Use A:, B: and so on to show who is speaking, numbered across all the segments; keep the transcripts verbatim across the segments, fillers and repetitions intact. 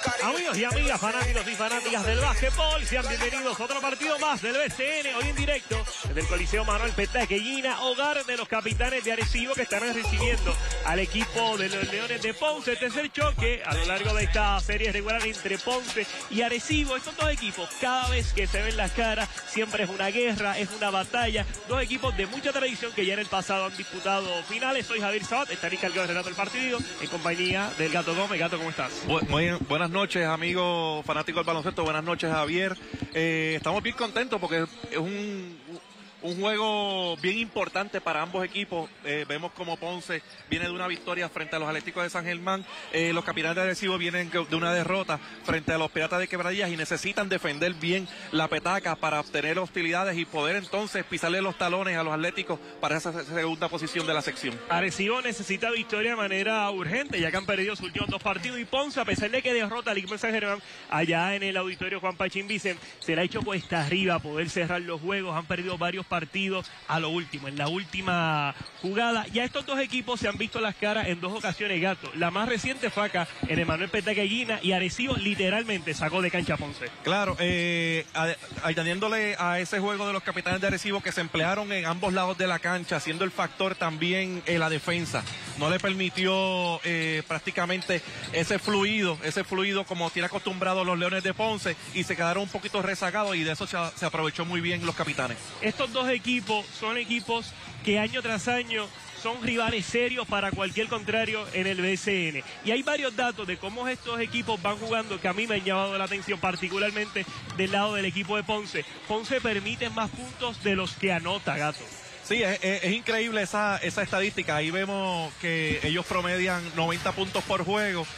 A: Amigos y amigas, fanáticos y fanáticas del básquetbol, sean bienvenidos a otro partido más del B C N, hoy en directo desde el Coliseo Manuel Petaquellina, hogar de los capitanes de Arecibo que estarán recibiendo al equipo de los Leones de Ponce. Este es el choque a lo largo de esta serie regular entre Ponce y Arecibo. Estos dos equipos, cada vez que se ven las caras, siempre es una guerra, es una batalla. Dos equipos de mucha tradición que ya en el pasado han disputado finales. Soy Javier Sabat, estaré encargado de relato del partido en compañía del Gato Gómez. Gato, ¿cómo estás?
B: Bu muy, buenas noches, amigos fanáticos del baloncesto. Buenas noches, Javier. Eh, estamos bien contentos porque es un, un juego bien importante para ambos equipos. Eh, vemos como Ponce viene de una victoria frente a los Atléticos de San Germán. Eh, los capitanes de Arecibo vienen de una derrota frente a los Piratas de Quebradillas y necesitan defender bien la petaca para obtener hostilidades y poder entonces pisarle los talones a los Atléticos para esa segunda posición de la sección.
A: Arecibo necesita victoria de manera urgente, ya que han perdido sus últimos dos partidos, y Ponce, a pesar de que derrota al equipo de San Germán allá en el auditorio Juan Pachín Vicen, se le ha hecho cuesta arriba poder cerrar los juegos. Han perdido varios partidos a lo último, en la última jugada. Ya estos dos equipos se han visto las caras en dos ocasiones, Gato. La más reciente fue acá en el Manuel Petaquellina, y Arecibo literalmente sacó de cancha a Ponce.
B: Claro, eh, añadiéndole a ese juego de los capitanes de Arecibo que se emplearon en ambos lados de la cancha, siendo el factor también en la defensa. No le permitió eh, prácticamente ese fluido, ese fluido como tiene acostumbrado los Leones de Ponce, y se quedaron un poquito rezagados, y de eso se, se aprovechó muy bien los capitanes.
A: Estos dos equipos son equipos que año tras año son rivales serios para cualquier contrario en el B C N. Y hay varios datos de cómo estos equipos van jugando que a mí me han llamado la atención, particularmente del lado del equipo de Ponce. Ponce permite más puntos de los que anota, Gato.
B: Sí, es, es, es increíble esa, esa estadística. Ahí vemos que ellos promedian noventa puntos por juego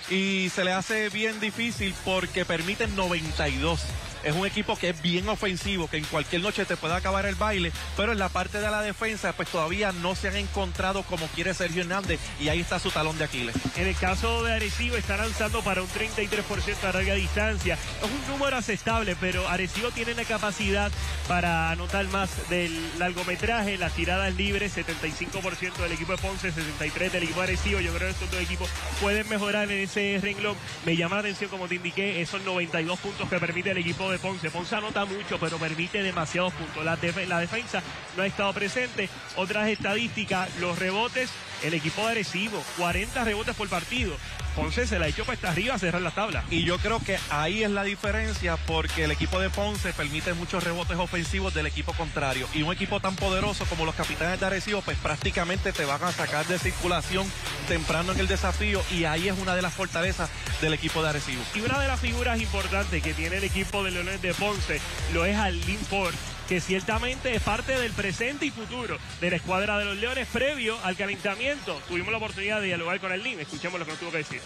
B: y se le hace bien difícil porque permiten noventa y dos. Es un equipo que es bien ofensivo, que en cualquier noche te puede acabar el baile, pero en la parte de la defensa pues todavía no se han encontrado como quiere Sergio Hernández, y ahí está su talón de Aquiles.
A: En el caso de Arecibo está lanzando para un treinta y tres por ciento a larga distancia. Es un número aceptable, pero Arecibo tiene la capacidad para anotar más del largometraje, las tiradas libres, setenta y cinco por ciento del equipo de Ponce, sesenta y tres por ciento del equipo de Arecibo. Yo creo que estos dos equipos pueden mejorar en ese renglón. Me llama la atención, como te indiqué, esos noventa y dos puntos que permite el equipo de Ponce. Ponce anota mucho, pero permite demasiados puntos. La, def la defensa no ha estado presente. Otras estadísticas, los rebotes, el equipo de Arecibo, cuarenta rebotes por partido. Ponce se la ha hecho para arriba a cerrar la tabla.
B: Y yo creo que ahí es la diferencia, porque el equipo de Ponce permite muchos rebotes ofensivos del equipo contrario. Y un equipo tan poderoso como los capitanes de Arecibo, pues prácticamente te van a sacar de circulación temprano en el desafío, y ahí es una de las fortalezas del equipo de Arecibo.
A: Y una de las figuras importantes que tiene el equipo de Leones de Ponce lo es Arlene Ford, que ciertamente es parte del presente y futuro de la escuadra de los Leones. Previo al calentamiento tuvimos la oportunidad de dialogar con Arlene. Escuchemos lo que nos tuvo que decir.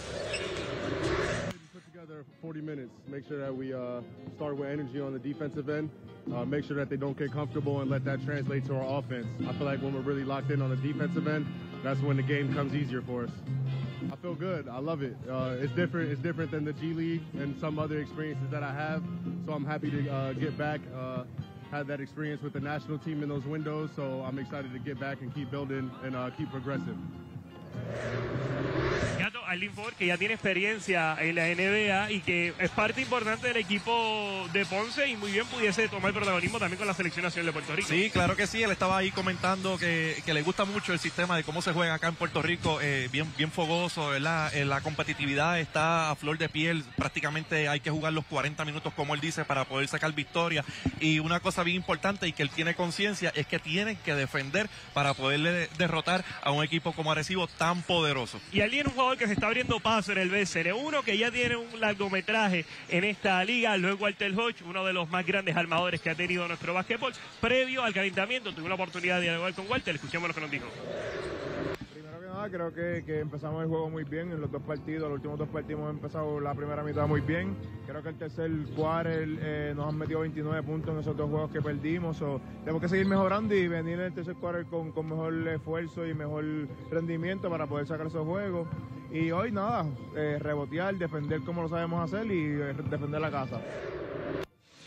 C: forty minutes. Make sure that we uh, start with energy on the defensive end. Uh, make sure that they don't get comfortable and let that translate to our offense. I feel like when we're really locked in on the defensive end, that's when the game comes easier for us. I feel good. I love it. Uh, it's different. It's different than the G League and some other experiences that I have. So I'm happy to uh, get back. Uh, had that experience with the national team in those windows. So I'm excited to get back and keep building and uh, keep progressing.
A: Arlene Ford, que ya tiene experiencia en la N B A y que es parte importante del equipo de Ponce, y muy bien pudiese tomar protagonismo también con la selección nacional de Puerto Rico.
B: Sí, claro que sí. Él estaba ahí comentando que, que le gusta mucho el sistema de cómo se juega acá en Puerto Rico, eh, bien, bien fogoso, ¿verdad? Eh, la competitividad está a flor de piel. Prácticamente hay que jugar los cuarenta minutos, como él dice, para poder sacar victoria. Y una cosa bien importante y que él tiene conciencia es que tienen que defender para poderle derrotar a un equipo como Arecibo tan poderoso.
A: Y Arlene es un jugador que se está abriendo paso en el B C N, uno que ya tiene un largometraje en esta liga. Luego Walter Hodge, uno de los más grandes armadores que ha tenido nuestro básquetbol. Previo al calentamiento tuve la oportunidad de dialogar con Walter. Escuchemos lo que nos dijo.
D: Primero que nada, creo que, que empezamos el juego muy bien en los dos partidos. Los últimos dos partidos hemos empezado la primera mitad muy bien. Creo que el tercer quarter eh, nos han metido veintinueve puntos en esos dos juegos que perdimos. So, tenemos que seguir mejorando y venir en el tercer quarter con, con mejor esfuerzo y mejor rendimiento para poder sacar esos juegos. Y hoy nada, eh, rebotear, defender como lo sabemos hacer y eh, defender la casa.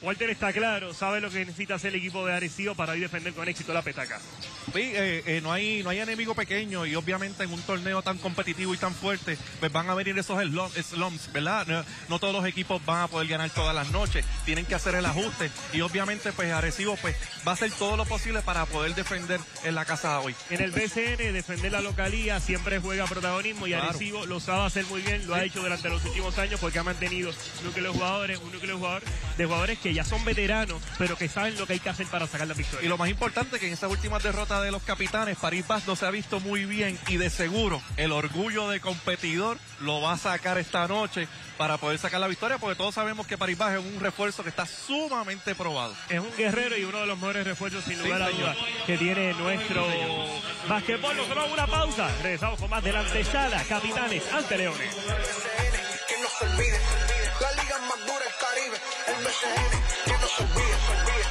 A: Walter está claro, sabe lo que necesita hacer el equipo de Arecibo para ir defender con éxito la petaca.
B: Sí, eh, eh, no hay no hay enemigo pequeño y obviamente en un torneo tan competitivo y tan fuerte, pues van a venir esos slumps, ¿verdad? No, no todos los equipos van a poder ganar todas las noches, tienen que hacer el ajuste y obviamente pues Arecibo pues va a hacer todo lo posible para poder defender en la casa de hoy.
A: En el B C N, defender la localía siempre juega protagonismo y
B: Claro.
A: Arecibo lo sabe hacer muy bien, lo
B: Sí.
A: ha hecho durante los últimos años porque ha mantenido un núcleo de jugadores, un núcleo de jugadores, de jugadores que ya son veteranos, pero que saben lo que hay que hacer para sacar la victoria.
B: Y lo más importante que en esas últimas derrotas de los capitanes, París-Bas no se ha visto muy bien y de seguro el orgullo de competidor lo va a sacar esta noche para poder sacar la victoria, porque todos sabemos que París-Bas es un refuerzo que está sumamente probado.
A: Es un guerrero y uno de los mejores refuerzos sin lugar
B: Sí,
A: a
B: señor.
A: dudas que tiene nuestro basquetbol. Nos tomamos una pausa, regresamos con más de la antesala, Capitanes ante Leones.
E: Que no se olvide, la liga más dura del Caribe, el B C N, que no se olvide, se olvide.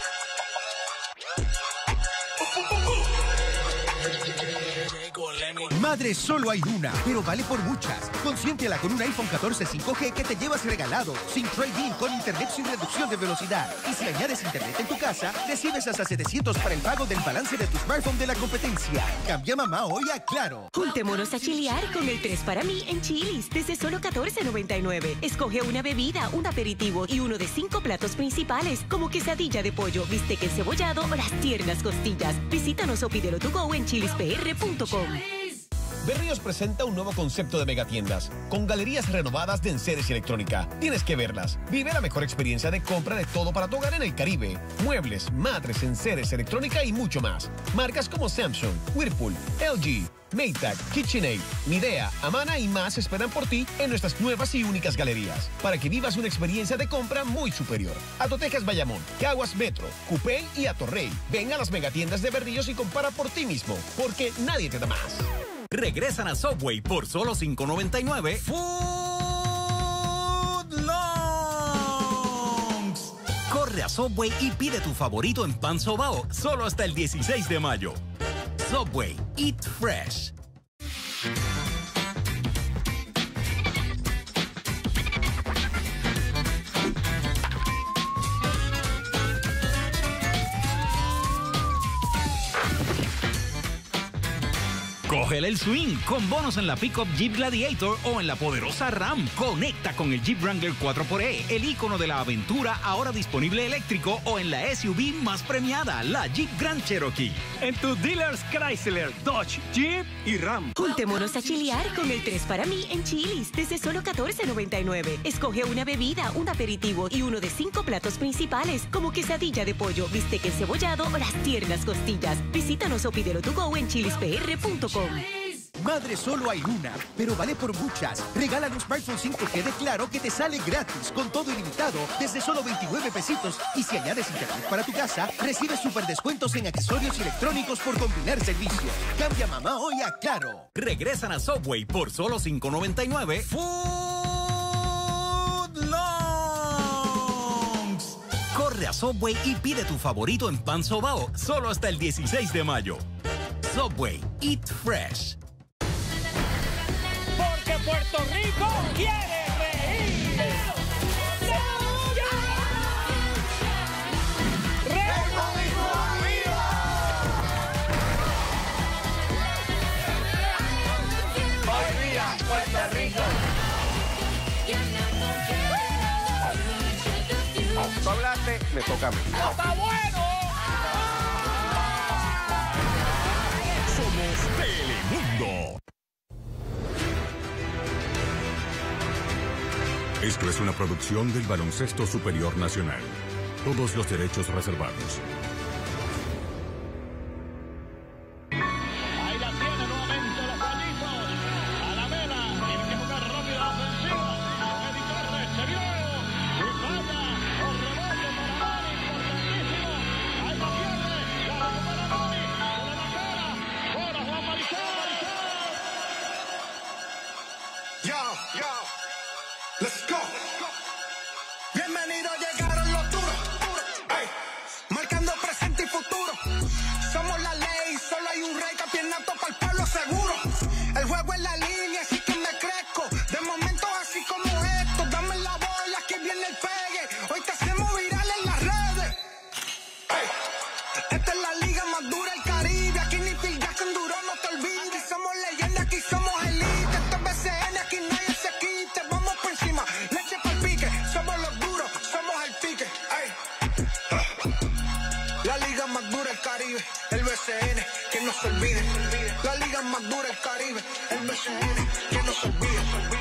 F: Madre, solo hay una, pero vale por muchas. Consiéntela con un iPhone catorce cinco G que te llevas regalado, sin trade-in, con internet sin reducción de velocidad. Y si añades internet en tu casa, recibes hasta setecientos para el pago del balance de tu smartphone de la competencia. Cambia mamá hoy a Claro.
G: Juntémonos a chilear con el tres para mí en Chili's desde solo catorce noventa y nueve. Escoge una bebida, un aperitivo y uno de cinco platos principales, como quesadilla de pollo, bistec encebollado o las tiernas costillas. Visítanos o pídelo to go en chilis p r punto com.
H: Berríos presenta un nuevo concepto de megatiendas, con galerías renovadas de enseres y electrónica. Tienes que verlas. Vive la mejor experiencia de compra de todo para tu hogar en el Caribe. Muebles, matres, enseres, electrónica y mucho más. Marcas como Samsung, Whirlpool, L G, Maytag, KitchenAid, Midea, Amana y más esperan por ti en nuestras nuevas y únicas galerías, para que vivas una experiencia de compra muy superior. Atotejas Bayamón, Caguas Metro, Cupey y Atorrey. Ven a las megatiendas de Berríos y compara por ti mismo, porque nadie te da más.
I: Regresan a Subway por solo cinco noventa y nueve. Food Longs. Corre a Subway y pide tu favorito en pan sobao solo hasta el dieciséis de mayo. Subway, eat fresh. Cógele el swing con bonos en la pickup Jeep Gladiator o en la poderosa Ram. Conecta con el Jeep Wrangler cuatro por E, el ícono de la aventura ahora disponible eléctrico, o en la S U V más premiada, la Jeep Grand Cherokee.
A: En tus dealers Chrysler, Dodge, Jeep y Ram.
G: Juntémonos a chilear con el tres para mí en Chili's desde solo catorce noventa y nueve. Escoge una bebida, un aperitivo y uno de cinco platos principales, como quesadilla de pollo, bistec encebollado o las tiernas costillas. Visítanos o pídelo to go en chilis p r punto com.
F: Madre, solo hay una, pero vale por muchas. Regala un smartphone cinco G de Claro que te sale gratis, con todo ilimitado, desde solo veintinueve pesitos. Y si añades internet para tu casa, recibes super descuentos en accesorios electrónicos por combinar servicios. Cambia mamá hoy a Claro.
I: Regresan a Subway por solo cinco noventa y nueve. Food Longs. Corre a Subway y pide tu favorito en pan sobao solo hasta el dieciséis de mayo. Subway, eat fresh.
J: Porque Puerto Rico quiere reír.
E: Hoy día, Puerto Rico.
K: Tú hablaste, me toca a mí.
J: ¡Está bueno!
I: Somos Telemundo.
L: Esto es una producción del Baloncesto Superior Nacional. Todos los derechos reservados.
J: Ahí la tiene nuevamente los pañitos. A la vela. Tiene que jugar rápido la ofensiva. Eddie Torres se vio. Y falla. El rebote para Mani. Importantísimo. Ahí la pierde. La recupera Mani. Con la cara. Fuera Juan Mariscal.
E: Yo, yo. Let's go. Bienvenido, llegaron los duros. Ey, marcando presente y futuro. Somos la ley, solo hay un rey que tiene para el pueblo seguro. El juego es la línea, así que me crezco. De momentos así como estos, dame la bola, que viene el pegue. Hoy te hacemos virales se olvide. La liga más dura del Caribe, el B C N, que no se olvide.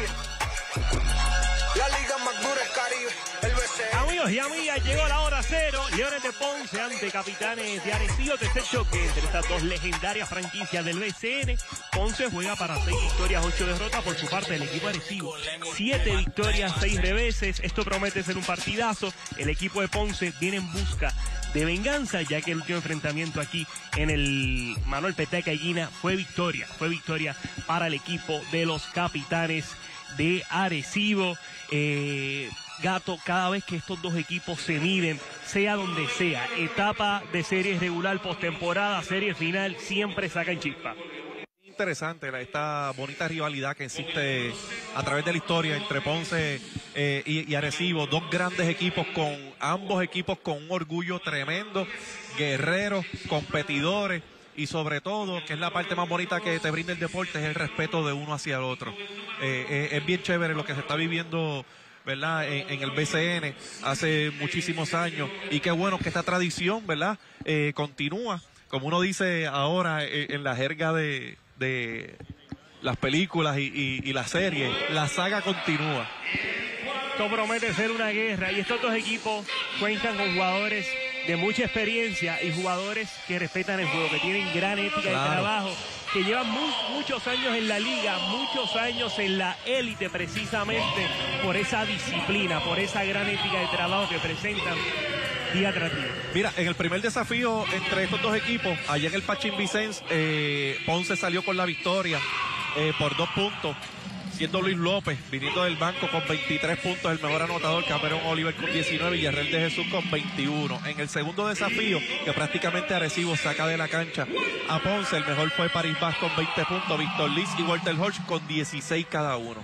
E: La liga más dura del Caribe, el B C N.
A: Amigos y amigas, llegó la hora cero. Leones de Ponce ante Capitanes de Arecibo. Tercer choque entre estas dos legendarias franquicias del B C N. Ponce juega para seis victorias, ocho derrotas. Por su parte, el equipo Arecibo, siete victorias, seis reveses. Esto promete ser un partidazo. El equipo de Ponce viene en busca de venganza, ya que el último enfrentamiento aquí en el Manuel Peteca Higuina fue victoria. Fue victoria para el equipo de los Capitanes de Arecibo. Eh, Gato, cada vez que estos dos equipos se miden, sea donde sea, etapa de serie regular, postemporada, serie final, siempre sacan chispa.
B: Interesante esta bonita rivalidad que existe a través de la historia entre Ponce eh, y, y Arecibo, dos grandes equipos, con ambos equipos con un orgullo tremendo, guerreros, competidores, y sobre todo, que es la parte más bonita que te brinda el deporte, es el respeto de uno hacia el otro. Eh, eh, es bien chévere lo que se está viviendo, ¿verdad?, en, en el B C N hace muchísimos años, y qué bueno que esta tradición, ¿verdad?, eh, continúa, como uno dice ahora eh, en la jerga de, de las películas y, y, y las series, la saga continúa.
A: Esto promete ser una guerra, y estos dos equipos cuentan con jugadores de mucha experiencia y jugadores que respetan el juego, que tienen gran ética de
B: Claro.
A: trabajo, que llevan mu muchos años en la liga, muchos años en la élite, precisamente por esa disciplina, por esa gran ética de trabajo que presentan día tras día.
B: Mira, en el primer desafío entre estos dos equipos, allá en el Pachín Vicens, eh, Ponce salió con la victoria eh, por dos puntos, siendo Luis López, viniendo del banco con veintitrés puntos, el mejor anotador, Cameron Oliver con diecinueve y Yerrel de Jesús con veintiuno. En el segundo desafío, que prácticamente Arecibo saca de la cancha a Ponce, el mejor fue Paris Vaz con veinte puntos, Víctor Liz y Walter Hodge con dieciséis cada uno.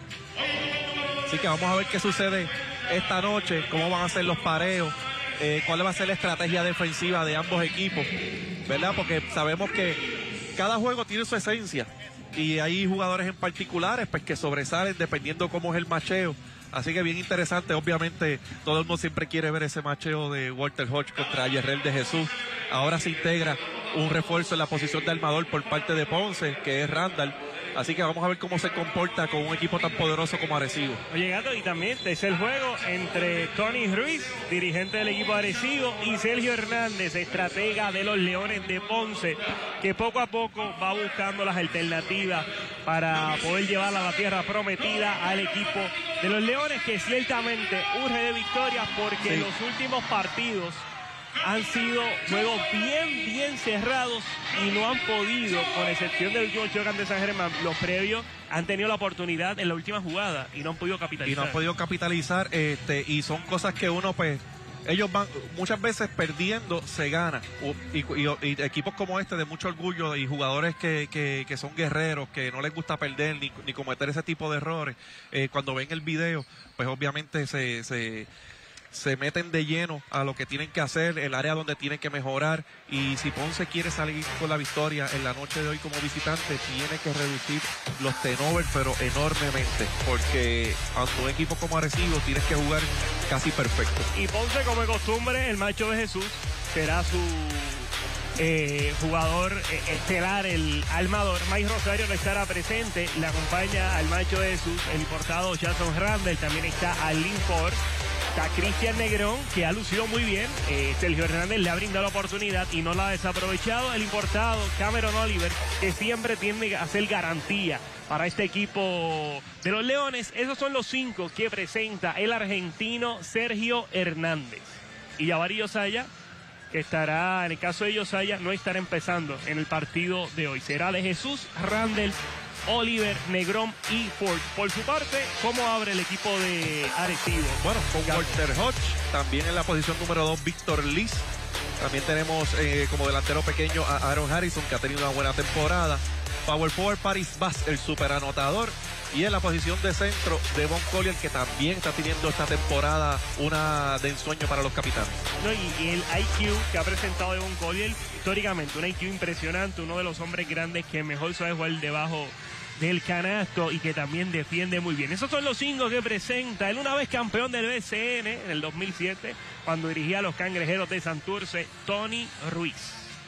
B: Así que vamos a ver qué sucede esta noche, cómo van a ser los pareos, eh, cuál va a ser la estrategia defensiva de ambos equipos, ¿verdad? Porque sabemos que cada juego tiene su esencia, y hay jugadores en particulares pues que sobresalen dependiendo cómo es el macheo. Así que bien interesante. Obviamente todo el mundo siempre quiere ver ese macheo de Walter Hodge contra Yerrel de Jesús. Ahora se integra un refuerzo en la posición de armador por parte de Ponce, que es Randall. Así que vamos a ver cómo se comporta con un equipo tan poderoso como Arecibo.
A: Oye, Gato, y también es el juego entre Tony Ruiz, dirigente del equipo Arecibo, y Sergio Hernández, estratega de los Leones de Ponce, que poco a poco va buscando las alternativas para poder llevar a la tierra prometida al equipo de los Leones, que ciertamente urge de victorias, porque
B: Sí.
A: los últimos partidos han sido juegos bien, bien cerrados y no han podido, con excepción del último choque ante San Germán, los previos han tenido la oportunidad en la última jugada y no han podido capitalizar.
B: Y no han podido capitalizar, este, y son cosas que uno, pues, ellos van, muchas veces perdiendo, se gana. Y, y- y equipos como este de mucho orgullo y jugadores que, que, que son guerreros, que no les gusta perder ni, ni cometer ese tipo de errores, eh, cuando ven el video, pues obviamente se... se se meten de lleno a lo que tienen que hacer, el área donde tienen que mejorar, y si Ponce quiere salir con la victoria en la noche de hoy como visitante, tiene que reducir los turnovers, pero enormemente, porque ante un equipo como Arecibo tienes que jugar casi perfecto.
A: Y Ponce, como de costumbre, el macho de Jesús será su eh, jugador eh, estelar, el armador. Mike Rosario no estará presente, le acompaña al macho de Jesús el importado Jason Randall, también está Alin Ford. Está Cristian Negrón, que ha lucido muy bien. Eh, Sergio Hernández le ha brindado la oportunidad y no la ha desaprovechado. El importado Cameron Oliver, que siempre tiende a ser garantía para este equipo de los Leones. Esos son los cinco que presenta el argentino Sergio Hernández. Y Jabari Yosaya, que estará, en el caso de Yosaya, no estará empezando en el partido de hoy. Será de Jesús, Randall, Oliver, Negrón y Ford. Por su parte, ¿cómo abre el equipo de Arecibo?
B: Bueno, con Walter Hodge, también en la posición número dos, Víctor Liz. También tenemos eh, como delantero pequeño a Aaron Harrison, que ha tenido una buena temporada. Power forward, Paris Vaz, el superanotador. Y en la posición de centro, Devon Collier, que también está teniendo esta temporada una de ensueño para los capitanes.
A: No, y, y el I Q que ha presentado Devon Collier, históricamente, un I Q impresionante, uno de los hombres grandes que mejor sabe jugar debajo del canasto y que también defiende muy bien. Esos son los cinco que presenta el una vez campeón del B C N en el dos mil siete, cuando dirigía a los Cangrejeros de Santurce, Tony Ruiz.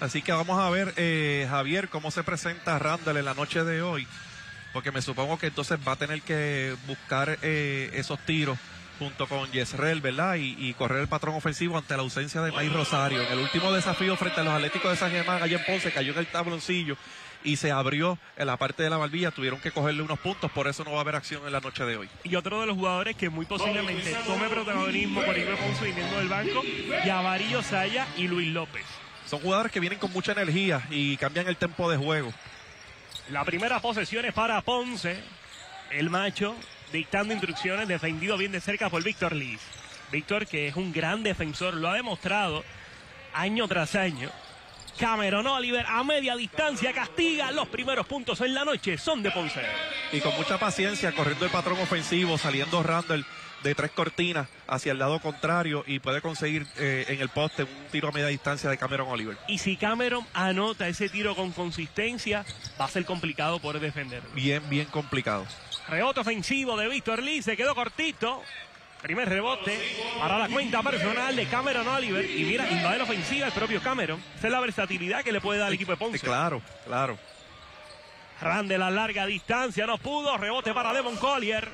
B: Así que vamos a ver, eh, Javier, cómo se presenta Randall en la noche de hoy, porque me supongo que entonces va a tener que buscar eh, esos tiros junto con Yesrel, ¿verdad? Y, y correr el patrón ofensivo ante la ausencia de May Rosario. En el último desafío frente a los Atléticos de San Germán, allá en Ponce, cayó en el tabloncillo y se abrió en la parte de la barbilla. Tuvieron que cogerle unos puntos, por eso no va a haber acción en la noche de hoy.
A: Y otro de los jugadores que muy posiblemente tome protagonismo por Igor Ponce viniendo del banco, Yavarillo Saya y Luis López.
B: Son jugadores que vienen con mucha energía y cambian el tempo de juego.
A: La primera posesión es para Ponce. El macho dictando instrucciones, defendido bien de cerca por Víctor Liz. Víctor, que es un gran defensor, lo ha demostrado año tras año. Cameron Oliver a media distancia castiga. Los primeros puntos en la noche son de Ponce.
B: Y con mucha paciencia, corriendo el patrón ofensivo, saliendo Randall de tres cortinas hacia el lado contrario y puede conseguir eh, en el poste un tiro a media distancia de Cameron Oliver.
A: Y si Cameron anota ese tiro con consistencia, va a ser complicado poder defender.
B: Bien, bien complicado.
A: Rebote ofensivo de Víctor Lee, se quedó cortito. Primer rebote para la cuenta personal de Cameron Oliver. Y mira, invade la ofensiva el propio Cameron. Esa es la versatilidad que le puede dar al equipo de Ponce.
B: Claro, claro.
A: Randall a larga distancia, no pudo. Rebote para Devon Collier.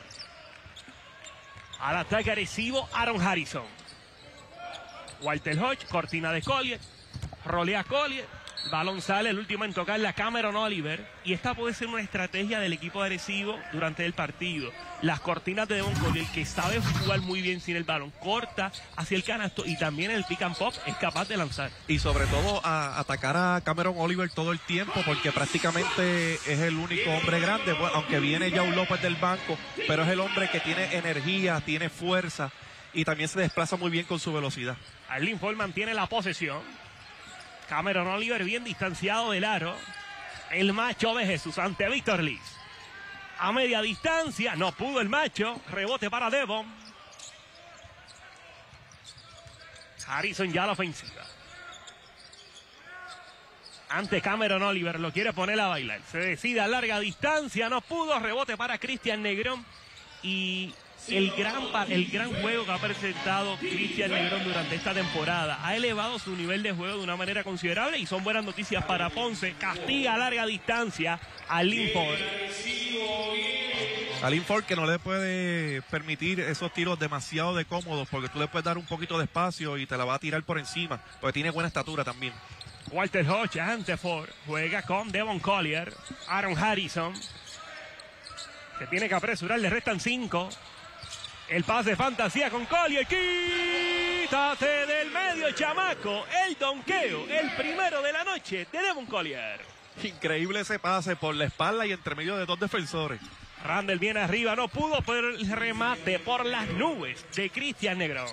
A: Al ataque agresivo, Aaron Harrison. Walter Hodge, cortina de Collier. Rolea Collier. Balón sale, el último en tocarla, Cameron Oliver. Y esta puede ser una estrategia del equipo agresivo durante el partido. Las cortinas de Devon Collier, que sabe jugar muy bien sin el balón, corta hacia el canasto y también el pick and pop es capaz de lanzar.
B: Y sobre todo a atacar a Cameron Oliver todo el tiempo, porque prácticamente es el único hombre grande, bueno, aunque viene Yao López del banco, pero es el hombre que tiene energía, tiene fuerza y también se desplaza muy bien con su velocidad.
A: Arlene Ford mantiene la posesión. Cameron Oliver bien distanciado del aro. El macho de Jesús ante Víctor Liz. A media distancia, no pudo el macho. Rebote para Devon. Harrison ya a la ofensiva. Ante Cameron Oliver, lo quiere poner a bailar. Se decide a larga distancia, no pudo. Rebote para Cristian Negrón. Y el gran, el gran juego que ha presentado Cristian Negrón durante esta temporada ha elevado su nivel de juego de una manera considerable y son buenas noticias para Ponce. Castiga a larga distancia a Linford.
B: A Linford, que no le puede permitir esos tiros demasiado de cómodos, porque tú le puedes dar un poquito de espacio y te la va a tirar por encima, porque tiene buena estatura también.
A: Walter Hodge ante Ford, juega con Devon Collier. Aaron Harrison se tiene que apresurar, le restan cinco. El pase de fantasía con Collier. Quítate del medio, chamaco. El donqueo, el primero de la noche de Devon Collier.
B: Increíble ese pase por la espalda y entre medio de dos defensores.
A: Randall viene arriba, no pudo, pero el remate por las nubes de Cristian Negrón.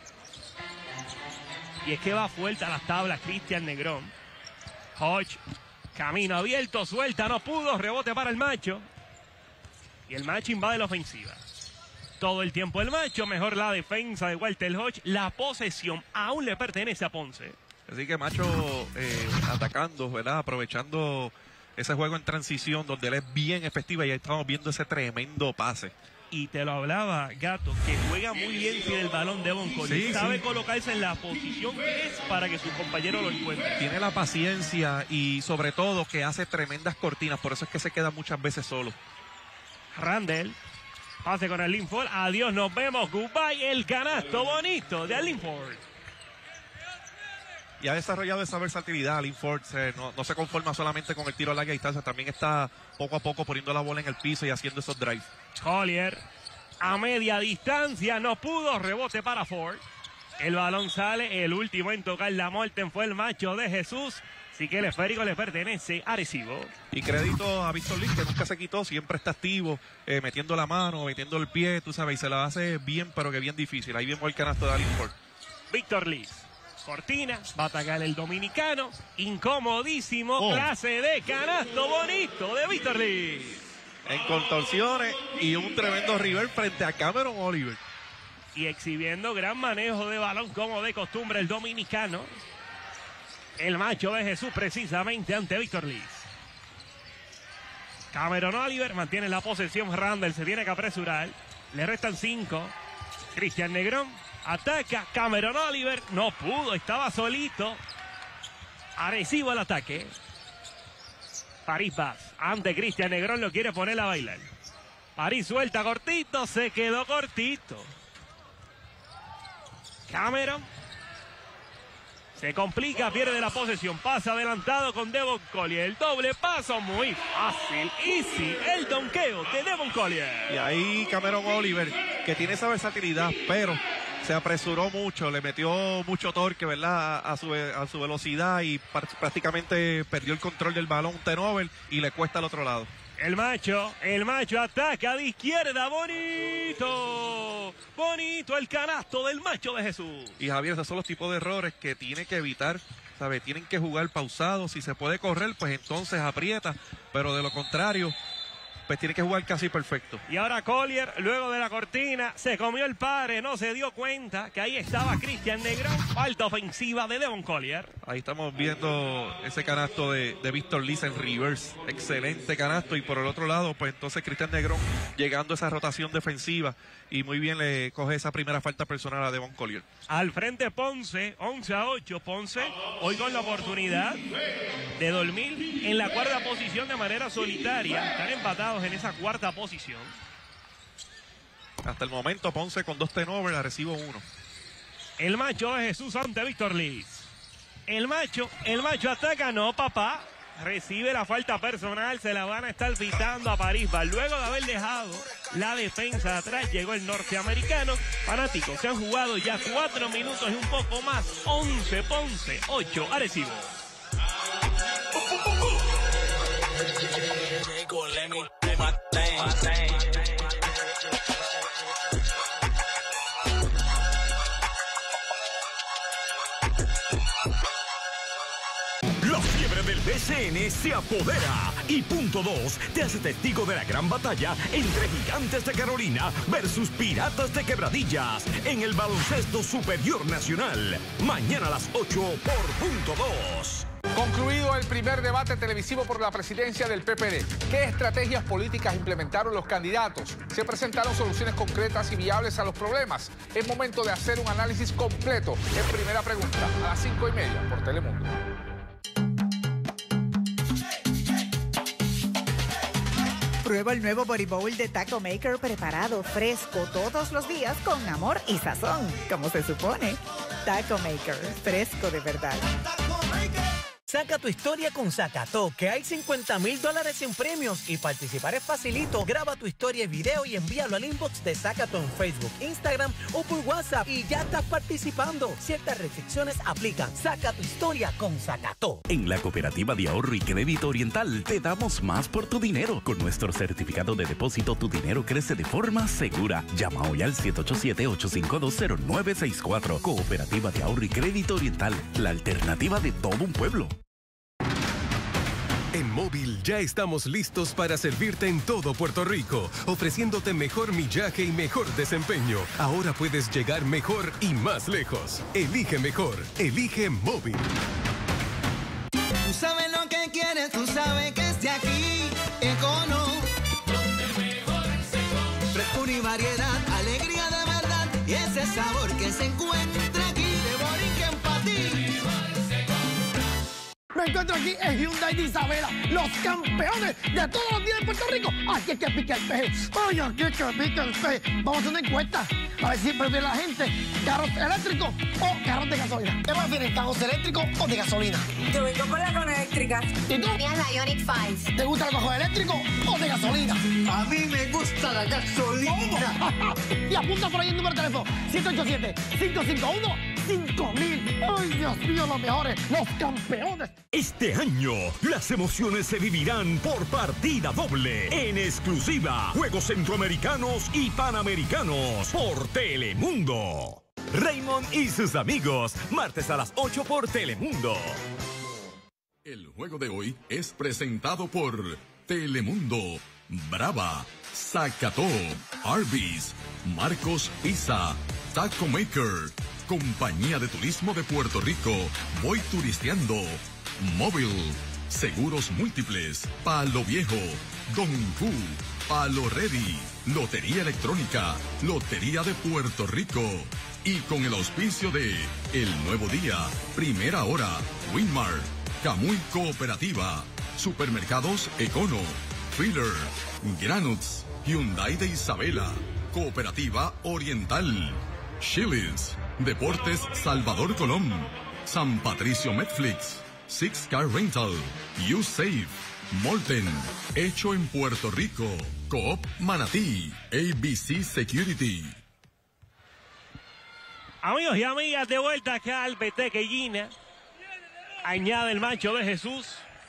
A: Y es que va fuerte a las tablas Cristian Negrón. Hodge, camino abierto, suelta, no pudo, rebote para el macho. Y el macho invade la ofensiva. Todo el tiempo el macho, mejor la defensa de Walter Hodge. La posesión aún le pertenece a Ponce.
B: Así que Macho eh, atacando, ¿verdad? Aprovechando ese juego en transición donde él es bien efectiva y ahí estamos viendo ese tremendo pase.
A: Y te lo hablaba, Gato, que juega muy bien sin el balón Devon Collier.
B: Sí,
A: sabe
B: sí.
A: colocarse en la posición que es para que sus compañeros lo encuentren.
B: Tiene la paciencia y sobre todo que hace tremendas cortinas, por eso es que se queda muchas veces solo.
A: Randall. Pase con el Linford. Adiós, nos vemos. Goodbye. El canasto bonito de Linford.
B: Y ha desarrollado esa versatilidad. Linford se, no, no se conforma solamente con el tiro a larga distancia. También está poco a poco poniendo la bola en el piso y haciendo esos drives.
A: Collier a media distancia. No pudo. Rebote para Ford. El balón sale. El último en tocar la muerte fue el macho de Jesús. Así que el esférico le pertenece a Arecibo.
B: Y crédito a Víctor Liz, que nunca se quitó, siempre está activo, eh, metiendo la mano, metiendo el pie, tú sabes, y se la hace bien, pero que bien difícil. Ahí vemos el canasto de Linford.
A: Víctor Liz. Cortina, va a atacar el dominicano. Incomodísimo,
B: oh.
A: clase de canasto bonito de Víctor Liz.
B: En contorsiones y un tremendo river frente a Cameron Oliver.
A: Y exhibiendo gran manejo de balón como de costumbre el dominicano. El macho de Jesús precisamente ante Víctor Liz. Cameron Oliver mantiene la posesión. Randall se tiene que apresurar. Le restan cinco. Cristian Negrón ataca. Cameron Oliver no pudo, estaba solito. Arecibo al ataque. París Vaz. Ante Cristian Negrón lo quiere poner a bailar. París suelta cortito. Se quedó cortito. Cameron. Se complica, pierde la posesión. Pasa adelantado con Devon Collier. El doble paso muy fácil. Easy. El donqueo de Devon Collier.
B: Y ahí Cameron Oliver, que tiene esa versatilidad, pero se apresuró mucho, le metió mucho torque, ¿verdad? A, a, su, a su velocidad y prácticamente perdió el control del balón, un turnover, y le cuesta al otro lado.
A: El macho, el macho ataca de izquierda, bonito, bonito el canasto del macho de Jesús.
B: Y Javier, esos son los tipos de errores que tiene que evitar, ¿sabe? Tienen que jugar pausado, si se puede correr, pues entonces aprieta, pero de lo contrario, pues tiene que jugar casi perfecto.
A: Y ahora Collier, luego de la cortina, se comió el padre, no se dio cuenta que ahí estaba Cristian Negrón. Falta ofensiva de Devon Collier.
B: Ahí estamos viendo ese canasto de, de Víctor Liza en reverse. Excelente canasto. Y por el otro lado, pues entonces Cristian Negrón llegando a esa rotación defensiva. Y muy bien le coge esa primera falta personal a Devon Collier.
A: Al frente Ponce, once a ocho. Ponce hoy con la oportunidad de dormir en la cuarta posición de manera solitaria. Están empatados en esa cuarta posición.
B: Hasta el momento Ponce con dos turnovers, Arecibo uno.
A: El macho de Jesús ante Víctor Liz. El macho, el macho ataca, no papá. Recibe la falta personal, se la van a estar pitando a París Vaz. Luego de haber dejado la defensa de atrás, llegó el norteamericano. Fanáticos, se han jugado ya cuatro minutos y un poco más. once Ponce, ocho Arecibo.
M: La fiebre del B C N se apodera y Punto dos te hace testigo de la gran batalla entre Gigantes de Carolina versus Piratas de Quebradillas en el Baloncesto Superior Nacional. Mañana a las ocho por Punto dos.
N: Concluido el primer debate televisivo por la presidencia del P P D, ¿qué estrategias políticas implementaron los candidatos? ¿Se presentaron soluciones concretas y viables a los problemas? Es momento de hacer un análisis completo en Primera Pregunta, a las cinco y media por Telemundo.
O: Prueba el nuevo Body Bowl de Taco Maker preparado fresco todos los días con amor y sazón, como se supone. Taco Maker, fresco de verdad.
P: Saca tu historia con Zacató, que hay cincuenta mil dólares en premios y participar es facilito. Graba tu historia en video y envíalo al inbox de Zacató en Facebook, Instagram o por WhatsApp y ya estás participando. Ciertas restricciones aplican. Saca tu historia con Zacató.
Q: En la Cooperativa de Ahorro y Crédito Oriental te damos más por tu dinero. Con nuestro certificado de depósito, tu dinero crece de forma segura. Llama hoy al siete ocho siete, ocho cinco dos, cero nueve seis cuatro. Cooperativa de Ahorro y Crédito Oriental, la alternativa de todo un pueblo.
R: En Móvil ya estamos listos para servirte en todo Puerto Rico, ofreciéndote mejor millaje y mejor desempeño. Ahora puedes llegar mejor y más lejos. Elige mejor. Elige Móvil.
E: Tú sabes lo que quieres, tú sabes que es de aquí. Econo. Donde mejor se come. Frescura y variedad, alegría de verdad. Y ese sabor que se encuentra aquí. De Borinquen para ti.
S: Me encuentro aquí en Hyundai de Isabela, los campeones de todos los días en Puerto Rico. Aquí es que pica el peje. Oye, aquí es que pica el peje. Vamos a hacer una encuesta a ver si prefiere la gente carros eléctricos o carros de gasolina. ¿Qué prefieren, carros eléctricos o de gasolina?
T: Yo vengo con la con eléctrica.
S: ¿Y tú?
T: Mira la Ioniq cinco.
S: ¿Te gusta el cojo eléctrico o de gasolina?
T: A mí me gusta la gasolina.
S: Y apunta por ahí el número de teléfono siete ocho siete, cinco cinco uno, cinco mil. Ay, Dios mío, los mejores, los campeones.
M: Este año, las emociones se vivirán por partida doble. En exclusiva, Juegos Centroamericanos y Panamericanos por Telemundo. Raymond y sus amigos, martes a las ocho por Telemundo.
L: El juego de hoy es presentado por Telemundo, Brava, Zacató, Arby's, Marcos Pizza, Taco Maker, Compañía de Turismo de Puerto Rico, Voy Turisteando, Móvil, Seguros Múltiples, Palo Viejo, Don Q, Palo Ready, Lotería Electrónica, Lotería de Puerto Rico. Y con el auspicio de El Nuevo Día, Primera Hora, Winmar, Camuy Cooperativa, Supermercados Econo, Thriller, Granuts, Hyundai de Isabela, Cooperativa Oriental, Chili's, Deportes Salvador Colón, San Patricio Netflix, Six Car Rental, USafe, Molten, hecho en Puerto Rico, Coop Manatí, A B C Security.
A: Amigos y amigas, de vuelta acá al Petequellina. Añade el macho de Jesús.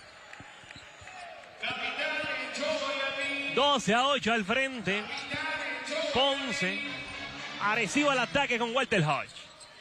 A: doce a ocho al frente. Ponce. Arecibo al ataque con Walter Hodge.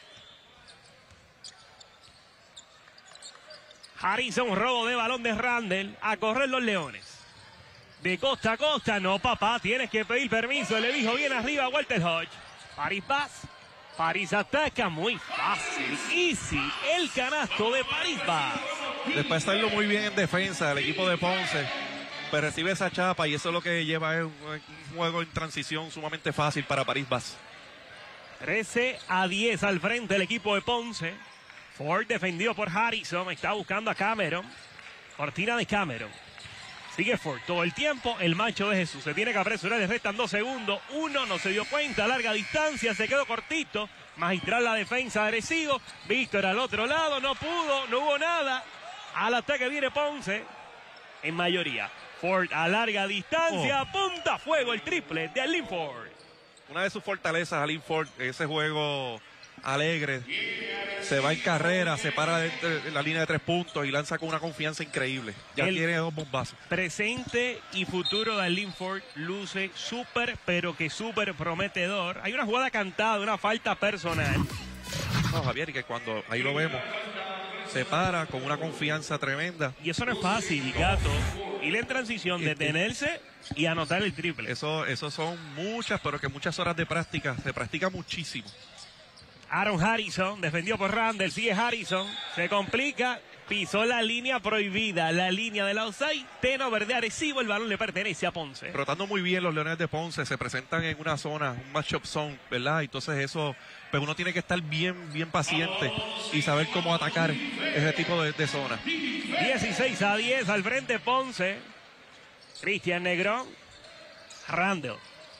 A: Harrison, robo de balón de Randall. A correr los Leones. De costa a costa. No, papá, tienes que pedir permiso. Le dijo bien arriba a Walter Hodge. París Bas. París ataca muy fácil. Easy. El canasto de París Bas.
B: Después de estarlo muy bien en defensa, el equipo de Ponce pues recibe esa chapa y eso es lo que lleva a un, un juego en transición sumamente fácil para París Bas.
A: trece a diez al frente el equipo de Ponce. Ford defendido por Harrison. Está buscando a Cameron. Cortina de Cameron. Sigue Ford todo el tiempo. El macho de Jesús se tiene que apresurar. Le restan dos segundos. Uno no se dio cuenta. Larga distancia. Se quedó cortito. Magistral la defensa de Arecibo. Víctor al otro lado. No pudo. No hubo nada. Al ataque viene Ponce. En mayoría. Ford a larga distancia.
B: Oh.
A: Punta a fuego el triple de Alin Ford.
B: Una de sus fortalezas, Alin Ford, ese juego alegre. Se va en carrera, se para de la línea de tres puntos y lanza con una confianza increíble. Ya
A: El
B: tiene dos bombazos.
A: Presente y futuro de Alin Ford luce súper, pero que súper prometedor. Hay una jugada cantada, una falta personal.
B: No, Javier, y que cuando ahí lo vemos, se para con una confianza tremenda.
A: Y eso no es fácil, Gato. Ir en transición, detenerse y anotar el triple.
B: Eso, eso son muchas, pero que muchas horas de práctica. Se practica muchísimo.
A: Aaron Harrison, defendido por Randall, sigue Harrison, se complica, pisó la línea prohibida, la línea del outside, Teno Verde Arecibo, el balón le pertenece a Ponce.
B: Rotando muy bien los Leones de Ponce, se presentan en una zona, un matchup zone, ¿verdad? Entonces eso, pues uno tiene que estar bien, bien paciente y saber cómo atacar ese tipo de, de zona.
A: dieciséis a diez al frente Ponce, Cristian Negrón, Randall,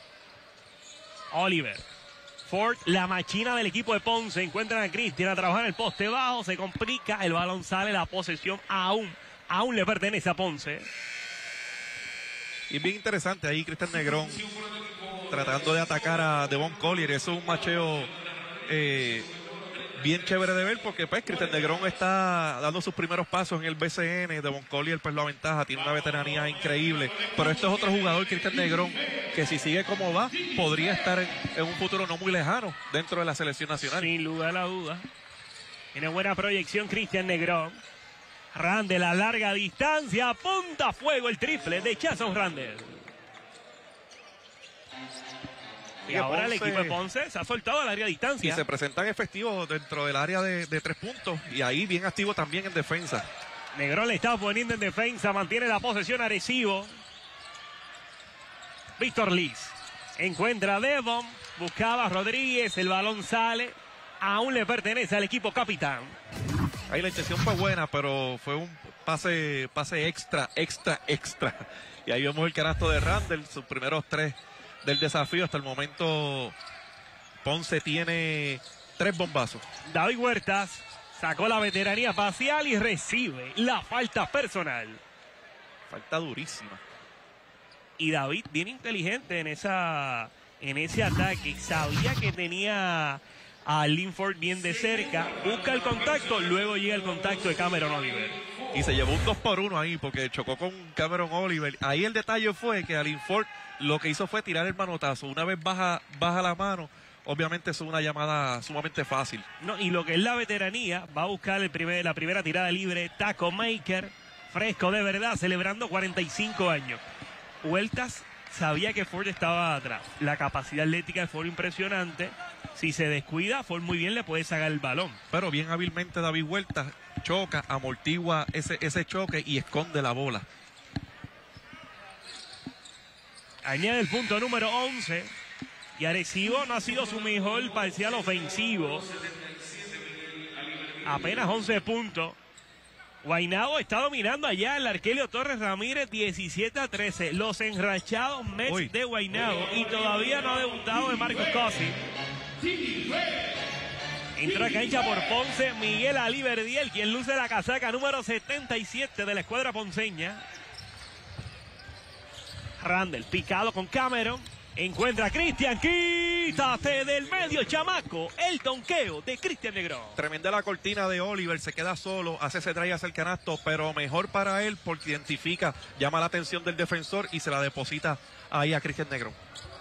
A: Oliver. Ford, la machina del equipo de Ponce, encuentran a Cristian a trabajar en el poste bajo, se complica, el balón sale, la posesión aún, aún le pertenece a Ponce.
B: Y bien interesante ahí Cristian Negrón tratando de atacar a Devon Collier. Eso es un macheo eh, bien chévere de ver porque pues Cristian Negrón está dando sus primeros pasos en el B C N. Devon Collier pues lo aventaja, tiene una veteranía increíble, pero este es otro jugador, Cristian Negrón, que si sigue como va, podría estar en, en un futuro no muy lejano dentro de la selección nacional.
A: Sin lugar a la duda. Tiene buena proyección Cristian Negrón. Randall a larga distancia, punta a fuego el triple de Jason Randall. Y ahora el equipo de Ponce se ha soltado a larga distancia.
B: Y se presentan efectivos dentro del área de, de tres puntos y ahí bien activo también en defensa.
A: Negrón le está poniendo en defensa, mantiene la posesión Arecibo. Víctor Liz encuentra a Devon, buscaba a Rodríguez, el balón sale, aún le pertenece al equipo capitán.
B: Ahí la intención fue buena, pero fue un pase, pase extra, extra, extra. Y ahí vemos el canasto de Randall, sus primeros tres del desafío. Hasta el momento Ponce tiene tres bombazos.
A: David Huertas sacó la veteranía facial y recibe la falta personal.
B: Falta durísima.
A: Y David, bien inteligente en esa en ese ataque. Sabía que tenía a Linford bien de cerca. Busca el contacto, luego llega el contacto de Cameron Oliver.
B: Y se llevó un dos por uno ahí porque chocó con Cameron Oliver. Ahí el detalle fue que a Linford lo que hizo fue tirar el manotazo. Una vez baja, baja la mano, obviamente es una llamada sumamente fácil.
A: No, y lo que es la veteranía, va a buscar el primer, la primera tirada libre. Taco Maker, fresco de verdad, celebrando cuarenta y cinco años. Huertas sabía que Ford estaba atrás. La capacidad atlética de Ford impresionante. Si se descuida, Ford muy bien le puede sacar el balón.
B: Pero bien hábilmente David Huertas choca, amortigua ese, ese choque y esconde la bola.
A: Añade el punto número once. Y Arecibo no ha sido su mejor parcial ofensivo. Apenas once puntos. Guaynabo está dominando allá el Arquelio Torres Ramírez diecisiete a trece. Los enrachados Mets Uy. de Guaynabo y todavía no ha debutado de Marcos Cosi. Entra a cancha por Ponce Miguel Ali Verdiel, quien luce la casaca número setenta y siete de la escuadra ponceña. Randall picado con Cameron. Encuentra a Cristian, quítate del medio, chamaco. El donqueo de Cristian Negrón.
B: Tremenda la cortina de Oliver, se queda solo, hace ese try hacia el canasto, pero mejor para él porque identifica, llama la atención del defensor y se la deposita ahí a Cristian Negrón.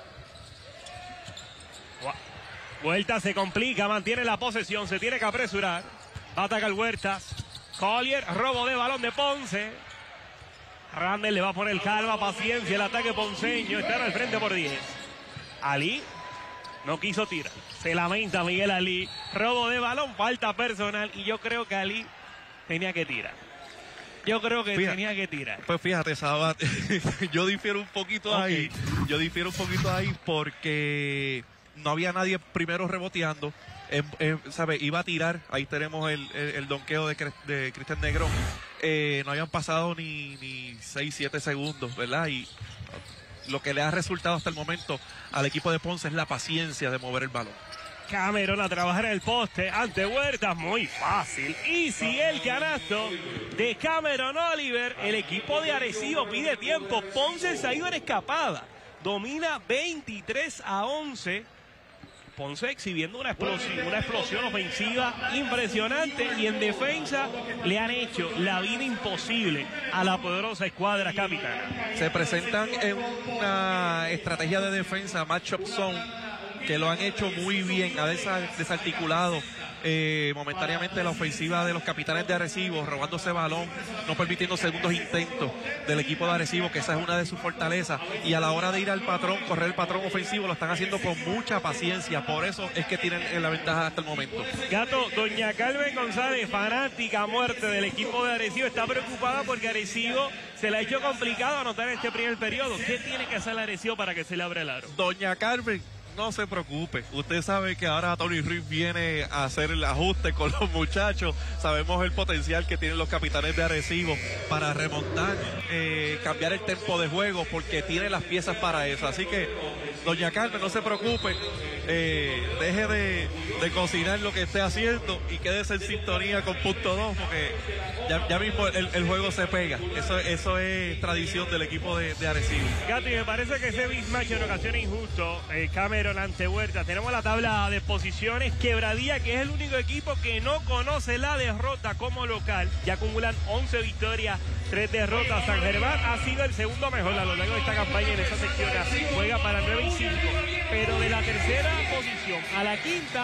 A: Vuelta se complica, mantiene la posesión, se tiene que apresurar. Va a atacar Huertas. Collier, robo de balón de Ponce. Randall le va a poner calma, paciencia, el ataque ponceño, está al frente por diez. Ali no quiso tirar, se lamenta Miguel Ali, robo de balón, falta personal y yo creo que Ali tenía que tirar. Yo creo que fíjate, tenía que tirar.
B: Pues fíjate, Sabat, yo difiero un poquito okay. ahí, yo difiero un poquito ahí porque no había nadie primero reboteando. Eh, eh, ¿sabe? Iba a tirar, ahí tenemos el, el, el donqueo de, de Cristian Negrón. Eh, no habían pasado ni, ni seis, siete segundos, ¿verdad? Y lo que le ha resultado hasta el momento al equipo de Ponce es la paciencia de mover el balón.
A: Cameron a trabajar en el poste ante Huertas, muy fácil. Y si el canasto de Cameron Oliver, el equipo de Arecibo pide tiempo. Ponce se ha ido en escapada, domina veintitrés a once. Ponce exhibiendo una explosión, una explosión ofensiva impresionante y en defensa le han hecho la vida imposible a la poderosa escuadra capitana.
B: Se presentan en una estrategia de defensa, matchup zone, que lo han hecho muy bien, ha desarticulado eh, momentáneamente la ofensiva de los capitanes de Arecibo, robándose balón, no permitiendo segundos intentos del equipo de Arecibo, que esa es una de sus fortalezas, y a la hora de ir al patrón, correr el patrón ofensivo, lo están haciendo con mucha paciencia, por eso es que tienen la ventaja hasta el momento.
A: Gato, doña Carmen González, fanática a muerte del equipo de Arecibo, está preocupada porque Arecibo se le ha hecho complicado anotar este primer periodo. ¿Qué tiene que hacer Arecibo para que se le abra el aro?
B: Doña Carmen, no se preocupe, usted sabe que ahora Tony Reed viene a hacer el ajuste con los muchachos, sabemos el potencial que tienen los capitanes de Arecibo para remontar, eh, cambiar el tempo de juego, porque tiene las piezas para eso, así que doña Carmen, no se preocupe, eh, deje de, de cocinar lo que esté haciendo y quédese en sintonía con punto dos, porque ya, ya mismo el, el juego se pega, eso, eso es tradición del equipo de, de Arecibo.
A: Gato, y me parece que ese mismatch en ocasiones injusto, eh, Cameron ante Huerta. Tenemos la tabla de posiciones. Quebradilla, que es el único equipo que no conoce la derrota como local. Ya acumulan once victorias, tres derrotas. San Germán ha sido el segundo mejor a lo largo de esta campaña en esa sección. Así juega para nueve y cinco. Pero de la tercera posición a la quinta,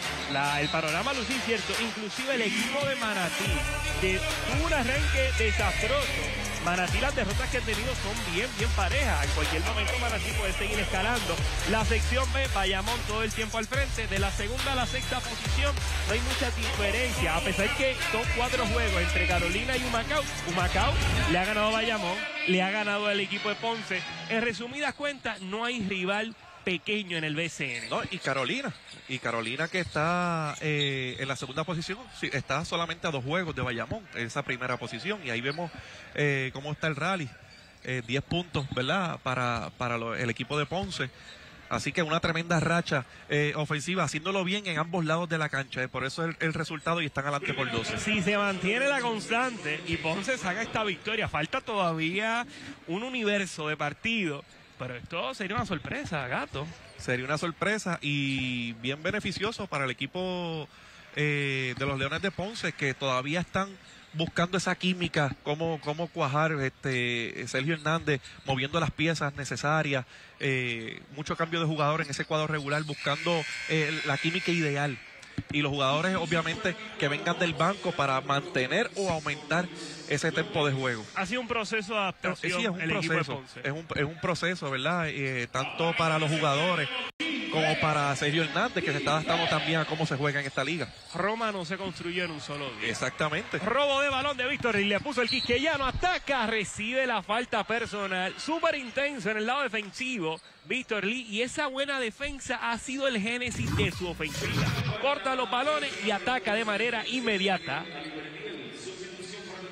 A: la, el panorama luce incierto. Inclusive el equipo de Manatí, que tuvo un arranque desastroso. Manatí, las derrotas que han tenido son bien, bien parejas. En cualquier momento Manatí puede seguir escalando. La sección B, Bayamón todo el tiempo al frente. De la segunda a la sexta posición no hay mucha diferencia. A pesar que son cuatro juegos entre Carolina y Humacao. Humacao le ha ganado a Bayamón, le ha ganado al equipo de Ponce. En resumidas cuentas, no hay rival pequeño en el B C N.
B: No, y Carolina, y Carolina que está eh, en la segunda posición, sí, está solamente a dos juegos de Bayamón, en esa primera posición, y ahí vemos eh, cómo está el rally, eh, diez puntos, ¿verdad?, para, para lo, el equipo de Ponce. Así que una tremenda racha eh, ofensiva, haciéndolo bien en ambos lados de la cancha. Eh, por eso es el, el resultado y están adelante por doce.
A: Si se mantiene la constante y Ponce saca esta victoria, falta todavía un universo de partido. Pero esto sería una sorpresa, Gato.
B: Sería una sorpresa y bien beneficioso para el equipo eh, de los Leones de Ponce, que todavía están buscando esa química, cómo, cómo cuajar este Sergio Hernández, moviendo las piezas necesarias, eh, mucho cambio de jugador en ese cuadro regular, buscando eh, la química ideal. Y los jugadores, obviamente, que vengan del banco para mantener o aumentar ese tempo de juego.
A: Ha sido un proceso de adaptación.
B: Sí, es un
A: el
B: proceso,
A: equipo de Ponce.
B: Es un, es un proceso, ¿verdad? Eh, tanto para los jugadores como para Sergio Hernández, que se está adaptando también a cómo se juega en esta liga.
A: Roma no se construyó en un solo día.
B: Exactamente.
A: Robo de balón de Víctor y le puso el quisqueyano, ataca, recibe la falta personal, súper intenso en el lado defensivo, Víctor Lee, y esa buena defensa ha sido el génesis de su ofensiva. Corta los balones y ataca de manera inmediata.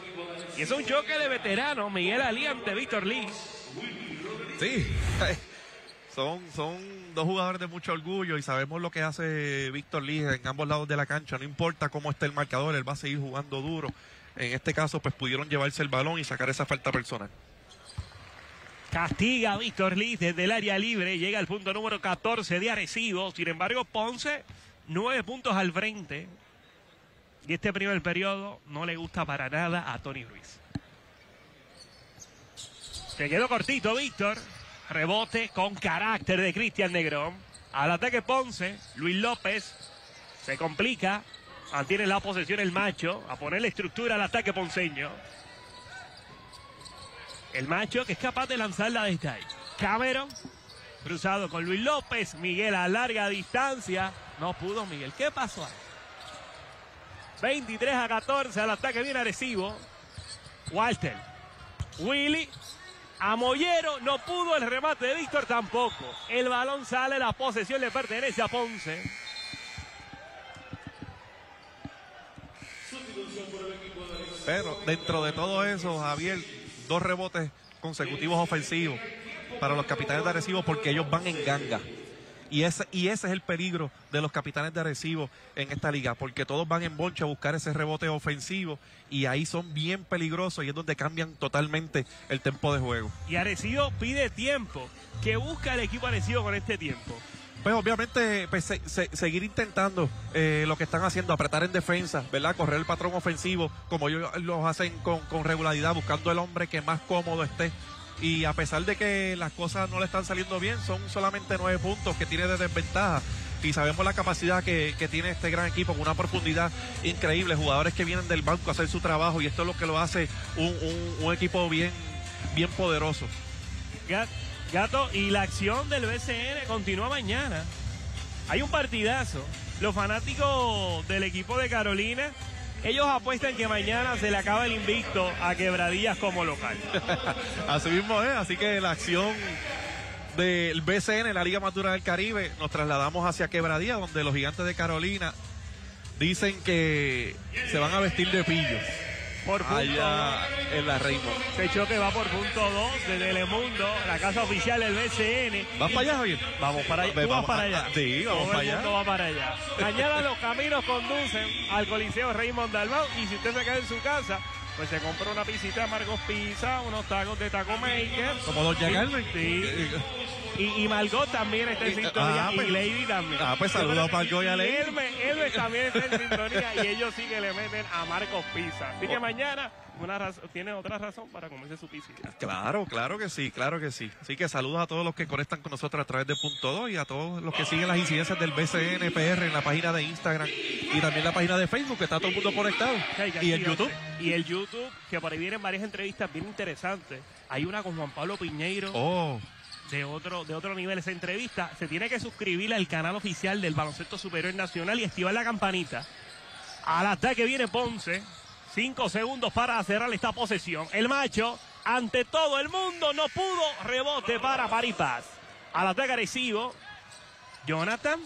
A: Y es un choque de veteranos, Miguel Ali ante Víctor Liz.
B: Sí, son, son dos jugadores de mucho orgullo y sabemos lo que hace Víctor Liz en ambos lados de la cancha. No importa cómo esté el marcador, él va a seguir jugando duro. En este caso, pues pudieron llevarse el balón y sacar esa falta personal.
A: Castiga a Víctor Liz desde el área libre. Llega al punto número catorce de Arecibo. Sin embargo, Ponce, nueve puntos al frente. Y este primer periodo no le gusta para nada a Tony Ruiz. Se quedó cortito Víctor. Rebote con carácter de Cristian Negrón. Al ataque Ponce. Luis López se complica. Mantiene la posesión el macho. A ponerle estructura al ataque ponceño. El macho que es capaz de lanzarla desde ahí. Cameron. Cruzado con Luis López. Miguel a larga distancia. No pudo Miguel. ¿Qué pasó ahí? veintitrés a catorce. Al ataque viene Arecibo. Walter. Willy. A Mollero. No pudo el remate de Víctor tampoco. El balón sale. La posesión le pertenece a Ponce.
B: Pero dentro de todo eso, Javier, dos rebotes consecutivos ofensivos para los capitanes de Arecibo porque ellos van en ganga. Y ese, y ese es el peligro de los capitanes de Arecibo en esta liga, porque todos van en bonche a buscar ese rebote ofensivo y ahí son bien peligrosos y es donde cambian totalmente el tempo de juego.
A: Y Arecibo pide tiempo. ¿Qué busca el equipo Arecibo con este tiempo?
B: Pues obviamente pues, se, se, seguir intentando eh, lo que están haciendo, apretar en defensa, ¿verdad? Correr el patrón ofensivo como ellos lo hacen con, con regularidad, buscando el hombre que más cómodo esté. Y a pesar de que las cosas no le están saliendo bien, son solamente nueve puntos que tiene de desventaja. Y sabemos la capacidad que, que tiene este gran equipo, con una profundidad increíble, jugadores que vienen del banco a hacer su trabajo y esto es lo que lo hace un, un, un equipo bien, bien poderoso.
A: Gato, y la acción del B C N continúa mañana. Hay un partidazo. Los fanáticos del equipo de Carolina, ellos apuestan que mañana se le acaba el invicto a Quebradillas como local.
B: Así mismo es, así que la acción del B C N, la Liga Más Dura del Caribe, nos trasladamos hacia Quebradillas, donde los Gigantes de Carolina dicen que se van a vestir de pillos.
A: Por punto
B: allá en la Raymond.
A: Este choque va por punto dos de Telemundo, la casa oficial del B C N.
B: ¿Vas para allá, Javier?
A: Vamos para allá. ¿Tú vas para allá?
B: Sí, vamos
A: Todo
B: para
A: el
B: allá.
A: mundo va para allá. Mañana los caminos conducen al Coliseo Raymond Dalmau y si usted se queda en su casa, pues se compra una pisita de Marcos Pizza, unos tacos de Taco Maker.
B: Como Doña Carmen.
A: Sí. Y, y Margot también está en sintonía
B: ah, pues,
A: y Lady también.
B: Ah, pues saludos a Margot y a Lady.
A: Elmer, Elmer también está en sintonía y ellos sí que le meten a Marcos Pizza. Así que mañana una razón, tiene otra razón para comerse su piscina.
B: Claro, claro que sí, claro que sí. Así que saludos a todos los que conectan con nosotros a través de Punto dos y a todos los que siguen las incidencias del B C N P R en la página de Instagram y también la página de Facebook, que está todo el mundo conectado. Y en YouTube.
A: Y el YouTube, que por ahí vienen varias entrevistas bien interesantes. Hay una con Juan Pablo Piñeiro.
B: Oh.
A: De otro, de otro nivel esa entrevista. Se tiene que suscribir al canal oficial del Baloncesto Superior Nacional y activar la campanita. Al ataque viene Ponce. Cinco segundos para cerrar esta posesión. El macho, ante todo el mundo, no pudo. Rebote para Paripaz. Al ataque Arecibo. Jonathan.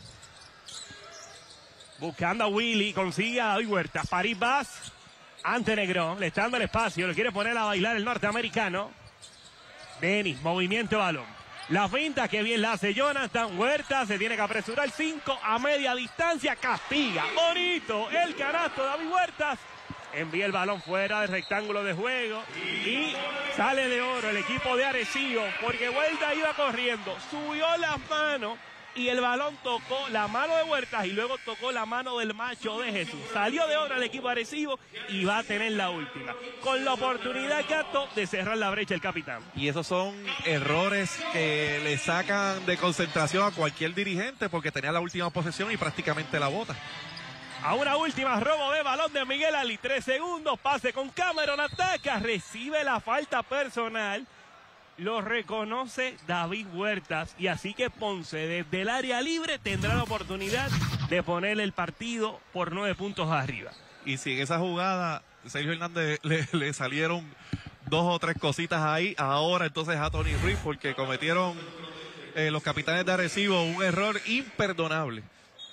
A: Buscando a Willy. Consigue a David Huertas. Paripaz. Ante Negrón. Le está dando el espacio. Le quiere poner a bailar el norteamericano. Denis, movimiento de balón. La finta que bien la hace Jonathan. Huerta se tiene que apresurar. Cinco a media distancia. Castiga. Bonito el canasto de David Huertas. Envía el balón fuera del rectángulo de juego. Y sale de oro el equipo de Arecibo. Porque Huerta iba corriendo. Subió las manos. Y el balón tocó la mano de Huertas y luego tocó la mano del macho de Jesús. Salió de oro el equipo Arecibo y va a tener la última. Con la oportunidad, Gato, de cerrar la brecha el capitán.
B: Y esos son errores que le sacan de concentración a cualquier dirigente porque tenía la última posesión y prácticamente la bota.
A: A una última, robo de balón de Miguel Ali. Tres segundos, pase con Cameron, ataca, recibe la falta personal. Lo reconoce David Huertas y así que Ponce desde el área libre tendrá la oportunidad de ponerle el partido por nueve puntos arriba.
B: Y si en esa jugada Sergio Hernández le, le salieron dos o tres cositas ahí, ahora entonces a Tony Ruiz porque cometieron eh, los capitanes de Arecibo un error imperdonable.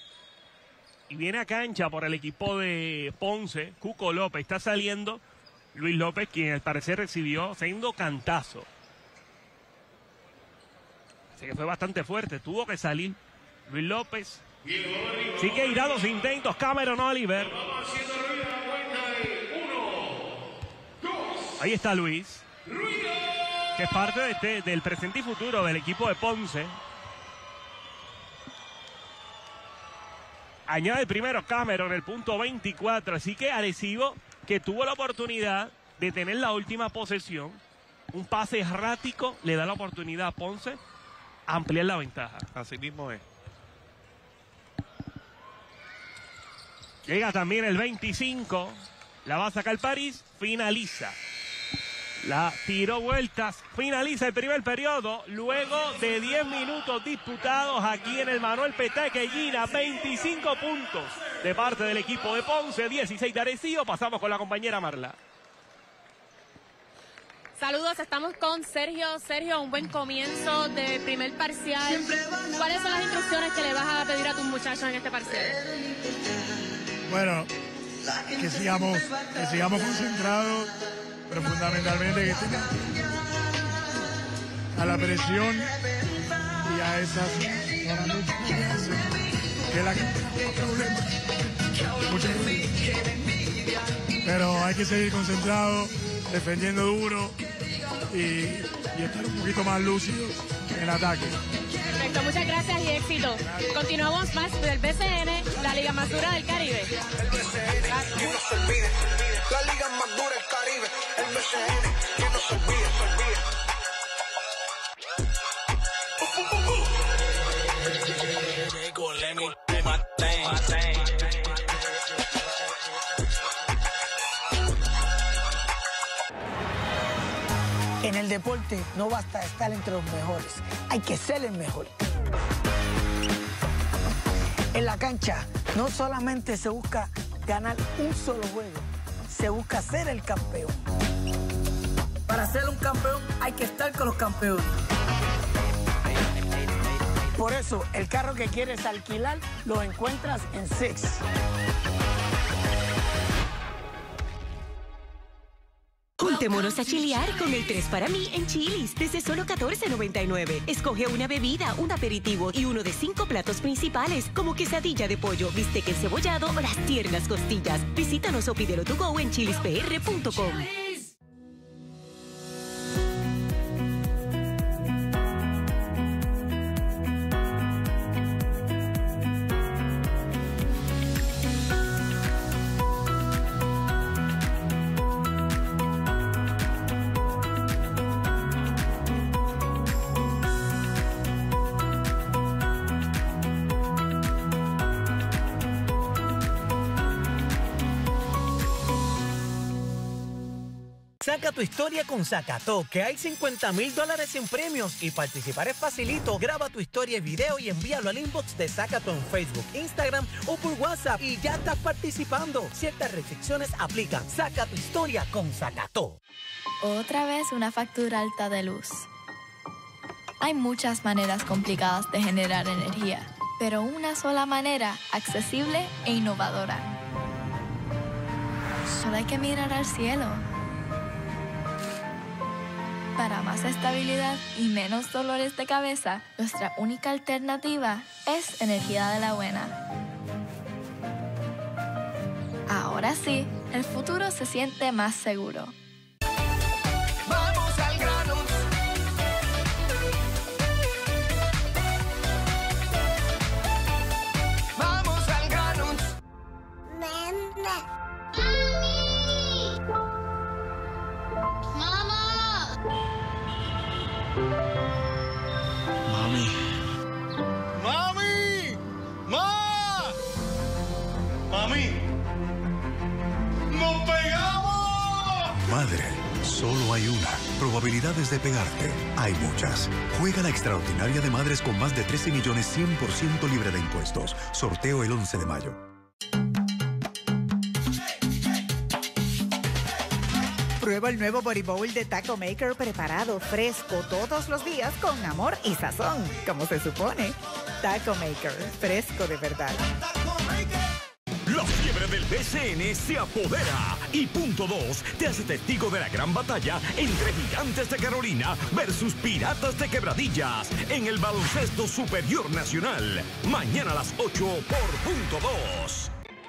A: Y viene a cancha por el equipo de Ponce, Cuco López está saliendo Luis López, quien al parecer recibió sendo cantazo. Así que fue bastante fuerte, tuvo que salir Luis López. Sí que irá dos intentos Cameron Oliver. Ahí está Luis, que es parte de este, del presente y futuro del equipo de Ponce. Añade el primero Cameron, el punto veinticuatro. Así que Arecibo, que tuvo la oportunidad de tener la última posesión, un pase errático le da la oportunidad a Ponce a ampliar la ventaja.
B: Así mismo es.
A: Llega también el veinticinco, la va a sacar París, finaliza. La tiró vueltas, finaliza el primer periodo, luego de diez minutos disputados aquí en el Manuel Petaque Llena, veinticinco puntos de parte del equipo de Ponce, dieciséis de Arecibo. Pasamos con la compañera Marla.
U: Saludos, estamos con Sergio. Sergio, un buen comienzo del primer parcial. ¿Cuáles son las instrucciones que le vas a pedir a tus muchachos en este parcial?
V: Bueno, que sigamos, que sigamos concentrados, pero fundamentalmente que estén a la presión y a esas que es la que problema. Pero hay que seguir concentrados, defendiendo duro y, y estar un poquito más lúcido en el ataque.
U: Perfecto, muchas gracias y éxito. Continuamos más del B C N, la liga más dura del Caribe.
E: El B C N, que no se olvide. La liga más dura del Caribe. El B C N, que no se olvide, se olvide.
S: En el deporte no basta estar entre los mejores, hay que ser el mejor. En la cancha no solamente se busca ganar un solo juego, se busca ser el campeón. Para ser un campeón hay que estar con los campeones. Por eso, el carro que quieres alquilar lo encuentras en Six.
G: Juntémonos a chilear con el tres para mí en Chili's desde solo catorce noventa y nueve. Escoge una bebida, un aperitivo y uno de cinco platos principales como quesadilla de pollo, bistec encebollado o las tiernas costillas. Visítanos o pídelo to go en chilis p r punto com.
P: Saca tu historia con Zacató, que hay cincuenta mil dólares en premios y participar es facilito. Graba tu historia y video y envíalo al inbox de Zacató en Facebook, Instagram o por WhatsApp y ya estás participando. Ciertas restricciones aplican. Saca tu historia con Zacató.
W: Otra vez una factura alta de luz. Hay muchas maneras complicadas de generar energía, pero una sola manera accesible e innovadora. Solo hay que mirar al cielo. Para más estabilidad y menos dolores de cabeza, nuestra única alternativa es energía de la buena. Ahora sí, el futuro se siente más seguro.
E: Vamos al grano. Vamos al grano.
J: Mami. ¡Mami! ¡Ma! ¡Mami! ¡Nos pegamos!
X: Madre, solo hay una. Probabilidades de pegarte, hay muchas. Juega la extraordinaria de madres con más de trece millones cien por ciento libre de impuestos. Sorteo el once de mayo.
O: Prueba el nuevo Body Bowl de Taco Maker preparado fresco todos los días con amor y sazón, como se supone. Taco Maker, fresco de verdad.
M: La fiebre del B C N se apodera y Punto dos te hace testigo de la gran batalla entre Gigantes de Carolina versus Piratas de Quebradillas en el Baloncesto Superior Nacional. Mañana a las ocho por Punto dos.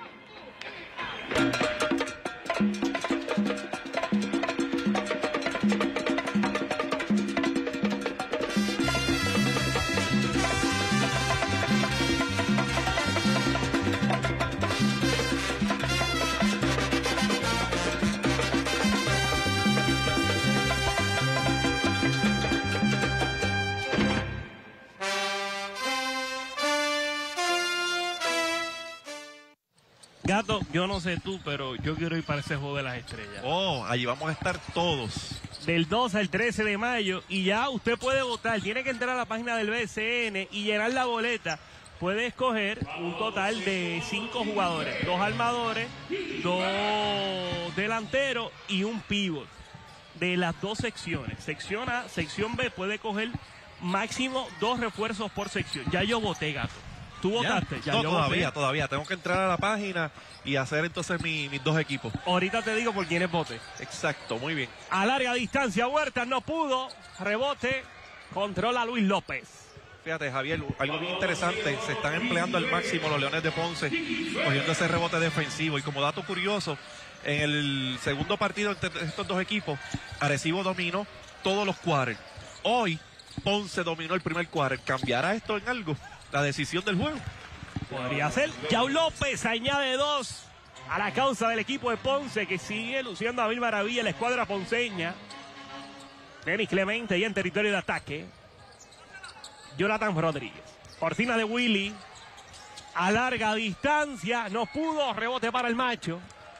A: Gato, yo no sé tú, pero yo quiero ir para ese juego de las estrellas.
B: Oh, allí vamos a estar todos.
A: Del dos al trece de mayo, y ya usted puede votar. Tiene que entrar a la página del B C N y llenar la boleta. Puede escoger un total de cinco jugadores, dos armadores, dos delanteros y un pivot de las dos secciones. Sección A, sección B, puede coger máximo dos refuerzos por sección. Ya yo voté, Gato. ¿Tú votaste?
B: Ya, no, yo todavía, voté. todavía. Tengo que entrar a la página y hacer entonces mi, mis dos equipos.
A: Ahorita te digo por quiénes voté.
B: Exacto, muy bien.
A: A larga distancia, Huertas no pudo. Rebote, controla Luis López.
B: Fíjate, Javier, algo bien interesante. Se están empleando al máximo los Leones de Ponce, cogiendo ese rebote defensivo. Y como dato curioso, en el segundo partido entre estos dos equipos, Arecibo dominó todos los quarters. Hoy, Ponce dominó el primer quarter. ¿Cambiará esto en algo? La decisión del juego.
A: Podría ser. Yao López añade dos a la causa del equipo de Ponce, que sigue luciendo a mil maravillas la escuadra ponceña. Denis Clemente ya en territorio de ataque. Jonathan Rodríguez. Cortina de Willy. A larga distancia. No pudo. Rebote para el macho.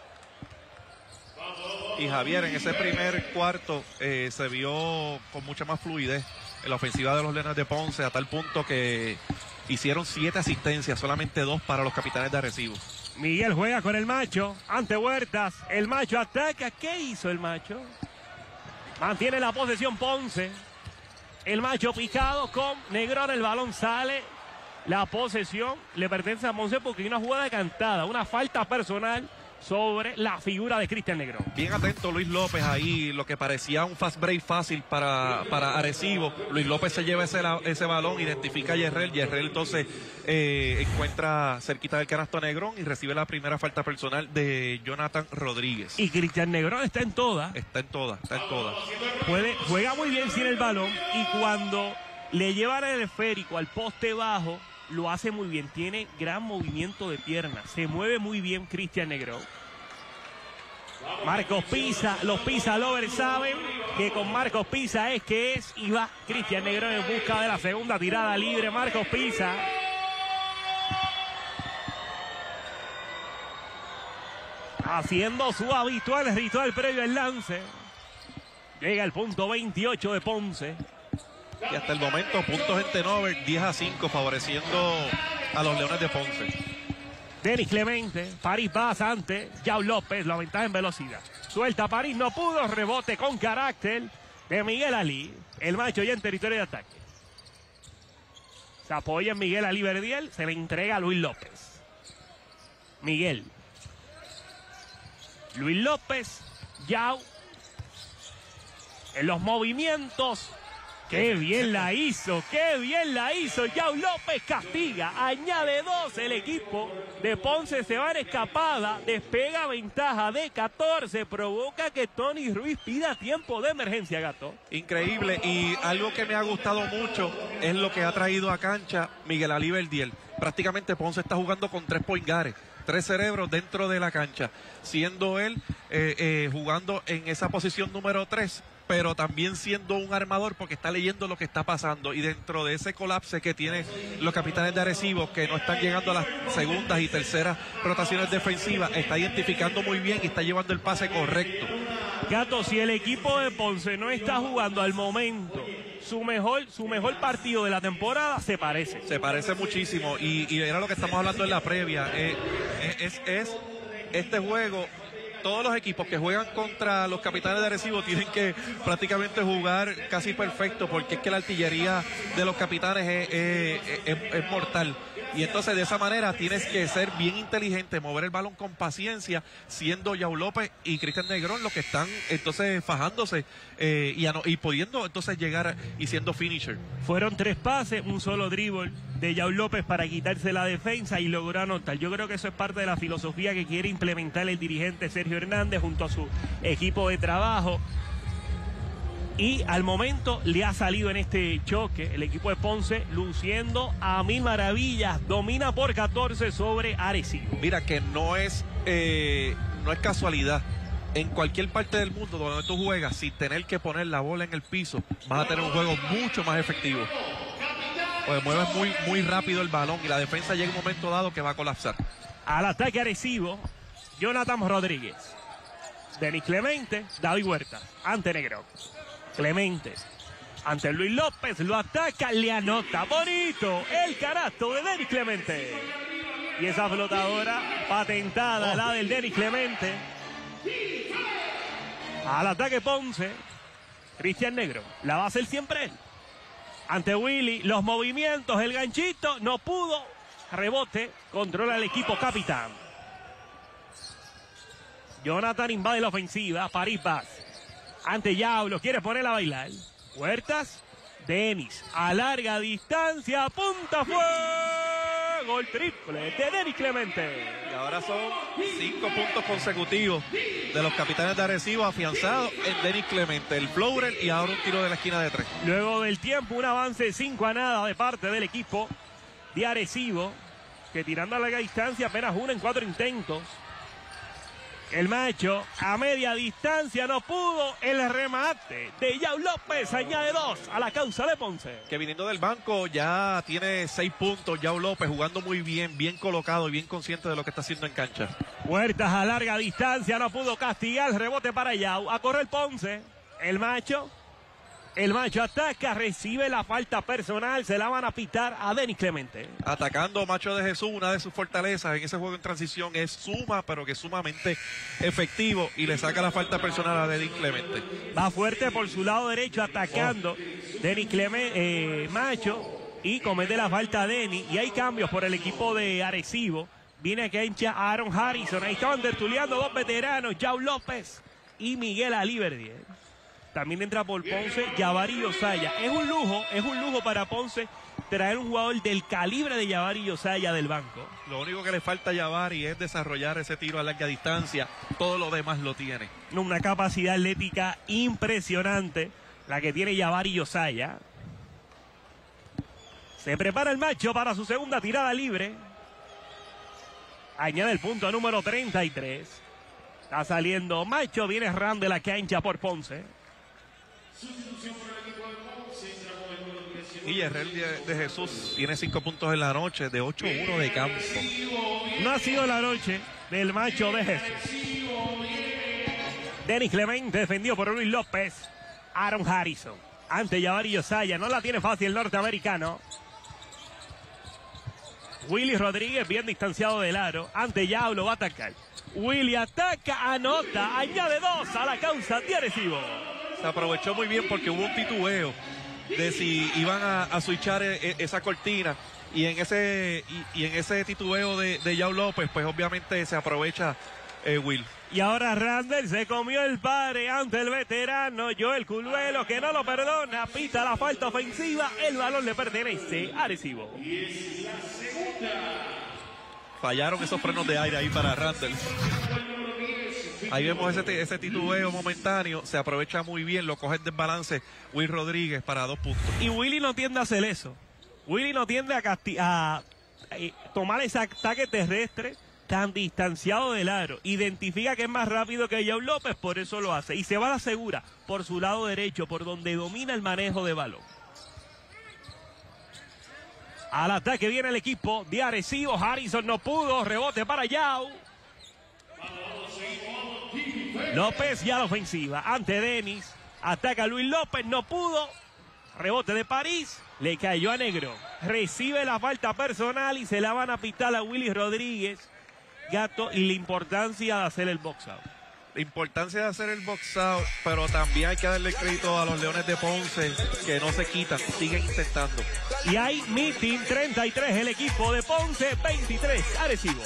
B: Y Javier, en ese primer cuarto eh, se vio con mucha más fluidez en la ofensiva de los Leones de Ponce, a tal punto que hicieron siete asistencias, solamente dos para los Capitanes de Arecibo.
A: Miguel juega con el macho ante Huertas. El macho ataca. ¿Qué hizo el macho? Mantiene la posesión Ponce. El macho picado con Negrón. El balón sale. La posesión le pertenece a Ponce porque hay una jugada cantada, una falta personal sobre la figura de Cristian Negrón.
B: Bien atento Luis López ahí, lo que parecía un fast break fácil para, para Arecibo. Luis López se lleva ese, ese balón, identifica a Yerrel. Yerrel entonces eh, encuentra cerquita del canasto a Negrón y recibe la primera falta personal de Jonathan Rodríguez.
A: Y Cristian Negrón está en todas.
B: Está en todas, está en todas.
A: Puede, juega muy bien sin el balón y cuando le llevan el esférico al poste bajo, lo hace muy bien, tiene gran movimiento de piernas, se mueve muy bien Cristian Negrón. Marcos Pisa, los Pisa Lovers saben que con Marcos Pisa es que es, y va Cristian Negrón en busca de la segunda tirada libre. Marcos Pisa haciendo su habitual ritual previo al lance. Llega el punto veintiocho de Ponce.
B: Y hasta el momento, puntos en Tenover, diez a cinco, favoreciendo a los Leones de Ponce.
A: Denis Clemente, París pasa ante Yao López, la ventaja en velocidad. Suelta París, no pudo, rebote con carácter de Miguel Ali. El macho ya en territorio de ataque. Se apoya en Miguel Ali Verdiel, se le entrega a Luis López. Miguel. Luis López, Yao. En los movimientos. ¡Qué bien la hizo! ¡Qué bien la hizo! Yao López castiga, añade dos. El equipo de Ponce se va en escapada, despega ventaja de catorce, provoca que Tony Ruiz pida tiempo de emergencia, Gato.
B: Increíble, y algo que me ha gustado mucho es lo que ha traído a cancha Miguel Ali Verdiel. Prácticamente Ponce está jugando con tres poingares, tres cerebros dentro de la cancha, siendo él eh, eh, jugando en esa posición número tres, pero también siendo un armador porque está leyendo lo que está pasando, y dentro de ese colapse que tienen los Capitanes de Arecibo, que no están llegando a las segundas y terceras rotaciones defensivas, está identificando muy bien y está llevando el pase correcto.
A: Gato, si el equipo de Ponce no está jugando al momento su mejor, su mejor partido de la temporada, se parece.
B: Se parece muchísimo, y, y era lo que estamos hablando en la previa. Eh, es, es este juego. Todos los equipos que juegan contra los Capitanes de Arecibo tienen que prácticamente jugar casi perfecto, porque es que la artillería de los Capitanes es, es, es, es mortal. Y entonces de esa manera tienes que ser bien inteligente, mover el balón con paciencia, siendo Yao López y Cristian Negrón los que están entonces fajándose eh, y, y pudiendo entonces llegar y siendo finisher.
A: Fueron tres pases, un solo dribble de Yao López para quitarse la defensa y logró anotar. Yo creo que eso es parte de la filosofía que quiere implementar el dirigente Sergio Hernández junto a su equipo de trabajo. Y al momento le ha salido en este choque el equipo de Ponce luciendo a mil maravillas. Domina por catorce sobre Arecibo.
B: Mira que no es, eh, no es casualidad. En cualquier parte del mundo donde tú juegas sin tener que poner la bola en el piso, vas a tener un juego mucho más efectivo. Pues mueves muy, muy rápido el balón y la defensa llega un momento dado que va a colapsar.
A: Al ataque Arecibo, Jonathan Rodríguez, Denis Clemente, David Huerta, ante Negrón. Clemente ante Luis López, lo ataca, le anota. Bonito el canasto de Denis Clemente. Y esa flotadora patentada, oh. la del Denis Clemente. Al ataque Ponce, Cristian Negrón, la va a hacer siempre él. Ante Willy, los movimientos, el ganchito, no pudo. Rebote, controla el equipo capitán. Jonathan invade la ofensiva, París Vaz. Ante Yao, lo quiere poner a bailar. Huertas, Denis, a larga distancia, punta fuego, el triple de Denis Clemente.
B: Y ahora son cinco puntos consecutivos de los capitanes de Arecibo afianzados en Denis Clemente, el floater y ahora un tiro de la esquina de tres.
A: Luego del tiempo, un avance cinco a nada de parte del equipo de Arecibo, que tirando a larga distancia apenas uno en cuatro intentos. El macho a media distancia no pudo. El remate de Yao López añade dos a la causa de Ponce.
B: Que viniendo del banco ya tiene seis puntos. Yao López jugando muy bien, bien colocado y bien consciente de lo que está haciendo en cancha.
A: Huertas a larga distancia no pudo castigar. Rebote para Yao. A correr Ponce. El macho. El macho ataca, recibe la falta personal, se la van a pitar a Denis Clemente.
B: Atacando Macho de Jesús, una de sus fortalezas en ese juego en transición es suma, pero que es sumamente efectivo y le saca la falta personal a Denis Clemente.
A: Va fuerte por su lado derecho atacando oh. Denis Clemente, eh, Macho, y comete la falta a Denis. Y hay cambios por el equipo de Arecibo. Viene a cancha Aaron Harrison, ahí estaban tertuleando dos veteranos, Yao López y Miguel Aliverdier. También entra por Ponce, Yavari Yosaya. Es un lujo, es un lujo para Ponce traer un jugador del calibre de Yavari Yosaya del banco.
B: Lo único que le falta a Yavari es desarrollar ese tiro a larga distancia. Todo lo demás lo tiene.
A: Una capacidad atlética impresionante la que tiene Yavari Yosaya. Se prepara el macho para su segunda tirada libre. Añade el punto número treinta y tres. Está saliendo Macho, viene Ram de la cancha por Ponce.
B: Y Yerrel de Jesús tiene cinco puntos en la noche, de ocho uno de campo.
A: No ha sido la noche del Macho de Jesús. Denis Clemente defendido por Luis López. Aaron Harrison ante Yavari Yosaya. No la tiene fácil el norteamericano. Willy Rodríguez bien distanciado del aro. Ante Yao lo va a atacar. Willy ataca, anota, añade dos a la causa de Arecibo.
B: Se aprovechó muy bien porque hubo un titubeo de si iban a, a switchar e, esa cortina y en ese y, y en ese titubeo de, de Yao López pues obviamente se aprovecha eh, Will.
A: Y ahora Randall se comió el pare ante el veterano Joel Culuelo, que no lo perdona, pita la falta ofensiva, el balón le pertenece a Arecibo.
B: Fallaron esos frenos de aire ahí para Randall. Ahí vemos ese, ese titubeo momentáneo, se aprovecha muy bien, lo coge en desbalance Will Rodríguez para dos puntos.
A: Y Willy no tiende a hacer eso. Willy no tiende a, a, a tomar ese ataque terrestre tan distanciado del aro. Identifica que es más rápido que Yao López, por eso lo hace. Y se va a la segura por su lado derecho, por donde domina el manejo de balón. Al ataque viene el equipo de Arecibo. Harrison no pudo, rebote para Yao. López ya a la ofensiva, ante Denis, ataca Luis López, no pudo, rebote de París, le cayó a Negro, recibe la falta personal y se la van a pitar a Willy Rodríguez, Gato, y la importancia de hacer el box out.
B: la importancia de hacer el box out, pero también hay que darle crédito a los Leones de Ponce, que no se quitan, siguen intentando.
A: Y hay meeting treinta y tres, el equipo de Ponce, veintitrés, Arecibo.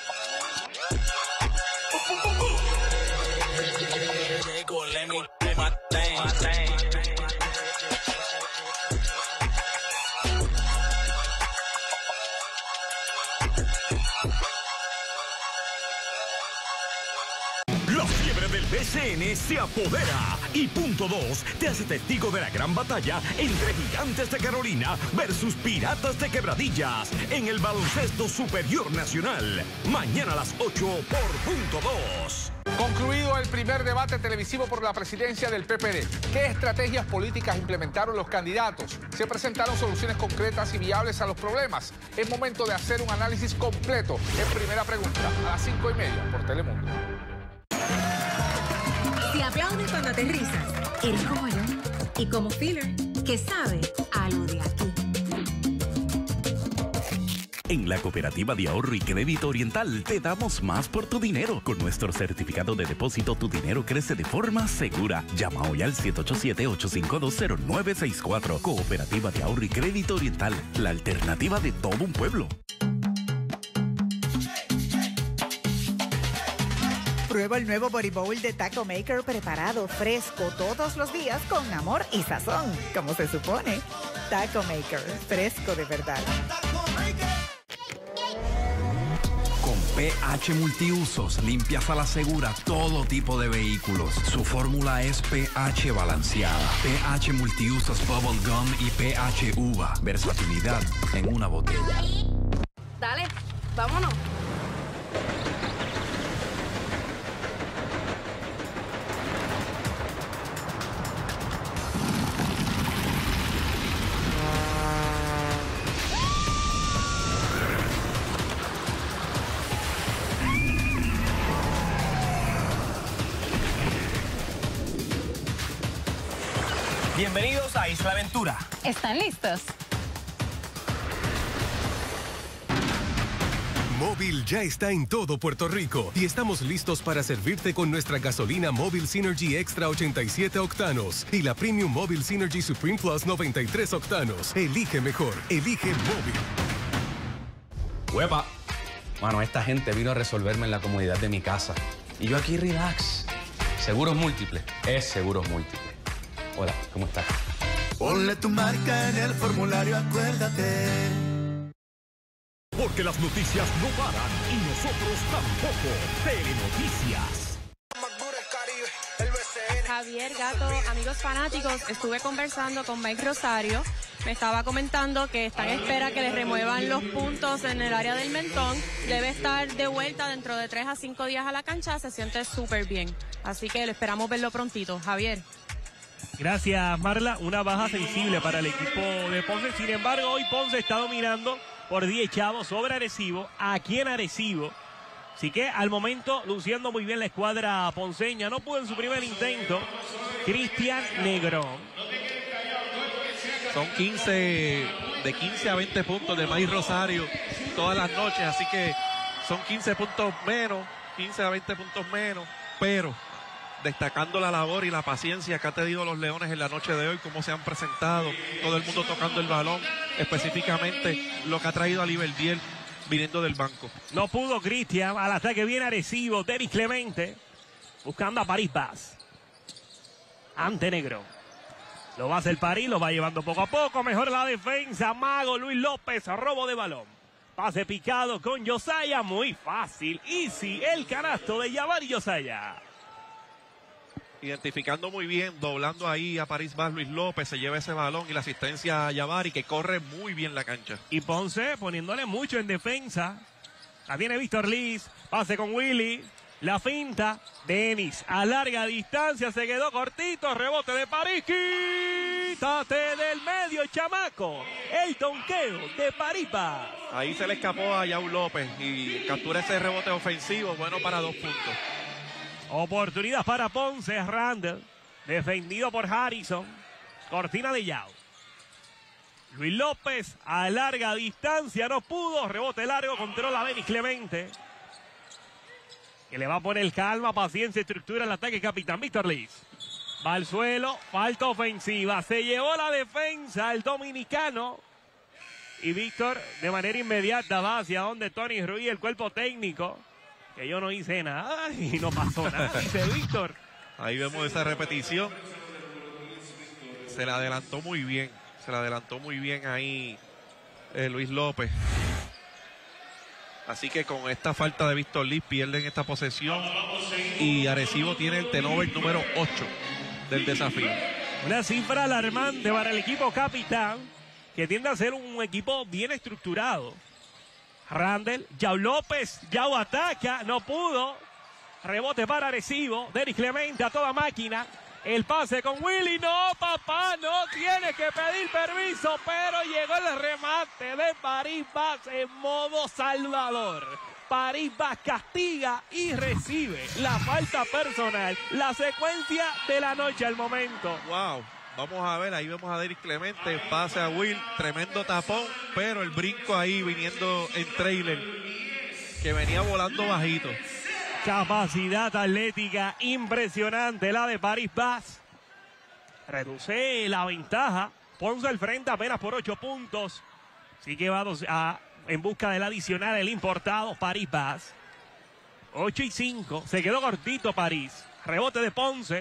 M: La fiebre del B C N se apodera y Punto dos te hace testigo de la gran batalla entre Gigantes de Carolina versus Piratas de Quebradillas en el baloncesto superior nacional. Mañana a las ocho por Punto dos.
N: Concluido el primer debate televisivo por la presidencia del P P D, ¿qué estrategias políticas implementaron los candidatos? ¿Se presentaron soluciones concretas y viables a los problemas? Es momento de hacer un análisis completo en Primera Pregunta, a las cinco y media por Telemundo.
C: Si aplaudes cuando aterrizas, eres como yo y como Filler, que sabe algo de aquí.
Q: En la Cooperativa de Ahorro y Crédito Oriental te damos más por tu dinero. Con nuestro certificado de depósito, tu dinero crece de forma segura. Llama hoy al siete ocho siete, ocho cinco dos, cero nueve seis cuatro. Cooperativa de Ahorro y Crédito Oriental, la alternativa de todo un pueblo.
O: Prueba el nuevo Body Bowl de Taco Maker preparado fresco todos los días con amor y sazón, como se supone. Taco Maker, fresco de verdad.
D: Con P H Multiusos limpias a la segura todo tipo de vehículos. Su fórmula es P H balanceada. P H Multiusos Bubble Gum y P H Uva. Versatilidad en una botella.
C: Dale, vámonos.
P: Bienvenidos a Isla Aventura.
C: ¿Están listos?
R: Móvil ya está en todo Puerto Rico y estamos listos para servirte con nuestra gasolina Móvil Synergy Extra ochenta y siete octanos y la Premium Móvil Synergy Supreme Plus noventa y tres octanos. Elige mejor, elige Móvil.
F: ¡Huepa! Mano, esta gente vino a resolverme en la comodidad de mi casa. Y yo aquí relax. Seguros Múltiples. Es Seguros Múltiples. Hola, ¿cómo estás?
E: Ponle tu marca en el formulario, acuérdate.
M: Porque las noticias no paran y nosotros tampoco. Telenoticias.
U: Javier Gato, amigos fanáticos, estuve conversando con Mike Rosario. Me estaba comentando que está en espera que le remuevan los puntos en el área del mentón. Debe estar de vuelta dentro de tres a cinco días a la cancha. Se siente súper bien. Así que lo esperamos verlo prontito. Javier.
A: Gracias, Marla. Una baja sensible para el equipo de Ponce. Sin embargo, hoy Ponce está dominando por diez chavos sobre Arecibo, aquí en Arecibo. Así que al momento luciendo muy bien la escuadra ponceña. No pudo en su primer intento Cristian Negrón.
B: Son quince, de quince a veinte puntos de Mike Rosario todas las noches, así que son quince puntos menos, quince a veinte puntos menos, pero destacando la labor y la paciencia que ha tenido los Leones en la noche de hoy, cómo se han presentado, todo el mundo tocando el balón, específicamente lo que ha traído a Liberdiel viniendo del banco.
A: No pudo Cristian, al ataque viene Arecibo, Denis Clemente, buscando a París Vaz. Ante Negro. Lo va a hacer París, lo va llevando poco a poco, mejor la defensa, Mago, Luis López, robo de balón. Pase picado con Yosaya, muy fácil, easy, el canasto de Yavari Yosaya.
B: Identificando muy bien, doblando ahí a París Vaz, Luis López, se lleva ese balón y la asistencia a Yavari, que corre muy bien la cancha.
A: Y Ponce poniéndole mucho en defensa. La tiene Víctor Liz, pase con Willy, la finta, Denis a larga distancia, se quedó cortito, rebote de París, quítate del medio, chamaco, el tonqueo de París Vaz.
B: Ahí se le escapó a Yaul López y captura ese rebote ofensivo, bueno para dos puntos.
A: Oportunidad para Ponce, Randall, defendido por Harrison, cortina de Yao. Luis López a larga distancia, no pudo, rebote largo, controla Denis Clemente. que le va a poner calma, paciencia, estructura al ataque, capitán Víctor Liz. Va al suelo, falta ofensiva, se llevó la defensa el dominicano. Y Víctor de manera inmediata va hacia donde Tony Ruiz, el cuerpo técnico, que yo no hice nada y no pasó nada, dice Víctor.
B: Ahí vemos esa repetición. Se la adelantó muy bien, se la adelantó muy bien ahí eh, Luis López. Así que con esta falta de Víctor Liz pierden esta posesión y Arecibo tiene el turnover número ocho del desafío.
A: Una cifra alarmante para el equipo capitán, que tiende a ser un equipo bien estructurado. Randall, Yao López, Yao ataca, no pudo. Rebote para Arecibo, Denis Clemente a toda máquina. El pase con Willy, no papá, no tiene que pedir permiso, pero llegó el remate de París Bas en modo salvador. París Bas castiga y recibe la falta personal, la secuencia de la noche al momento.
B: Wow, vamos a ver, ahí vemos a Denis Clemente, pase a Will, tremendo tapón, pero el brinco ahí viniendo en trailer, que venía volando bajito.
A: Capacidad atlética impresionante la de París Bas. Reduce la ventaja. Ponce al frente apenas por ocho puntos. Así que va a, en busca del adicional el importado París Bas. ocho y cinco. Se quedó cortito París. Rebote de Ponce.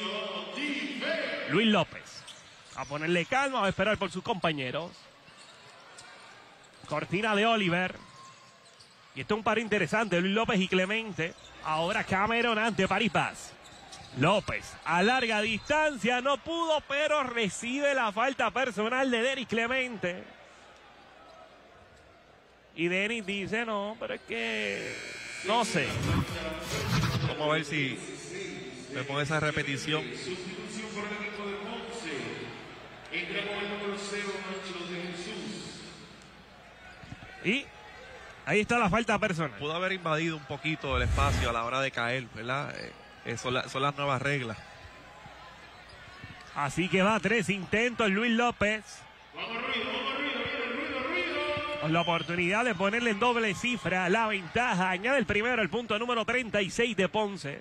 A: Luis López. A ponerle calma, va a esperar por sus compañeros. Cortina de Oliver. Y esto es un par interesante, Luis López y Clemente. Ahora Cameron ante París Bas. López a larga distancia, no pudo, pero recibe la falta personal de Denis Clemente. Y Denis dice, no, pero es que no sé.
B: Vamos a ver si vemos esa repetición.
A: Y ahí está la falta personal.
B: Pudo haber invadido un poquito el espacio a la hora de caer, ¿verdad? Eh, eh, son, la, son las nuevas reglas.
A: Así que va tres intentos Luis López. Con la oportunidad de ponerle en doble cifra la ventaja. Añade el primero, el punto número treinta y seis de Ponce.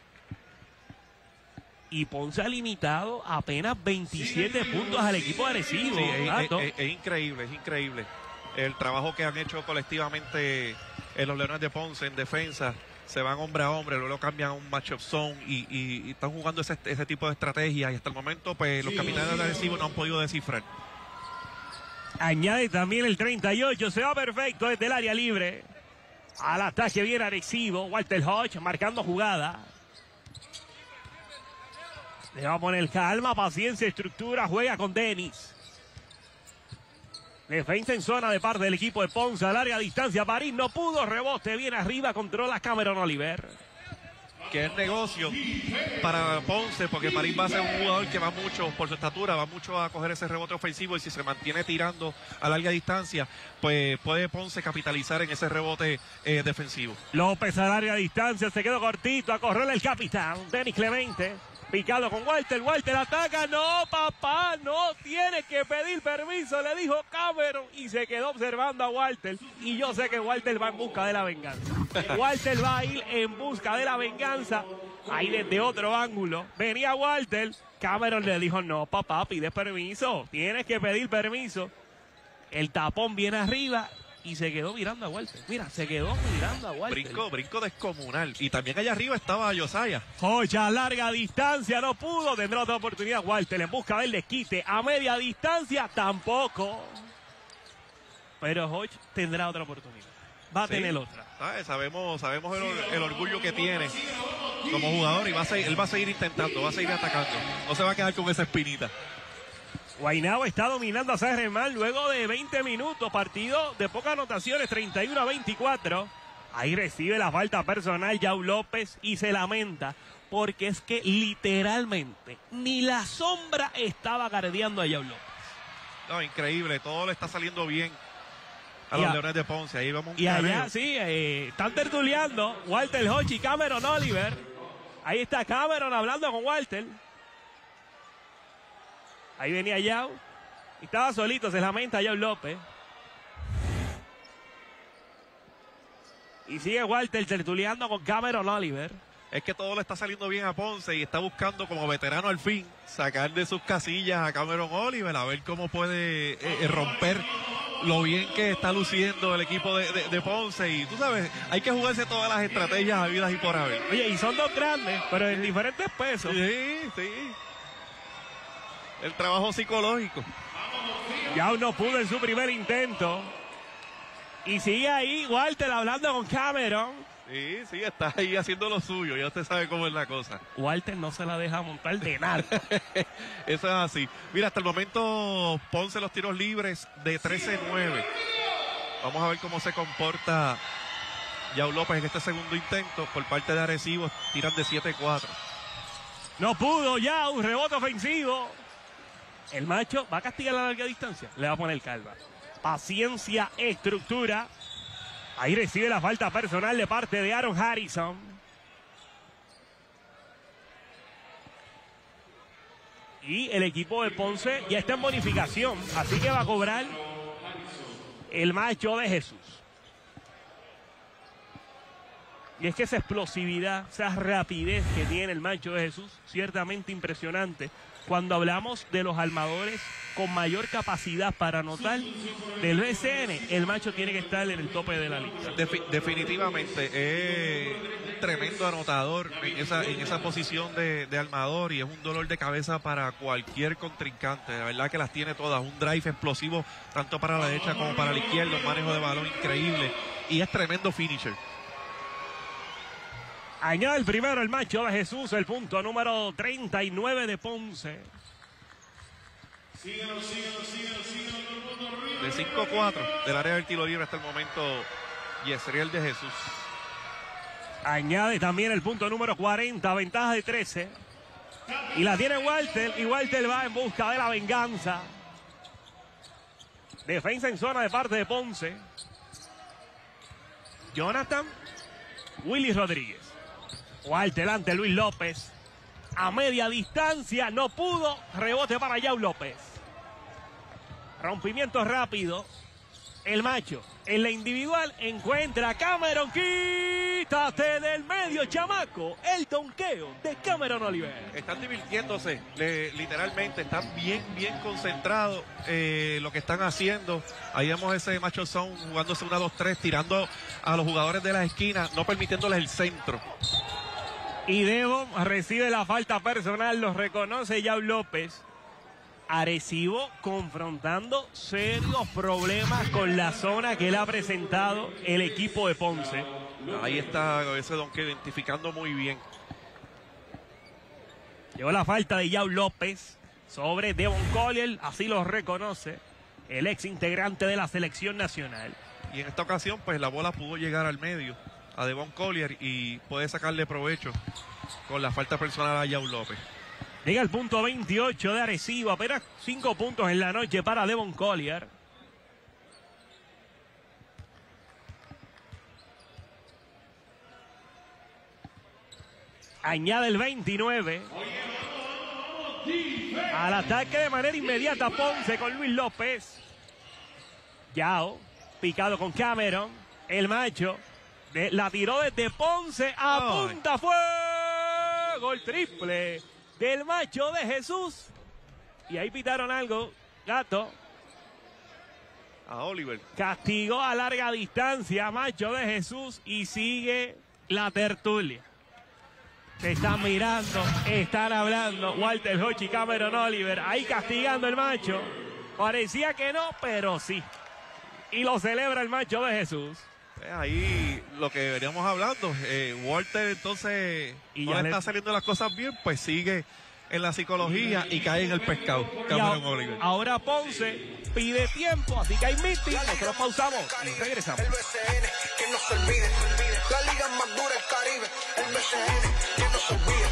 A: Y Ponce ha limitado apenas veintisiete puntos al equipo agresivo.
B: Sí, es, es, es, es increíble, es increíble. El trabajo que han hecho colectivamente en los Leones de Ponce en defensa. Se van hombre a hombre, luego cambian a un matchup zone y, y, y están jugando ese, ese tipo de estrategias. Y hasta el momento, pues, los capitanes de Arecibo no han podido descifrar.
A: Añade también el treinta y ocho, se va perfecto desde el área libre. Al ataque viene Arecibo, Walter Hodge marcando jugada. Le va a poner calma, paciencia, estructura, juega con Denis. Defensa en zona de parte del equipo de Ponce, a larga distancia, París no pudo, rebote, viene arriba, controla Cameron Oliver.
B: Que es negocio para Ponce, porque París va a ser un jugador que va mucho, por su estatura, va mucho a coger ese rebote ofensivo y si se mantiene tirando a larga distancia, pues puede Ponce capitalizar en ese rebote eh, defensivo.
A: López a larga distancia, se quedó cortito, a correr el capitán, Denis Clemente. Picado con Walter, Walter ataca, no papá, no tiene que pedir permiso, le dijo Cameron y se quedó observando a Walter. Y yo sé que Walter va en busca de la venganza. Walter va a ir en busca de la venganza, ahí desde otro ángulo. Venía Walter, Cameron le dijo, no papá, pide permiso, tienes que pedir permiso. El tapón viene arriba. Y se quedó mirando a Walter. Mira, se quedó mirando a Walter.
B: Brinco, brinco descomunal. Y también allá arriba estaba Josiah.
A: Hodge a larga distancia, no pudo. Tendrá otra oportunidad Walter en busca del desquite. A media distancia, tampoco. Pero Hodge tendrá otra oportunidad. Va a sí, tener otra.
B: ¿Sabes? Sabemos, sabemos el, el orgullo que tiene como jugador. Y va a seguir, él va a seguir intentando, va a seguir atacando. No se va a quedar con esa espinita.
A: Guaynabo está dominando a San Germán luego de veinte minutos, partido de pocas anotaciones, treinta y uno a veinticuatro. Ahí recibe la falta personal Yao López y se lamenta porque es que literalmente ni la sombra estaba guardiando a Yao López.
B: No, increíble, todo le está saliendo bien a los a, Leones de Ponce. Ahí vamos un
A: Y careo. Allá sí, eh, están tertuleando Walter Hodge y Cameron Oliver. Ahí está Cameron hablando con Walter. Ahí venía Yao. Y estaba solito, se lamenta Yao López. Y sigue Walter tertuleando con Cameron Oliver.
B: Es que todo le está saliendo bien a Ponce y está buscando como veterano al fin sacar de sus casillas a Cameron Oliver, a ver cómo puede eh, romper lo bien que está luciendo el equipo de, de, de Ponce. Y tú sabes, hay que jugarse todas las estrategias habidas y por haber.
A: Oye, y son dos grandes, pero en diferentes pesos.
B: Sí, sí. El trabajo psicológico.
A: Ya no pudo en su primer intento. Y sigue ahí Walter hablando con Cameron.
B: Sí, sí, está ahí haciendo lo suyo. Ya usted sabe cómo es la cosa.
A: Walter no se la deja montar de nada.
B: Eso es así. Mira, hasta el momento Ponce los tiros libres de trece nueve. Vamos a ver cómo se comporta Yao López en este segundo intento. Por parte de Arecibo tiran de siete cuatro.
A: No pudo Yao, un rebote ofensivo. El macho va a castigar a larga distancia. Le va a poner calva. Paciencia, estructura. Ahí recibe la falta personal de parte de Aaron Harrison. Y el equipo de Ponce ya está en bonificación. Así que va a cobrar el macho de Jesús. Y es que esa explosividad, esa rapidez que tiene el macho de Jesús, ciertamente impresionante. Cuando hablamos de los armadores con mayor capacidad para anotar del B C N, el macho tiene que estar en el tope de la lista.
B: Defi- definitivamente, es un tremendo anotador en esa, en esa posición de, de armador y es un dolor de cabeza para cualquier contrincante. De verdad que las tiene todas. Un drive explosivo tanto para la derecha como para la izquierda, un manejo de balón increíble y es tremendo finisher.
A: Añade el primero el macho de Jesús, el punto número treinta y nueve de Ponce.
B: De cinco cuatro del área del tiro libre hasta el momento, Yesriel de Jesús.
A: Añade también el punto número cuarenta, ventaja de trece. Y la tiene Walter, y Walter va en busca de la venganza. Defensa en zona de parte de Ponce. Jonathan, Willy Rodríguez. Walter ante Luis López. A media distancia, no pudo. Rebote para Yao López. Rompimiento rápido. El macho en la individual encuentra a Cameron. Quítate del medio, chamaco. El donqueo de Cameron Oliver.
B: Están divirtiéndose, le, literalmente. Están bien, bien concentrados eh, lo que están haciendo. Ahí vemos ese macho zone jugándose una dos tres, tirando a los jugadores de la esquina, no permitiéndoles el centro.
A: Y Devon recibe la falta personal, lo reconoce Yao López. Arecibo confrontando serios problemas con la zona que le ha presentado el equipo de Ponce.
B: Ahí está ese donque identificando muy bien.
A: Llegó la falta de Yao López sobre Devon Collier, así lo reconoce el ex integrante de la selección nacional.
B: Y en esta ocasión, pues la bola pudo llegar al medio a Devon Collier y puede sacarle provecho con la falta personal a Yao López.
A: Llega el punto veintiocho de Arecibo, apenas cinco puntos en la noche para Devon Collier. Añade el veintinueve. Al ataque de manera inmediata Ponce con Luis López. Yao, picado con Cameron. El macho de, la tiró desde Ponce, apunta fuego. El triple del macho de Jesús. Y ahí pitaron algo, Gato.
B: A Oliver.
A: Castigó a larga distancia, macho de Jesús. Y sigue la tertulia. Se están mirando, están hablando. Walter Hodge y Cameron Oliver. Ahí castigando el macho. Parecía que no, pero sí. Y lo celebra el macho de Jesús.
B: Ahí lo que veníamos hablando, eh, Walter entonces y no le está saliendo las cosas bien, pues sigue en la psicología y cae en el pescado. Cameron Oliver.
A: Ahora Ponce pide tiempo, así que hay meeting, nosotros pausamos y regresamos.
E: El B C N, que no se olvide, la liga más dura del Caribe. El B C N, que no se olvide,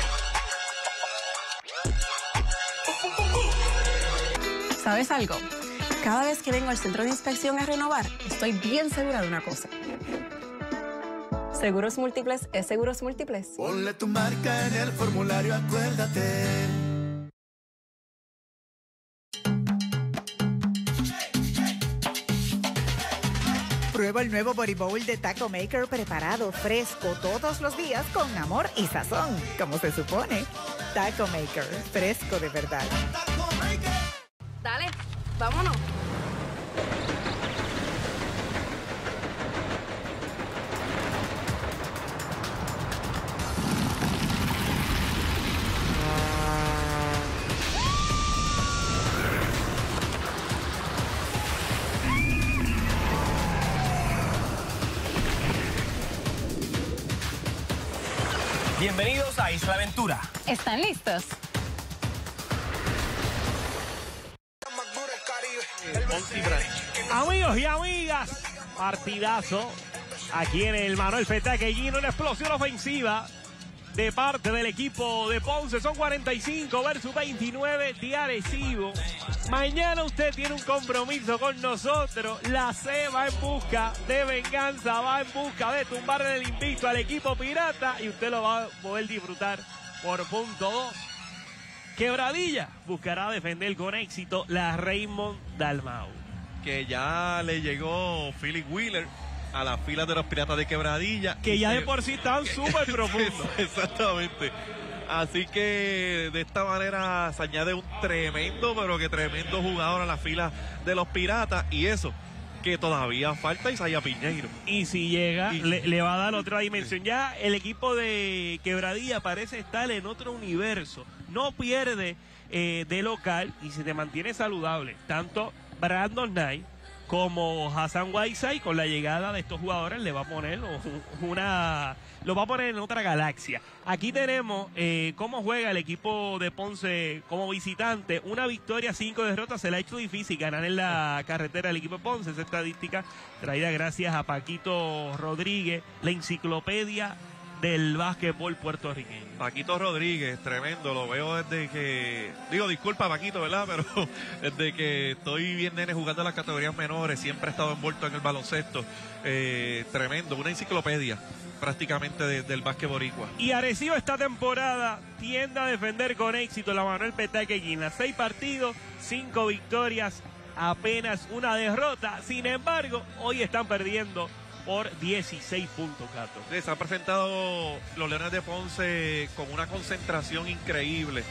E: se olvide.
H: ¿Sabes algo? Cada vez que vengo al centro de inspección a renovar, estoy bien segura de una cosa. Seguros Múltiples es Seguros Múltiples.
E: Ponle tu marca en el formulario, acuérdate.
O: Prueba el nuevo Body Bowl de Taco Maker preparado fresco todos los días con amor y sazón, como se supone. Taco Maker, fresco de verdad.
H: Dale, vámonos.
P: Bienvenidos a Isla Aventura.
C: ¿Están listos?
A: Amigos y amigas, partidazo aquí en el Manuel Petaquellino, una explosión ofensiva de parte del equipo de Ponce. Son cuarenta y cinco versus veintinueve de Arecibo. Mañana usted tiene un compromiso con nosotros. La C va en busca de venganza, va en busca de tumbar en el invicto al equipo pirata y usted lo va a poder disfrutar por punto dos. Quebradilla buscará defender con éxito la Raymond Dalmau.
B: Que ya le llegó Philip Wheeler a las filas de los Piratas de Quebradilla.
A: Que ya de por sí están súper profundos.
B: Exactamente. Así que de esta manera se añade un tremendo, pero que tremendo jugador a las filas de los Piratas. Y eso, que todavía falta Isaiah Piñeiro.
A: Y si llega, y... le, le va a dar otra dimensión. Ya el equipo de Quebradilla parece estar en otro universo. No pierde eh, de local y se te mantiene saludable. Tanto Brandon Knight como Hassan Whiteside, con la llegada de estos jugadores, le va a poner una... lo va a poner en otra galaxia. Aquí tenemos eh, cómo juega el equipo de Ponce como visitante. Una victoria, cinco derrotas. Se le ha hecho difícil ganar en la carretera del equipo de Ponce. Esa estadística traída gracias a Paquito Rodríguez, la enciclopedia del básquetbol puertorriqueño.
B: Paquito Rodríguez, tremendo, lo veo desde que, digo, disculpa Paquito, ¿verdad? Pero desde que estoy bien nene jugando en las categorías menores, siempre he estado envuelto en el baloncesto, eh, tremendo, una enciclopedia prácticamente de, del básquet boricua.
A: Y Arecibo esta temporada tiende a defender con éxito la Manuel Petaquellina. Seis partidos, cinco victorias, apenas una derrota. Sin embargo, hoy están perdiendo por dieciséis puntos, Gato.
B: Sí, se han presentado los Leones de Ponce con una concentración increíble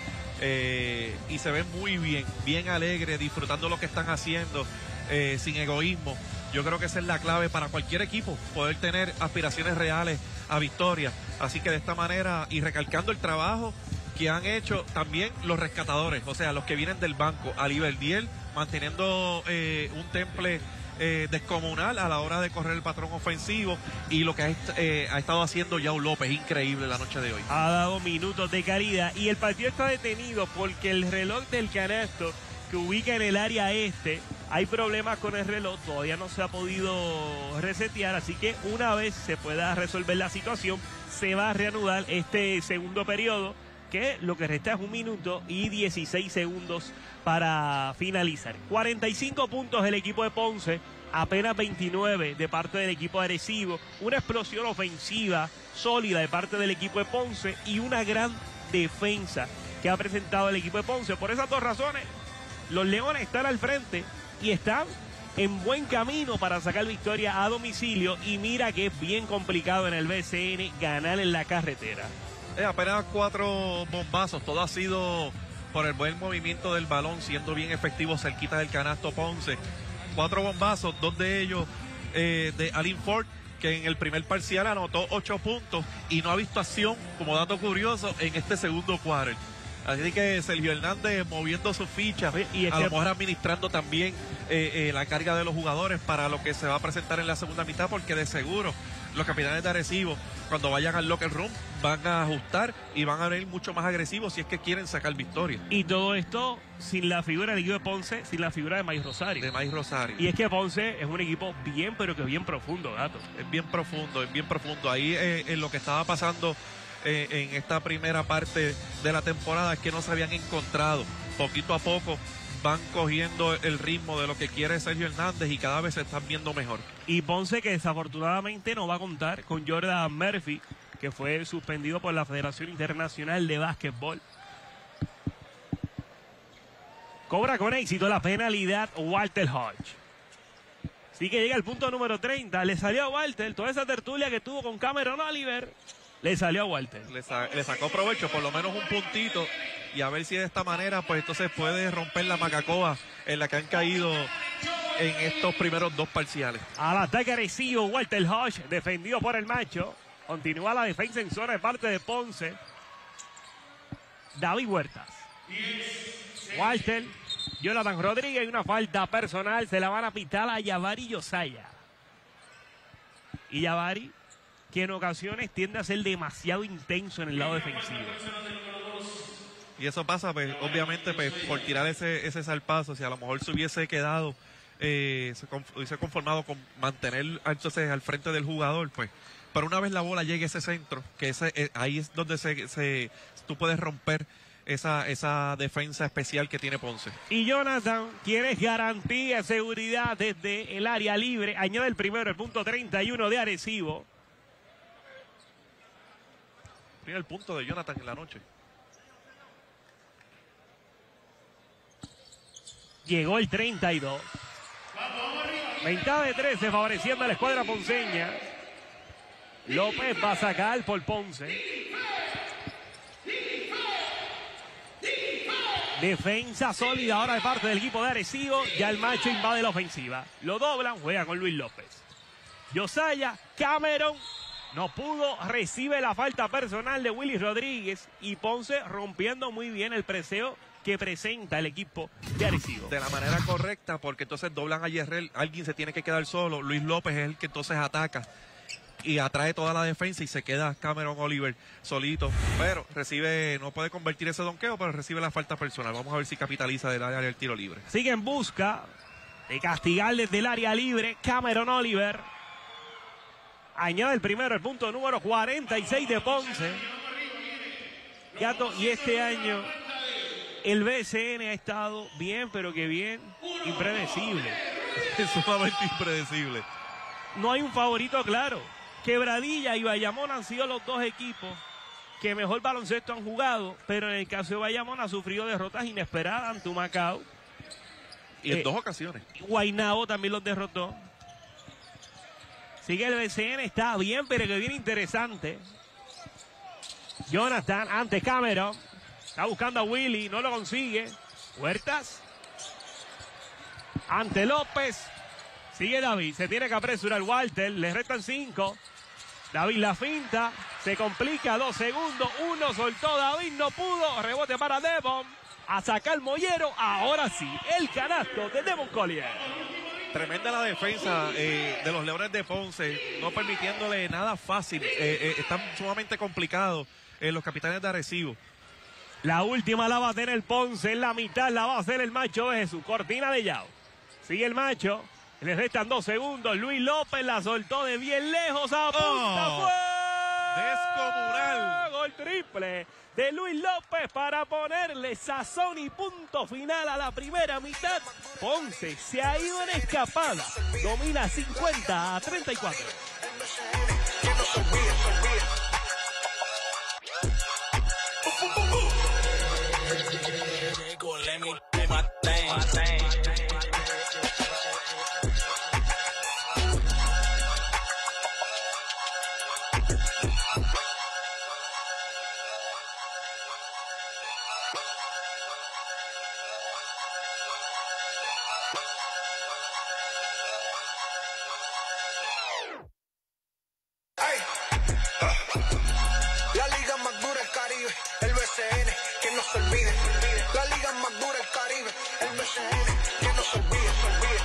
B: eh, y se ven muy bien, bien alegres, disfrutando lo que están haciendo, eh, sin egoísmo. Yo creo que esa es la clave para cualquier equipo, poder tener aspiraciones reales a victoria. Así que de esta manera, y recalcando el trabajo que han hecho también los rescatadores, o sea, los que vienen del banco, Ali Verdiel, manteniendo eh, un temple Eh, descomunal a la hora de correr el patrón ofensivo, y lo que ha, eh, ha estado haciendo Yao López, increíble la noche de hoy.
A: Ha dado minutos de caridad y el partido está detenido porque el reloj del canasto que ubica en el área este, hay problemas con el reloj, todavía no se ha podido resetear, así que una vez se pueda resolver la situación, se va a reanudar este segundo periodo, que lo que resta es un minuto y dieciséis segundos para finalizar. cuarenta y cinco puntos el equipo de Ponce, apenas veintinueve de parte del equipo de Arecibo. Una explosión ofensiva sólida de parte del equipo de Ponce y una gran defensa que ha presentado el equipo de Ponce. Por esas dos razones, los Leones están al frente y están en buen camino para sacar victoria a domicilio. Y mira que es bien complicado en el B C N ganar en la carretera.
B: Eh, apenas cuatro bombazos, todo ha sido por el buen movimiento del balón, siendo bien efectivo cerquita del canasto Ponce. Cuatro bombazos, dos de ellos eh, de Alin Ford, que en el primer parcial anotó ocho puntos y no ha visto acción, como dato curioso, en este segundo cuarto. Así que Sergio Hernández moviendo sus fichas, y a lo mejor administrando también eh, eh, la carga de los jugadores para lo que se va a presentar en la segunda mitad, porque de seguro los capitanes de Arecibo, cuando vayan al locker room, van a ajustar y van a venir mucho más agresivos si es que quieren sacar victoria.
A: Y todo esto sin la figura del equipo de Ponce, sin la figura de Maíz Rosario.
B: De Maíz Rosario.
A: Y es que Ponce es un equipo bien, pero que bien profundo, Gato.
B: Es bien profundo, es bien profundo. Ahí eh, en lo que estaba pasando eh, en esta primera parte de la temporada es que no se habían encontrado. Poquito a poco van cogiendo el ritmo de lo que quiere Sergio Hernández y cada vez se están viendo mejor.
A: Y Ponce, que desafortunadamente no va a contar con Jordan Murphy, que fue suspendido por la Federación Internacional de Básquetbol. Cobra con éxito la penalidad Walter Hodge. Así que llega el punto número treinta. Le salió a Walter. Toda esa tertulia que tuvo con Cameron Oliver, le salió a Walter.
B: Le, sa le sacó provecho, por lo menos un puntito. Y a ver si de esta manera, pues entonces puede romper la macacoa en la que han caído en estos primeros dos parciales.
A: Al ataque agresivo, Walter Hodge, defendido por el macho. Continúa la defensa en zona de parte de Ponce. David Huertas. Walter, Jonathan Rodríguez, y una falta personal. Se la van a pitar a Yavari Yosaya. Y Yavari, que en ocasiones tiende a ser demasiado intenso en el lado defensivo.
B: Y eso pasa, pues, obviamente, pues, por tirar ese, ese zarpazo. Si a lo mejor se hubiese quedado, eh, se conf hubiese conformado con mantener entonces al frente del jugador, pues. Pero una vez la bola llegue a ese centro, que ese, eh, ahí es donde se, se, tú puedes romper esa, esa defensa especial que tiene Ponce.
A: Y Jonathan, quieres garantía, seguridad desde el área libre. Añade el primero, el punto treinta y uno de Arecibo.
B: Primer punto de Jonathan en la noche.
A: Llegó el treinta y dos. Ventaja de trece favoreciendo a la escuadra ponceña. López va a sacar por Ponce. Defensa sólida ahora de parte del equipo de Arecibo. Ya el macho invade la ofensiva. Lo doblan, juega con Luis López. Yosaya, Cameron no pudo, recibe la falta personal de Willy Rodríguez. Y Ponce rompiendo muy bien el preseo que presenta el equipo de Arecibo.
B: De la manera correcta, porque entonces doblan a Yerrel, alguien se tiene que quedar solo. Luis López es el que entonces ataca y atrae toda la defensa y se queda Cameron Oliver solito, pero recibe, no puede convertir ese donqueo, pero recibe la falta personal. Vamos a ver si capitaliza del área del tiro libre.
A: Sigue en busca de castigar desde el área libre Cameron Oliver. Añade el primero, el punto número cuarenta y seis de Ponce. Gato, y este año el B C N ha estado bien, pero que bien impredecible.
B: Es sumamente impredecible.
A: No hay un favorito claro. Quebradilla y Bayamón han sido los dos equipos que mejor baloncesto han jugado, pero en el caso de Bayamón ha sufrido derrotas inesperadas ante Humacao.
B: Y en
A: eh,
B: dos ocasiones.
A: Guaynabo también los derrotó. Sigue el B C N, está bien, pero que bien interesante. Jonathan ante Cameron. Está buscando a Willy, no lo consigue. Huertas. Ante López. Sigue David, se tiene que apresurar Walter, le restan cinco. David la finta, se complica, dos segundos, uno soltó David, no pudo, rebote para Devon. A sacar Mollero, ahora sí, el canasto de Devon Collier.
B: Tremenda la defensa eh, de los Leones de Ponce, no permitiéndole nada fácil. Eh, eh, están sumamente complicados eh, los capitanes de Arecibo.
A: La última la va a tener Ponce, en la mitad la va a hacer el macho de Jesús. Cortina de Yao. Sigue el macho. Le restan dos segundos. Luis López la soltó de bien lejos. A punta.
B: Oh, descomunal.
A: Gol triple de Luis López para ponerle sazón y punto final a la primera mitad. Ponce se ha ido en escapada. Domina cincuenta a treinta y cuatro.
E: La liga más dura del Caribe, el B C N, que no se olvide. La liga más dura del Caribe, el B C N, que no se olvide, se olvide.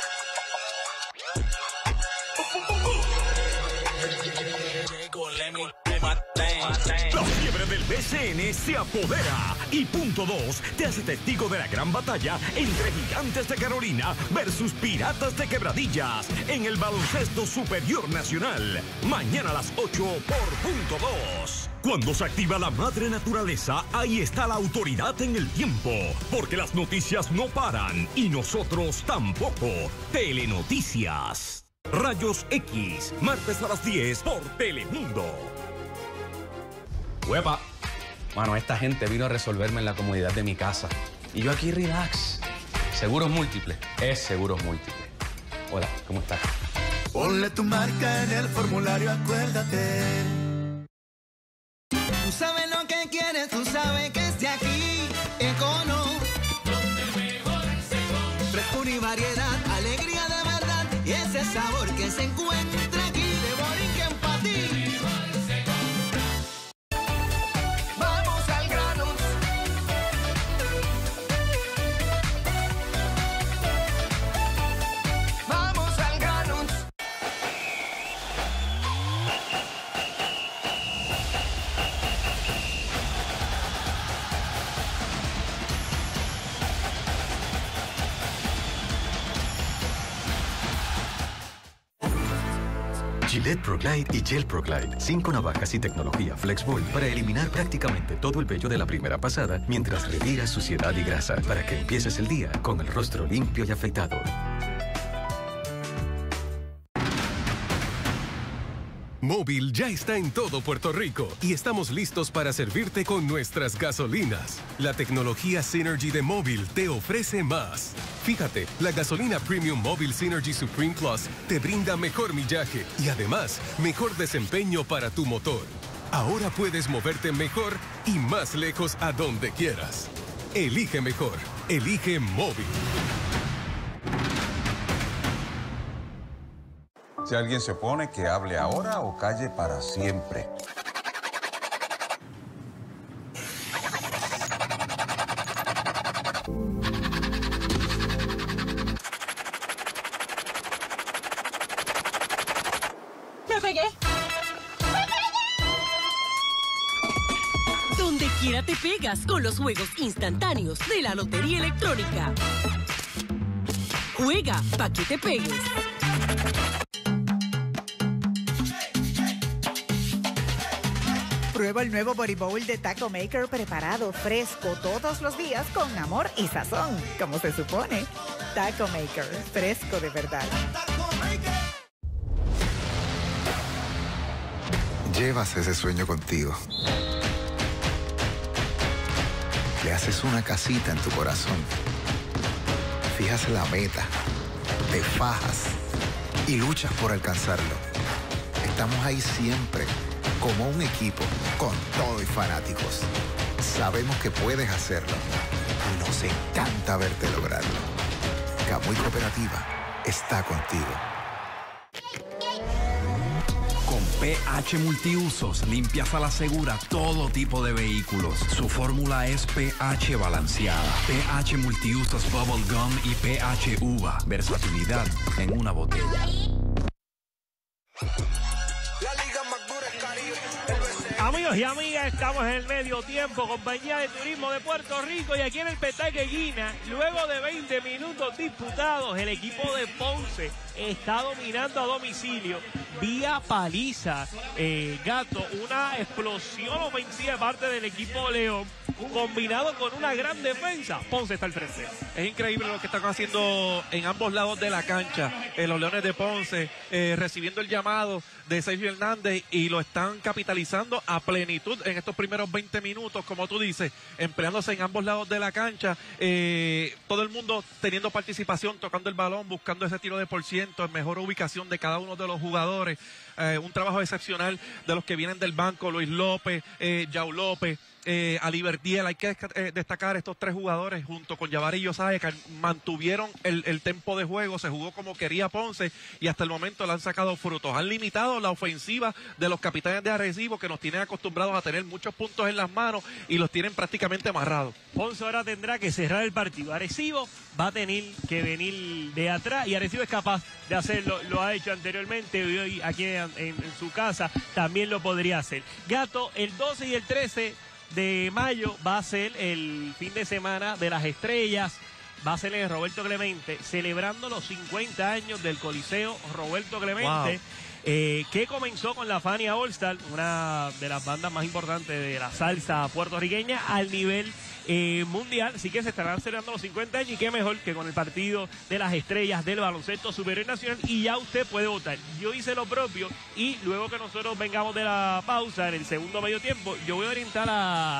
M: La fiebre del B C N se apodera y Punto dos te hace testigo de la gran batalla entre Gigantes de Carolina versus Piratas de Quebradillas en el baloncesto superior nacional. Mañana a las ocho por Punto dos. Cuando se activa la madre naturaleza, ahí está la autoridad en el tiempo, porque las noticias no paran y nosotros tampoco. Telenoticias. Rayos X, martes a las diez por Telemundo.
F: Huepa. Mano, esta gente vino a resolverme en la comodidad de mi casa. Y yo aquí relax. Seguros Múltiples es Seguros Múltiples. Hola, ¿cómo estás?
E: Ponle tu marca en el formulario, acuérdate. Tú sabes lo que quieres, tú sabes que esté aquí. Econo, donde mejor se come. Frescura y variedad, alegría de verdad. Y ese sabor que se encuentra aquí. De Borinquen para ti. Vamos al grano. Vamos al grano.
X: Gillette ProGlide y Gel ProGlide. Cinco navajas y tecnología FlexBall para eliminar prácticamente todo el vello de la primera pasada mientras retiras suciedad y grasa para que empieces el día con el rostro limpio y afeitado.
R: Móvil ya está en todo Puerto Rico y estamos listos para servirte con nuestras gasolinas. La tecnología Synergy de Móvil te ofrece más. Fíjate, la gasolina Premium Móvil Synergy Supreme Plus te brinda mejor millaje y además mejor desempeño para tu motor. Ahora puedes moverte mejor y más lejos a donde quieras. Elige mejor. Elige Móvil.
I: Si alguien se opone, que hable ahora o calle para siempre.
G: ¡Me pegué! Donde quiera te pegas con los juegos instantáneos de la Lotería Electrónica. Juega pa' que te pegues.
O: Prueba el nuevo Body Bowl de Taco Maker preparado fresco todos los días con amor y sazón, como se supone. Taco Maker, fresco de verdad.
K: Llevas ese sueño contigo. Le haces una casita en tu corazón. Fijas la meta, te fajas y luchas por alcanzarlo. Estamos ahí siempre, como un equipo, con todo y fanáticos. Sabemos que puedes hacerlo y nos encanta verte lograrlo. Camuy Cooperativa está contigo.
D: Con P H Multiusos limpias a la segura todo tipo de vehículos. Su fórmula es P H balanceada. P H Multiusos Bubble Gum y P H Uva. Versatilidad en una botella.
A: Amigos y amigas, estamos en el medio tiempo, compañía de turismo de Puerto Rico, y aquí en el Petaque Guina, luego de veinte minutos disputados, el equipo de Ponce está dominando a domicilio vía paliza. Eh, Gato, una explosión ofensiva de parte del equipo León, combinado con una gran defensa. Ponce está al frente.
B: Es increíble lo que están haciendo en ambos lados de la cancha. Eh, los Leones de Ponce eh, recibiendo el llamado de Sergio Hernández y lo están capitalizando a plenitud en estos primeros veinte minutos, como tú dices, empleándose en ambos lados de la cancha. Eh, todo el mundo teniendo participación, tocando el balón, buscando ese tiro de por ciento, en mejor ubicación de cada uno de los jugadores. Eh, un trabajo excepcional de los que vienen del banco, Luis López, eh, Yao López, eh, Ali Verdiel. Hay que eh, destacar estos tres jugadores junto con Yavari y Yosae, que mantuvieron el, el tempo de juego, se jugó como quería Ponce y hasta el momento le han sacado frutos. Han limitado la ofensiva de los capitanes de Arecibo, que nos tienen acostumbrados a tener muchos puntos en las manos y los tienen prácticamente amarrados.
A: Ponce ahora tendrá que cerrar el partido. Arecibo va a tener que venir de atrás y Arecibo es capaz de hacerlo, lo ha hecho anteriormente y hoy aquí en, en, en su casa también lo podría hacer. Gato, el doce y el trece de mayo va a ser el fin de semana de las estrellas. Va a ser en Roberto Clemente, celebrando los cincuenta años del Coliseo Roberto Clemente. Wow. Eh, que comenzó con la Fania All Star, una de las bandas más importantes de la salsa puertorriqueña al nivel eh, mundial. Así que se estarán celebrando los cincuenta años y qué mejor que con el partido de las estrellas del baloncesto superior nacional, y ya usted puede votar. Yo hice lo propio y luego que nosotros vengamos de la pausa en el segundo medio tiempo, yo voy a orientar a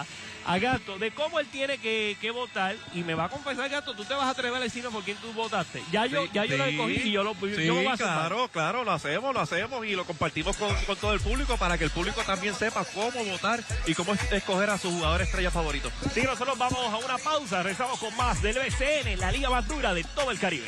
A: a Gato de cómo él tiene que, que votar y me va a confesar, Gato, tú te vas a atrever a decirnos por quién tú votaste. Ya yo,
B: sí,
A: ya yo
B: sí,
A: lo escogí y yo lo,
B: sí,
A: yo lo voy a hacer.
B: Claro, claro, lo hacemos, lo hacemos y lo compartimos con, con todo el público para que el público también sepa cómo votar y cómo escoger a su jugador estrella favorito.
A: Sí, nosotros vamos a una pausa, regresamos con más del B C N, la liga más dura de todo el Caribe.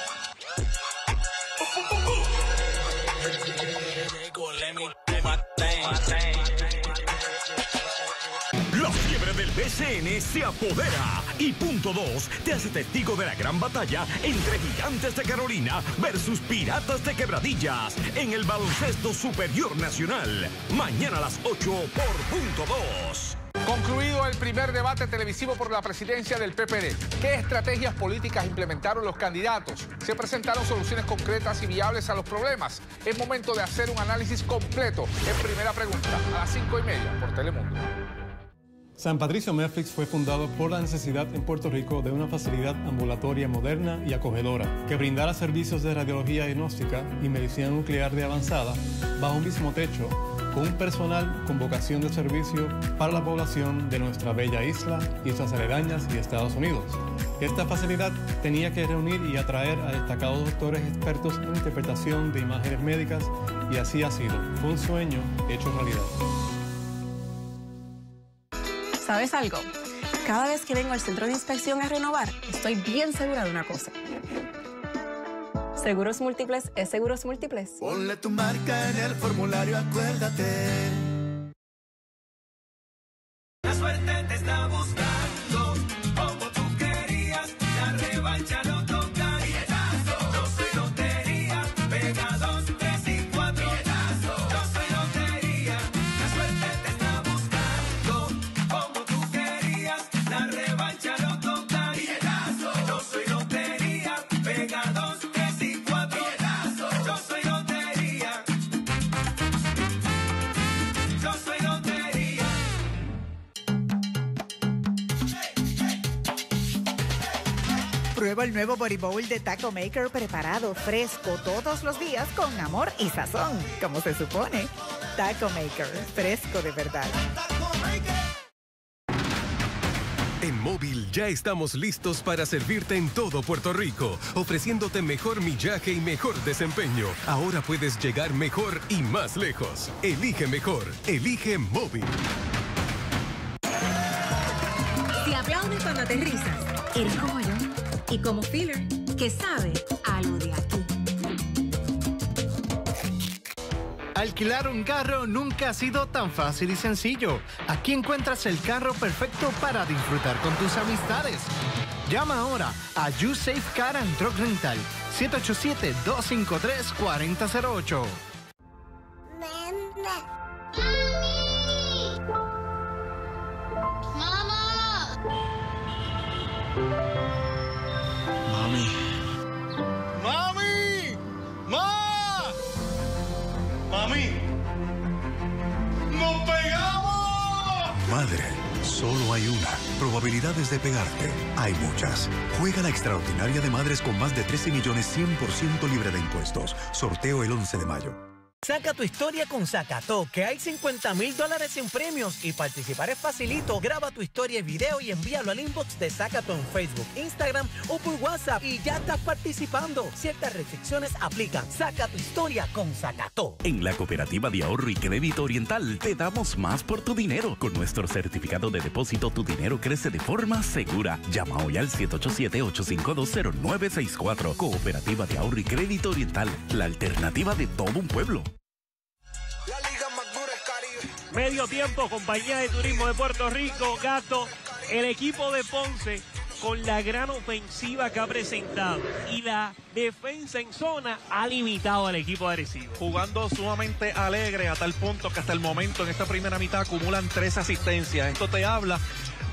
M: La fiebre del B C N se apodera y Punto dos te hace testigo de la gran batalla entre Gigantes de Carolina versus Piratas de Quebradillas en el baloncesto superior nacional. Mañana a las ocho por Punto dos.
N: Concluido el primer debate televisivo por la presidencia del P P D, ¿qué estrategias políticas implementaron los candidatos? ¿Se presentaron soluciones concretas y viables a los problemas? Es momento de hacer un análisis completo en Primera Pregunta, a las cinco y media por Telemundo.
L: San Patricio Medfix fue fundado por la necesidad en Puerto Rico de una facilidad ambulatoria moderna y acogedora que brindara servicios de radiología diagnóstica y medicina nuclear de avanzada bajo un mismo techo, con un personal con vocación de servicio para la población de nuestra bella isla, islas aledañas y Estados Unidos. Esta facilidad tenía que reunir y atraer a destacados doctores expertos en interpretación de imágenes médicas y así ha sido. Fue un sueño hecho realidad.
H: ¿Sabes algo? Cada vez que vengo al centro de inspección a renovar, estoy bien segura de una cosa. Seguros Múltiples es Seguros Múltiples.
E: Ponle tu marca en el formulario, acuérdate. La suerte te está buscando, como tú querías, la revancha no toca. Yo soy lotería, pega dos, tres y cuatro. Yo soy lotería, la suerte te está buscando, como tú querías, la revancha no toca. Yo soy lotería, pega dos.
O: Prueba el nuevo Body Bowl de Taco Maker preparado fresco todos los días con amor y sazón, como se supone. Taco Maker, fresco de verdad.
R: En Móvil ya estamos listos para servirte en todo Puerto Rico, ofreciéndote mejor millaje y mejor desempeño. Ahora puedes llegar mejor y más lejos. Elige mejor, elige Móvil.
C: Si aplaudes cuando aterrizas, eres como yo. Y como filler, que sabe algo de aquí.
S: Alquilar un carro nunca ha sido tan fácil y sencillo. Aquí encuentras el carro perfecto para disfrutar con tus amistades. Llama ahora a YouSafe Car and Truck Rental, siete ocho siete, dos cinco tres, cuatro cero cero ocho.
E: Mami. ¡Mami! ¡Ma! ¡Mami! ¡Nos pegamos!
T: Madre, solo hay una. Probabilidades de pegarte, hay muchas. Juega la extraordinaria de madres con más de trece millones cien por ciento libre de impuestos. Sorteo el once de mayo.
P: Saca tu historia con Zacató, que hay cincuenta mil dólares en premios y participar es facilito. Graba tu historia y video y envíalo al inbox de Zacató en Facebook, Instagram o por WhatsApp y ya estás participando. Ciertas restricciones aplican. Saca tu historia con Zacató.
Q: En la Cooperativa de Ahorro y Crédito Oriental te damos más por tu dinero. Con nuestro certificado de depósito, tu dinero crece de forma segura. Llama hoy al siete ocho siete, ocho cinco dos, cero nueve seis cuatro. Cooperativa de Ahorro y Crédito Oriental, la alternativa de todo un pueblo.
A: Medio tiempo, compañía de turismo de Puerto Rico, Gato, el equipo de Ponce con la gran ofensiva que ha presentado y la defensa en zona ha limitado al equipo de Arecibo.
B: Jugando sumamente alegre a tal punto que hasta el momento en esta primera mitad acumulan tres asistencias. Esto te habla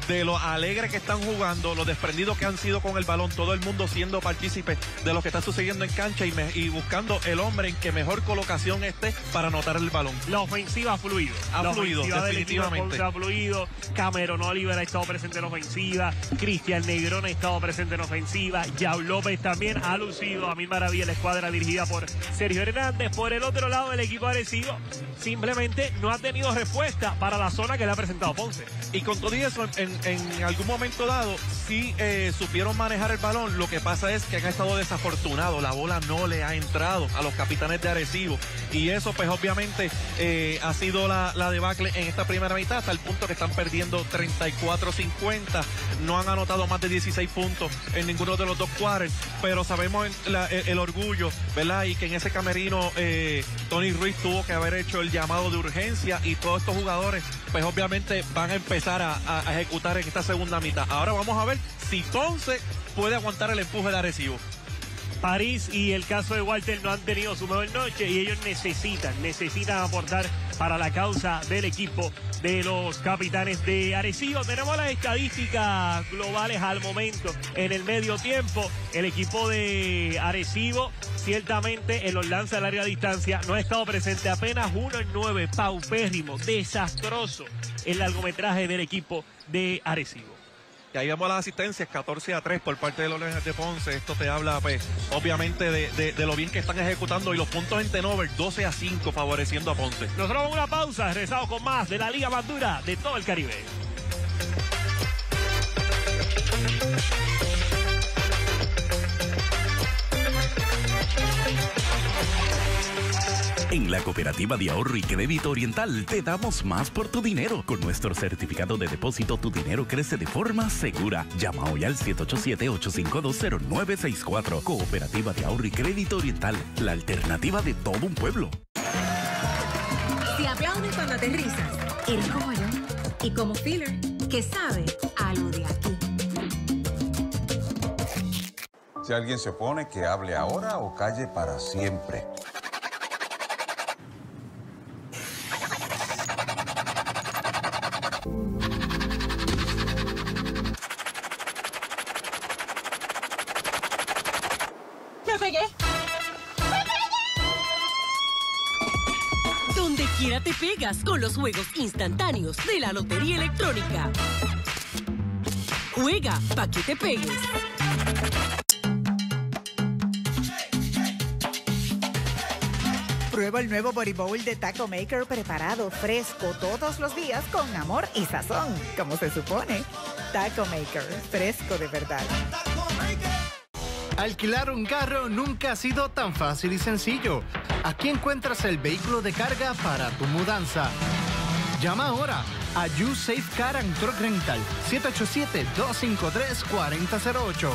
B: de lo alegre que están jugando, los desprendidos que han sido con el balón, todo el mundo siendo partícipe de lo que está sucediendo en cancha y, me, y buscando el hombre en que mejor colocación esté para anotar el balón.
A: La ofensiva ha fluido.
B: Ha
A: la
B: fluido, definitivamente.
A: Ha fluido. Cameron Oliver ha estado presente en ofensiva. Cristian Negrón ha estado presente en ofensiva. Yao López también ha lucido a mil maravillas la escuadra dirigida por Sergio Hernández. Por el otro lado, el equipo Arecibo simplemente no ha tenido respuesta para la zona que le ha presentado Ponce.
B: Y con todo eso, en, en algún momento dado, sí eh, supieron manejar el balón. Lo que pasa es que han estado desafortunados. La bola no le ha entrado a los capitanes de Arecibo. Y eso, pues, obviamente, eh, ha sido la, la debacle en esta primera mitad, hasta el punto que están perdiendo treinta y cuatro cincuenta. No han anotado más de dieciséis puntos en ninguno de los dos quarters. Pero sabemos el, la, el, el orgullo, ¿verdad? Y que en ese camerino eh, Tony Ruiz tuvo que haber hecho el llamado de urgencia. Y todos estos jugadores, pues, obviamente, van a empezar a, a, a ejecutar en esta segunda mitad. Ahora vamos a ver si Ponce puede aguantar el empuje de Arecibo.
A: París y el caso de Walter no han tenido su mejor noche y ellos necesitan, necesitan aportar para la causa del equipo de los capitanes de Arecibo. Tenemos las estadísticas globales al momento. En el medio tiempo, el equipo de Arecibo, ciertamente en los lances a larga distancia, no ha estado presente. Apenas uno en nueve, paupérrimo, desastroso el largometraje del equipo de Arecibo.
B: Y ahí vemos las asistencias, catorce a tres por parte de los Leones de Ponce. Esto te habla, pues, obviamente de, de, de lo bien que están ejecutando. Y los puntos en turnover, doce a cinco, favoreciendo a Ponce.
A: Nos vamos a una pausa, regresamos con más de la liga más dura de todo el Caribe.
Q: En la Cooperativa de Ahorro y Crédito Oriental te damos más por tu dinero. Con nuestro certificado de depósito, tu dinero crece de forma segura. Llama hoy al siete ocho siete, ocho cinco dos, cero nueve seis cuatro. Cooperativa de Ahorro y Crédito Oriental, la alternativa de todo un pueblo.
C: Si aplaudes cuando aterrizas, eres como yo. Y como Filler, que sabe algo de aquí.
I: Si alguien se opone, que hable ahora o calle para siempre.
G: ¡Me pegué! Donde quiera te pegas con los juegos instantáneos de la Lotería Electrónica. Juega pa' que te pegues.
O: Prueba el nuevo Body Bowl de Taco Maker preparado fresco todos los días con amor y sazón, como se supone. Taco Maker, fresco de verdad.
S: Alquilar un carro nunca ha sido tan fácil y sencillo. Aquí encuentras el vehículo de carga para tu mudanza. Llama ahora a You Safe Car and Truck Rental siete ocho siete, dos cinco tres, cuatro cero cero ocho.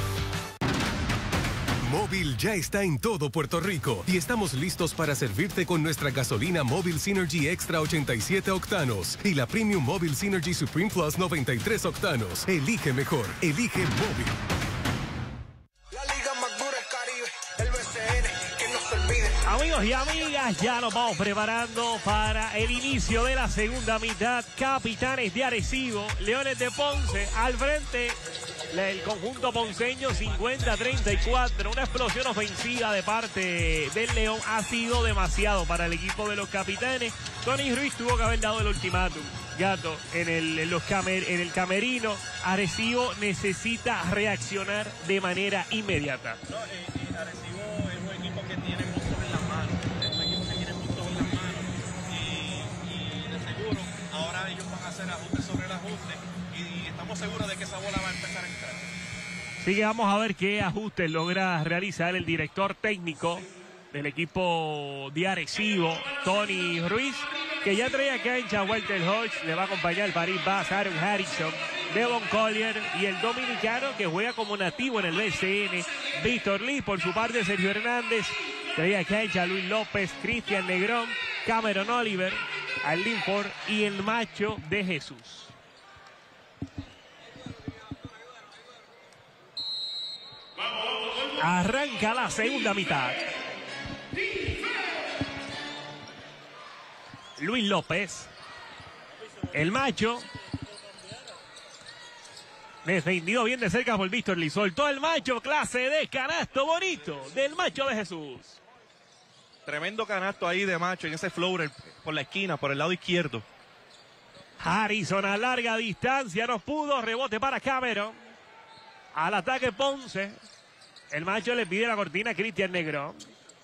R: Móvil ya está en todo Puerto Rico y estamos listos para servirte con nuestra gasolina Móvil Synergy Extra ochenta y siete octanos y la Premium Móvil Synergy Supreme Plus noventa y tres octanos. Elige mejor, elige Móvil.
A: Amigos y amigas, ya nos vamos preparando para el inicio de la segunda mitad. Capitanes de Arecibo, Leones de Ponce al frente. El conjunto ponceño cincuenta a treinta y cuatro. Una explosión ofensiva de parte del León ha sido demasiado para el equipo de los capitanes. Tony Ruiz tuvo que haber dado el ultimátum. Gato, en el, en los camer, en el camerino, Arecibo necesita reaccionar de manera inmediata.
B: No, eh, eh, Arecibo es un equipo que tiene puntos en las manos. Es un equipo que tiene puntos en las manos. Y, y de seguro, ahora ellos van a hacer ajuste sobre el ajuste. Y estamos seguros de que esa bola va a empezar a entrar.
A: Así que vamos a ver qué ajustes logra realizar el director técnico del equipo de Arecibo, Tony Ruiz, que ya trae a cancha Walter Hodge, le va a acompañar París Bass, Aaron Harrison, Devon Collier y el dominicano que juega como nativo en el B C N, Víctor Lee. Por su parte, Sergio Hernández, trae a cancha Luis López, Cristian Negrón, Cameron Oliver, Aldin Ford y el macho de Jesús. Arranca la segunda mitad. Luis López, el macho, Defendido bien de cerca por Víctor Lee. Soltó el macho, clase de canasto bonito del macho de Jesús.
B: Tremendo canasto ahí de macho en ese floater por la esquina, por el lado izquierdo.
A: Harrison a larga distancia, no pudo, rebote para Cameron. Al ataque Ponce. El macho le pide la cortina a Cristian Negrón.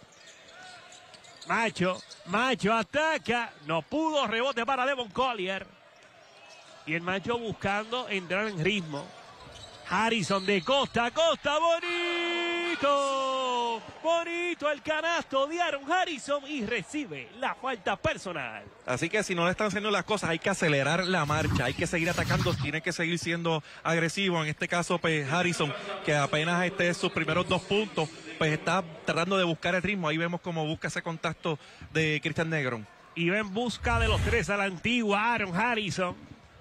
A: Macho, macho ataca, no pudo, rebote para Devon Collier. Y el macho buscando entrar en ritmo. Harrison de costa a costa, bonito. Bonito el canasto de Aaron Harrison y recibe la falta personal.
B: Así que si no le están haciendo las cosas, hay que acelerar la marcha, hay que seguir atacando, tiene que seguir siendo agresivo. En este caso, pues Harrison, que apenas esté sus primeros dos puntos, pues está tratando de buscar el ritmo. Ahí vemos cómo busca ese contacto de Cristian Negrón.
A: Y va en busca de los tres a la antigua Aaron Harrison.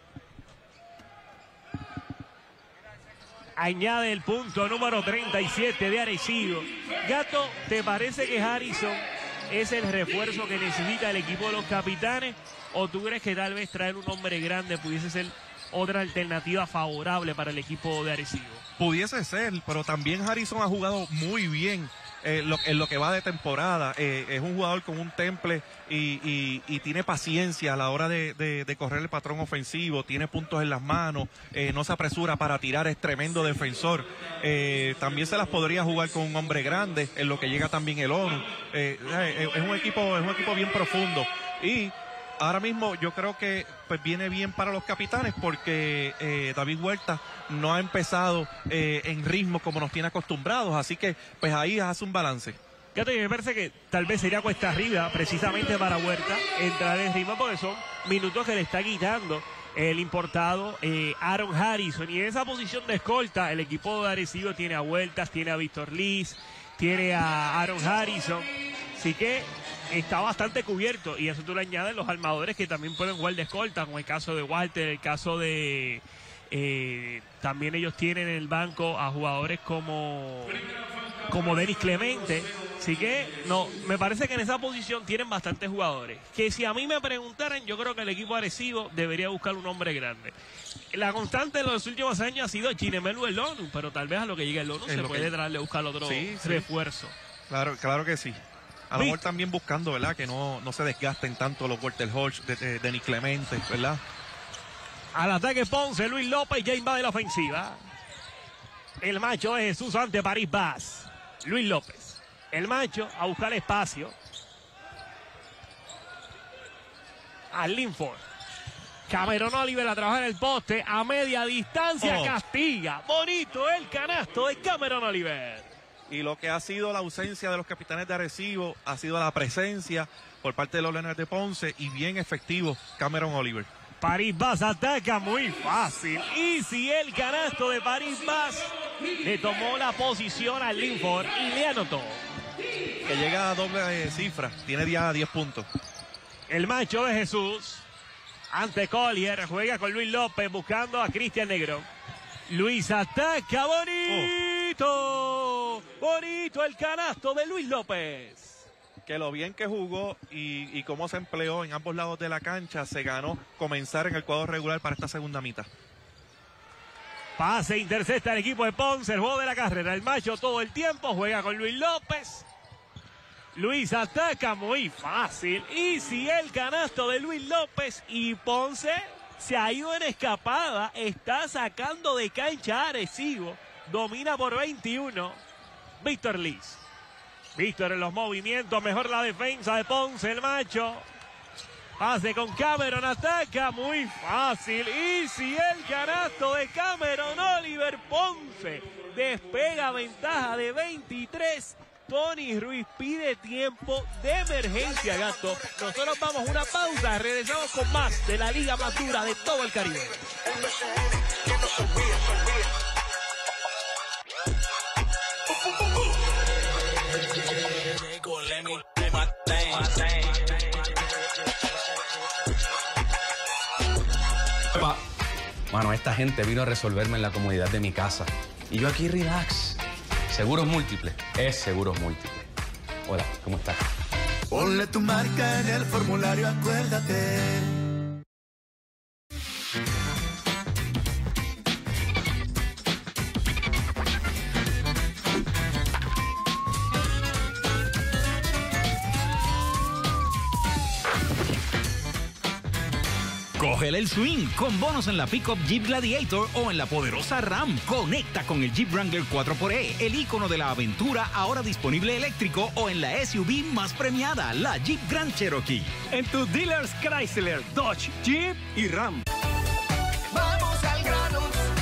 A: Añade el punto número treinta y siete de Arecibo. Gato, ¿te parece que Harrison es el refuerzo que necesita el equipo de los Capitanes? ¿O tú crees que tal vez traer un hombre grande pudiese ser otra alternativa favorable para el equipo de Arecibo?
B: Pudiese ser, pero también Harrison ha jugado muy bien eh, lo, en lo que va de temporada. Eh, es un jugador con un temple y, y, y tiene paciencia a la hora de, de, de correr el patrón ofensivo, tiene puntos en las manos, eh, no se apresura para tirar, es tremendo defensor. Eh, también se las podría jugar con un hombre grande, en lo que llega también el ONU. Eh, eh, es un equipo, es un equipo bien profundo. Y ahora mismo yo creo que pues viene bien para los Capitanes porque eh, David Huerta no ha empezado eh, en ritmo como nos tiene acostumbrados, así que pues ahí hace un balance.
A: Fíjate, me parece que tal vez sería cuesta arriba precisamente para Huerta entrar en ritmo porque son minutos que le está quitando el importado eh, Aaron Harrison. Y en esa posición de escolta el equipo de Arecibo tiene a Huertas, tiene a Víctor Liz, tiene a Aaron Harrison, así que está bastante cubierto, y eso tú le añades los armadores que también pueden jugar de escolta, como el caso de Walter, el caso de eh, también ellos tienen en el banco a jugadores como como Denis Clemente, así que no, me parece que en esa posición tienen bastantes jugadores, que si a mí me preguntaran, yo creo que el equipo Arecibo debería buscar un hombre grande. La constante en los últimos años ha sido Chinemelu el ONU, pero tal vez a lo que llegue el ONU es se puede que... darle a buscar otro sí, sí. refuerzo.
B: Claro, claro que sí. A lo mejor también buscando, ¿verdad? Que no, no se desgasten tanto los Walter Hodge de, de, de Denis Clemente, ¿verdad?
A: Al ataque Ponce, Luis López ya invade la ofensiva. El macho es Jesús ante París Bas. Luis López. El macho a buscar espacio. A Linford. Cameron Oliver a trabajar en el poste. A media distancia oh. castiga. Bonito el canasto de Cameron Oliver.
B: Y lo que ha sido la ausencia de los Capitanes de Arecibo ha sido la presencia por parte de los Leones de Ponce y bien efectivo Cameron Oliver.
A: París Bas ataca muy fácil. Y si el canasto de París Bas le tomó la posición a Linford y le anotó.
B: Que llega a doble eh, cifra, tiene ya diez puntos.
A: El macho de Jesús ante Collier, juega con Luis López buscando a Cristian Negrón. Luis ataca, bonito. Oh. Bonito el canasto de Luis López.
B: Que lo bien que jugó y, y cómo se empleó en ambos lados de la cancha, se ganó comenzar en el cuadro regular para esta segunda mitad.
A: Pase, intercepta el equipo de Ponce, el juego de la carrera. El macho todo el tiempo juega con Luis López. Luis ataca muy fácil. Y si el canasto de Luis López y Ponce se ha ido en escapada, está sacando de cancha a Arecibo. Domina por veintiuno. Víctor Liz. Víctor en los movimientos, mejor la defensa de Ponce, el macho. Pase con Cameron, ataca muy fácil. Y si el canasto de Cameron Oliver, Ponce despega ventaja de veintitrés. Tony Ruiz pide tiempo de emergencia, Gato. Nosotros vamos a una pausa, regresamos con más de la liga más dura de todo el Caribe.
F: Mano, esta gente vino a resolverme en la comodidad de mi casa. Y yo aquí relax. Seguros Múltiples es Seguros Múltiples. Hola, ¿cómo estás?
E: Ponle tu marca en el formulario, acuérdate.
J: Cógele el swing con bonos en la Pickup Jeep Gladiator o en la poderosa Ram. Conecta con el Jeep Wrangler cuatro por E, el ícono de la aventura, ahora disponible eléctrico, o en la S U V más premiada, la Jeep Grand Cherokee.
U: En tus dealers Chrysler, Dodge, Jeep y Ram.
E: Vamos al grano.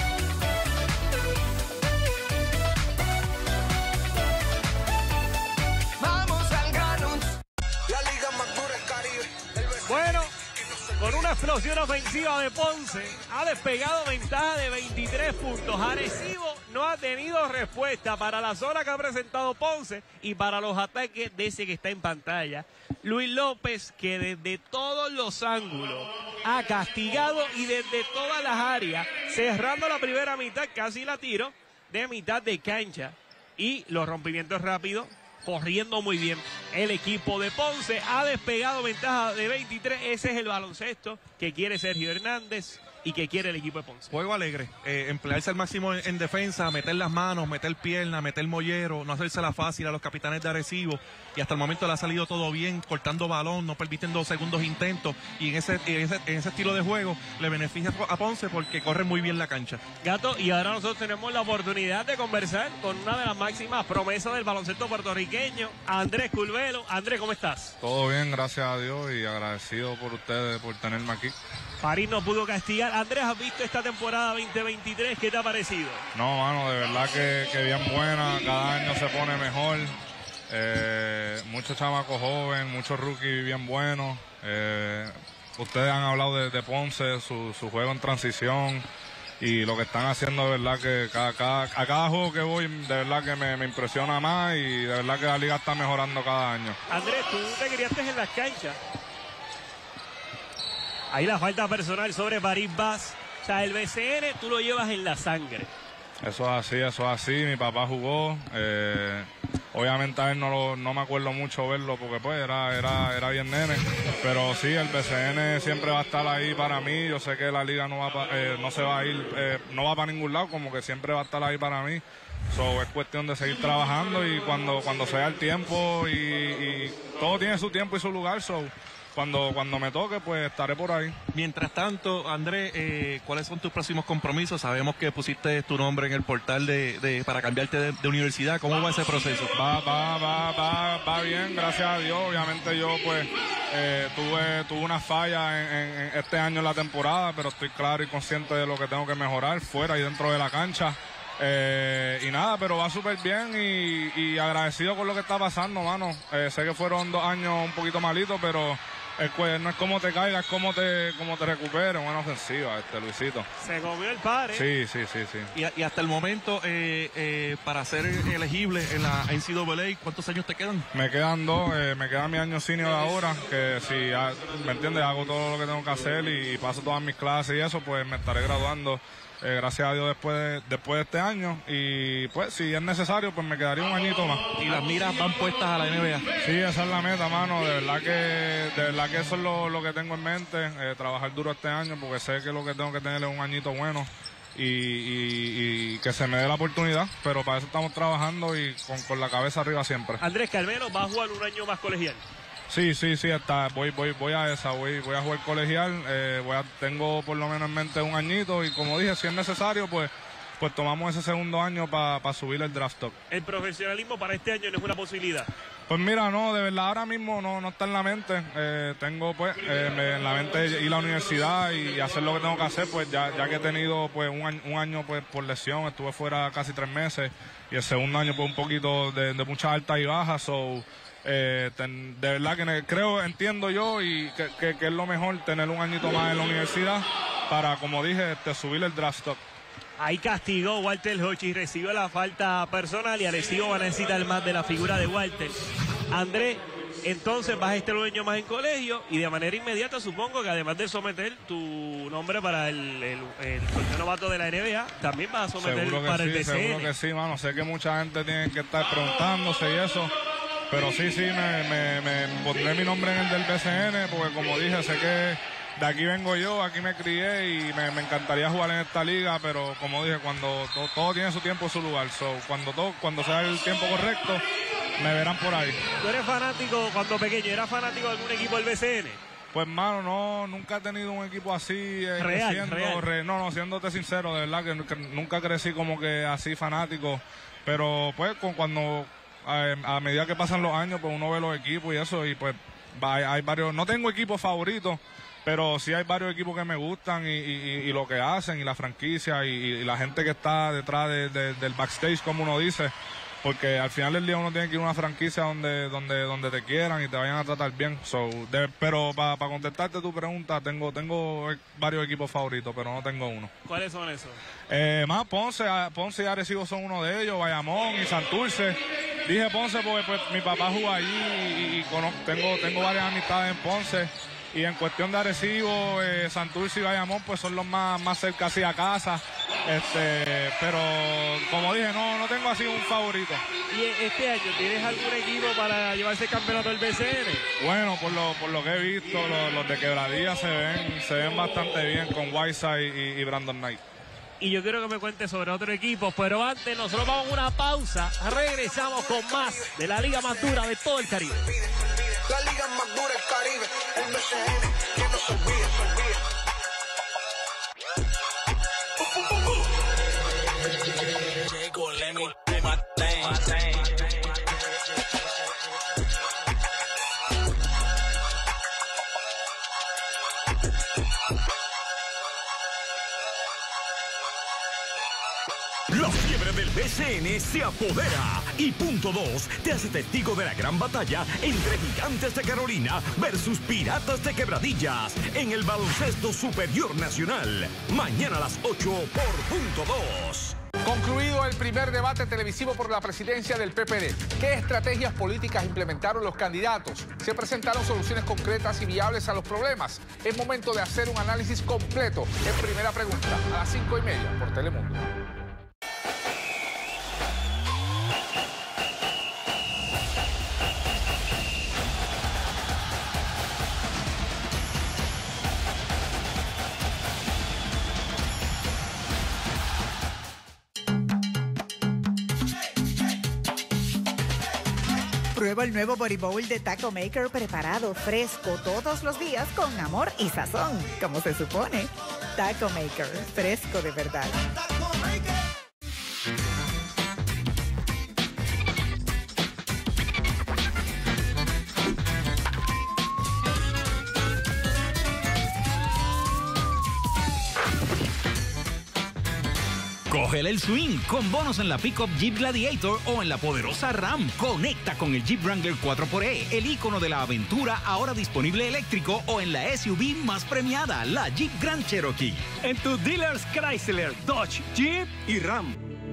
E: Vamos al grano. La liga más dura del Caribe.
A: Bueno, con una explosión ofensiva de Ponce, ha despegado ventaja de veintitrés puntos. Arecibo no ha tenido respuesta para la zona que ha presentado Ponce y para los ataques de ese que está en pantalla. Luis López, que desde todos los ángulos ha castigado y desde todas las áreas, cerrando la primera mitad, casi la tiro, de mitad de cancha. Y los rompimientos rápidos, corriendo muy bien. El equipo de Ponce ha despegado ventaja de veintitrés. Ese es el baloncesto que quiere Sergio Hernández y que quiere el equipo de Ponce.
B: Juego alegre, eh, emplearse al máximo en, en defensa, meter las manos, meter piernas, meter mollero, no hacérsela fácil a los capitanes de Arecibo, y hasta el momento le ha salido todo bien, cortando balón, no permitiendo segundos intentos, y en ese, en ese, en ese estilo de juego le beneficia a Ponce porque corre muy bien la cancha.
A: Gato, y ahora nosotros tenemos la oportunidad de conversar con una de las máximas promesas del baloncesto puertorriqueño, Andrés Curvelo. Andrés, ¿cómo estás?
V: Todo bien, gracias a Dios, y agradecido por ustedes por tenerme aquí.
A: París no pudo castigar. Andrés, ¿has visto esta temporada veinte veintitrés? ¿Qué te ha parecido?
V: No, mano, de verdad que, que bien buena. Cada año se pone mejor. Eh, muchos chamacos jóvenes, muchos rookies bien buenos. Eh, ustedes han hablado de, de Ponce, su, su juego en transición. Y lo que están haciendo, de verdad que cada, cada, a cada juego que voy, de verdad que me, me impresiona más. Y de verdad que la liga está mejorando cada año.
A: Andrés, tú te criaste en las canchas. Ahí la falta personal sobre París Bas. O sea, el B C N tú lo llevas en la sangre.
V: Eso es así, eso es así. Mi papá jugó. Eh, obviamente a él no, lo, no me acuerdo mucho verlo porque pues era, era, era bien nene. Pero sí, el B C N siempre va a estar ahí para mí. Yo sé que la liga no, va pa, eh, no se va a ir, eh, no va para ningún lado, como que siempre va a estar ahí para mí. So, es cuestión de seguir trabajando y cuando, cuando sea el tiempo y, y todo tiene su tiempo y su lugar. So, Cuando, cuando me toque, pues estaré por ahí.
B: Mientras tanto, Andrés, eh, ¿cuáles son tus próximos compromisos? Sabemos que pusiste tu nombre en el portal de, de para cambiarte de, de universidad. ¿Cómo va ese proceso?
V: Va, va, va, va, va bien, gracias a Dios. Obviamente yo, pues, eh, tuve, tuve una falla en, en, en este año en la temporada, pero estoy claro y consciente de lo que tengo que mejorar fuera y dentro de la cancha. Eh, y nada, pero va súper bien y, y agradecido con lo que está pasando, mano. Eh, sé que fueron dos años un poquito malitos, pero el, pues, no es como te caigas, es como te, como te recuperes. Buena ofensiva, este Luisito.
A: Se comió el padre.
V: Sí, sí, sí, sí.
B: Y, y hasta el momento, eh, eh, para ser elegible en la N C A A, ¿cuántos años te quedan?
V: Me quedan dos, eh, me queda mi año senior ahora, que si, ¿me entiendes? Hago todo lo que tengo que hacer y, y paso todas mis clases y eso, pues me estaré graduando. Eh, gracias a Dios después de, después de este año y pues si es necesario pues me quedaría un añito más.
B: Y las miras van puestas a la N B A.
V: Sí, esa es la meta, mano, de verdad que de verdad que eso es lo, lo que tengo en mente, eh, trabajar duro este año porque sé que lo que tengo que tener es un añito bueno y, y, y que se me dé la oportunidad, pero para eso estamos trabajando y con, con la cabeza arriba siempre.
A: Andrés Carmelo va a jugar un año más colegial.
V: Sí, sí, sí, está, voy, voy, voy a esa, voy, voy a jugar colegial, eh, voy a, tengo por lo menos en mente un añito y como dije, si es necesario, pues, pues tomamos ese segundo año para pa subir el draft stock.
A: ¿El profesionalismo para este año no es una posibilidad?
V: Pues mira, no, de verdad ahora mismo no, no está en la mente, eh, tengo pues eh, me, en la mente ir a la universidad y hacer lo que tengo que hacer, pues ya, ya que he tenido pues un año, un año pues por lesión, estuve fuera casi tres meses y el segundo año pues un poquito de, de muchas altas y bajas, so... Eh, ten, de verdad que creo, entiendo yo y que, que, que es lo mejor tener un añito más en la universidad para, como dije, este, subir el draft stock.
A: Ahí castigó Walter Hochi, recibió la falta personal y Arecibo va a necesitar más de la figura de Walter. Andrés, entonces vas a estar un año más en colegio y de manera inmediata supongo que además de someter tu nombre para el, el, el sorteo novato de la N B A, también vas a someter para
V: sí,
A: el B C N.
V: Seguro que sí, mano. Sé que mucha gente tiene que estar preguntándose y eso. Pero sí, sí, me, me, me pondré mi nombre en el del B C N porque como dije, sé que de aquí vengo yo, aquí me crié y me, me encantaría jugar en esta liga, pero como dije, cuando to, todo tiene su tiempo y su lugar. So, cuando, todo, cuando sea el tiempo correcto, me verán por ahí.
A: ¿Tú eres fanático, cuando pequeño, eras fanático de algún equipo del B C N?
V: Pues, mano, no, nunca he tenido un equipo así. Eh,
A: real,
V: siendo,
A: real.
V: Re, no, no, siéndote sincero, de verdad que, que nunca crecí como que así fanático. Pero, pues, con, cuando a, a medida que pasan los años, pues uno ve los equipos y eso, y pues hay, hay varios. No tengo equipos favoritos, pero sí hay varios equipos que me gustan y, y, y lo que hacen y la franquicia y, y la gente que está detrás de, de, del backstage, como uno dice. Porque al final del día uno tiene que ir a una franquicia donde donde donde te quieran y te vayan a tratar bien. So, de, pero para pa contestarte tu pregunta, tengo tengo varios equipos favoritos, pero no tengo uno.
A: ¿Cuáles son esos?
V: Eh, más Ponce, Ponce y Arecibo son uno de ellos, Bayamón y Santurce. Dije Ponce porque pues, mi papá jugó allí y, y conozco, tengo, tengo varias amistades en Ponce. Y en cuestión de Arecibo, eh, Santurce y Bayamón, pues son los más, más cerca así a casa. Este, pero como dije, no, no tengo así un favorito.
A: ¿Y este año tienes algún equipo para llevarse el campeonato del B C N?
V: Bueno, por lo, por lo que he visto, los, los de Quebradilla se ven, se ven bastante bien con Whiteside y, y Brandon Knight.
A: Y yo quiero que me cuentes sobre otro equipo, pero antes nosotros vamos a una pausa. Regresamos con más de la liga más dura de todo el Caribe.
E: La liga más dura del Caribe, el B C N, que no se olvide, se olvide.
D: Llegó Lenny, do my thing, my thing.
M: La fiebre del B C N se apodera y Punto dos te hace testigo de la gran batalla entre Gigantes de Carolina versus Piratas de Quebradillas en el baloncesto superior nacional. Mañana a las ocho por Punto dos.
N: Concluido el primer debate televisivo por la presidencia del P P D. ¿Qué estrategias políticas implementaron los candidatos? ¿Se presentaron soluciones concretas y viables a los problemas? Es momento de hacer un análisis completo en Primera Pregunta a las cinco y media por Telemundo.
O: Prueba el nuevo Body Bowl de Taco Maker preparado fresco todos los días con amor y sazón, como se supone. Taco Maker, fresco de verdad.
J: Cógele el swing con bonos en la Pickup Jeep Gladiator o en la poderosa Ram. Conecta con el Jeep Wrangler cuatro por E, el ícono de la aventura ahora disponible eléctrico o en la S U V más premiada, la Jeep Grand Cherokee.
U: En tus dealers Chrysler, Dodge, Jeep y Ram.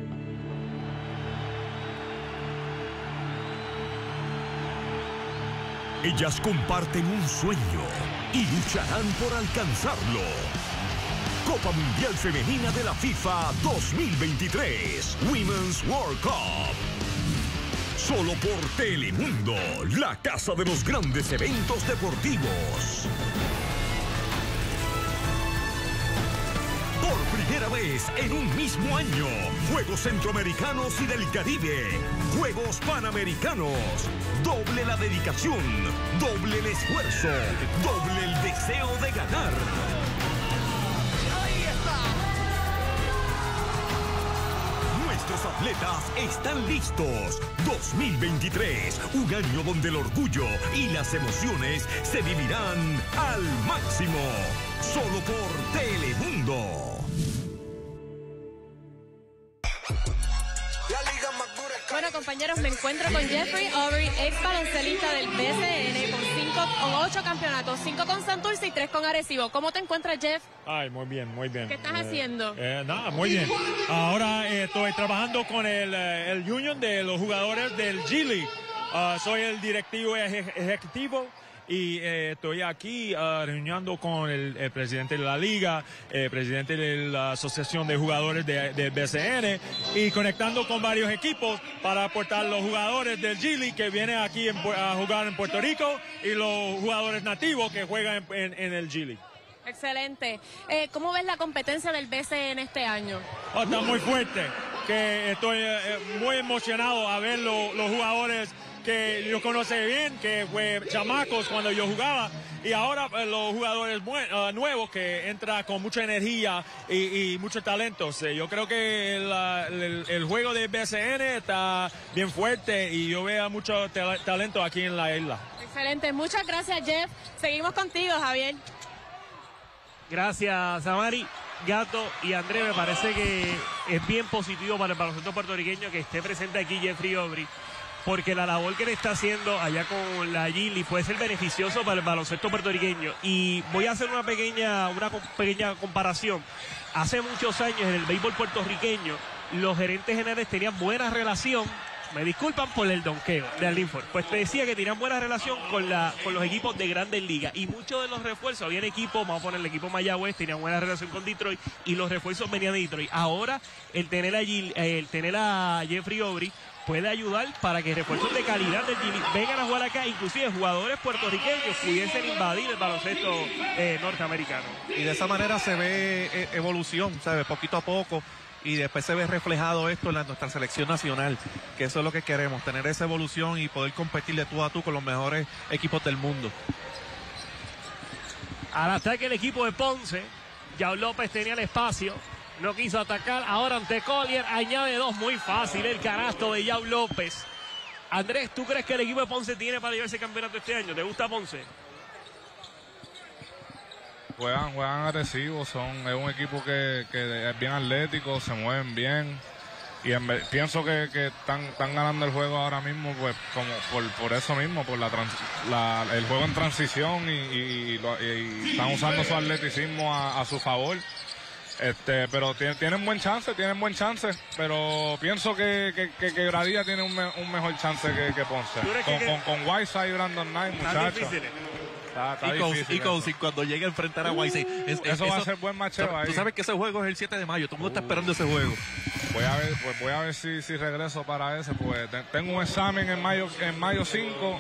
M: Ellas comparten un sueño y lucharán por alcanzarlo. Copa Mundial Femenina de la FIFA dos mil veintitrés, Women's World Cup. Solo por Telemundo, la casa de los grandes eventos deportivos. Por primera vez en un mismo año, Juegos Centroamericanos y del Caribe, Juegos Panamericanos. Doble la dedicación, doble el esfuerzo, doble el deseo de ganar. Nuestros atletas están listos. dos mil veintitrés, un año donde el orgullo y las emociones se vivirán al máximo. Solo por Telemundo.
K: Bueno, compañeros, me encuentro con Jeffrey Aubrey, ex baloncelista del B C N, con cinco, con ocho campeonatos, cinco con Santurce y tres con Arecibo. ¿Cómo te encuentras, Jeff?
W: Ay, muy bien, muy bien.
K: ¿Qué estás
W: Eh,
K: haciendo?
W: Eh, nada, muy bien. Ahora eh, estoy trabajando con el, eh, el union de los jugadores del G League. Ah, soy el directivo eje- ejecutivo. Y eh, estoy aquí uh, reuniendo con el, el presidente de la liga, el presidente de la asociación de jugadores de, de B C N y conectando con varios equipos para aportar los jugadores del G League que vienen aquí en, a jugar en Puerto Rico y los jugadores nativos que juegan en, en, en el G League.
K: Excelente. Eh, ¿Cómo ves la competencia del B C N este año?
W: Oh, está muy fuerte, que estoy eh, muy emocionado a ver lo- los jugadores que yo conoce bien, que fue chamacos cuando yo jugaba, y ahora eh, los jugadores uh, nuevos que entran con mucha energía y, y mucho talento. Sí, yo creo que la, el, el juego de B C N está bien fuerte y yo veo mucho tal talento aquí en la isla.
K: Excelente, muchas gracias, Jeff. Seguimos contigo, Javier.
A: Gracias, Samari, Gato y André. Me parece que es bien positivo para el baloncesto puertorriqueño que esté presente aquí Jeffrey Aubrey, porque la labor que le está haciendo allá con la Gili puede ser beneficioso para el baloncesto puertorriqueño. Y voy a hacer una pequeña, una pequeña comparación. Hace muchos años en el béisbol puertorriqueño, los gerentes generales tenían buena relación, me disculpan por el donqueo de Linford, pues te decía que tenían buena relación con, la, con los equipos de Grandes Ligas, y muchos de los refuerzos, había equipos, vamos a poner el equipo Mayagüez, tenían buena relación con Detroit, y los refuerzos venían de Detroit. Ahora, el tener a, Gil, el tener a Jeffrey Aubrey puede ayudar para que refuerzos de calidad del Gili vengan a jugar acá, inclusive jugadores puertorriqueños pudiesen invadir el baloncesto eh, norteamericano.
B: Y de esa manera se ve eh, evolución, ¿sabes? Poquito a poco. Y después se ve reflejado esto en la, nuestra selección nacional, que eso es lo que queremos, tener esa evolución y poder competir de tú a tú con los mejores equipos del mundo.
A: Al ataque el equipo de Ponce, Yao López tenía el espacio, no quiso atacar, ahora ante Collier, añade dos, muy fácil el canasto de Yao López. Andrés, ¿tú crees que el equipo de Ponce tiene para llevarse campeonato este año? ¿Te gusta Ponce?
V: Juegan, juegan agresivos, son, es un equipo que, que es bien atlético, se mueven bien, y en, pienso que, que están, están ganando el juego ahora mismo, pues como por, por eso mismo, por la, trans, la el juego en transición, y, y, y, y están usando su atleticismo a, a su favor. Este, pero tienen, tienen buen chance, tienen buen chance, pero pienso que, que, que Quebradilla tiene un, me, un mejor chance que, que Ponce. Con, con, con Whiteside y Brandon Knight, muchachos. Está, está
B: y
V: difícil,
B: y Cousy, cuando llegue a enfrentar a Whiteside, es, es,
V: eso va a ser buen macheo ahí.
B: Tú sabes que ese juego es el siete de mayo, todo el mundo uh, está esperando ese juego.
V: Voy a ver, pues voy a ver si, si regreso para ese, pues te, tengo un examen en mayo en mayo cinco,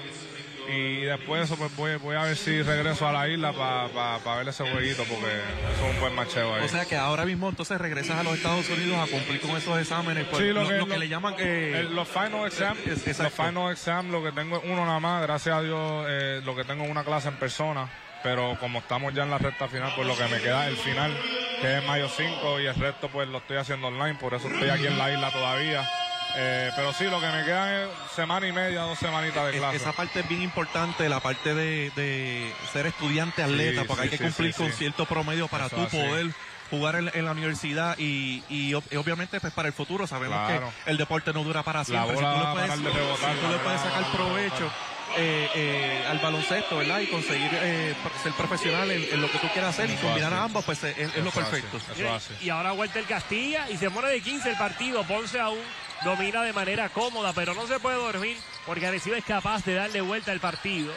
V: y después de eso pues voy, voy a ver si regreso a la isla para pa, pa ver ese jueguito, porque eso es un buen macheo ahí.
B: O sea que ahora mismo entonces regresas a los Estados Unidos a cumplir con esos exámenes, pues, sí, lo, lo, que, lo que lo, le llaman eh,
V: el, los final exam, es, los final exam, lo que tengo es uno nada más, gracias a Dios, eh, lo que tengo es una clase en persona, pero como estamos ya en la recta final, pues lo que me queda es el final, que es mayo cinco, y el resto pues lo estoy haciendo online, por eso estoy aquí en la isla todavía. Eh, pero sí, lo que me queda es semana y media, dos semanitas de clase.
B: Esa parte es bien importante, la parte de, de ser estudiante atleta, sí, porque sí, hay que sí, cumplir sí, con sí. cierto promedio para eso tú así. Poder jugar en, en la universidad, y, y, y obviamente pues para el futuro sabemos claro. que el deporte no dura para siempre.
V: La bola
B: si tú le puedes,
V: de rebotar,
B: si tú le puedes sacar provecho eh, eh, al baloncesto, ¿verdad? Y conseguir eh, ser profesional en, en lo que tú quieras hacer, y combinar a ambos, pues es, es lo perfecto.
A: Y ahora Walter Castilla, y se pone de quince el partido. Ponce aún domina de manera cómoda, pero no se puede dormir porque Arecibo es capaz de darle vuelta al partido.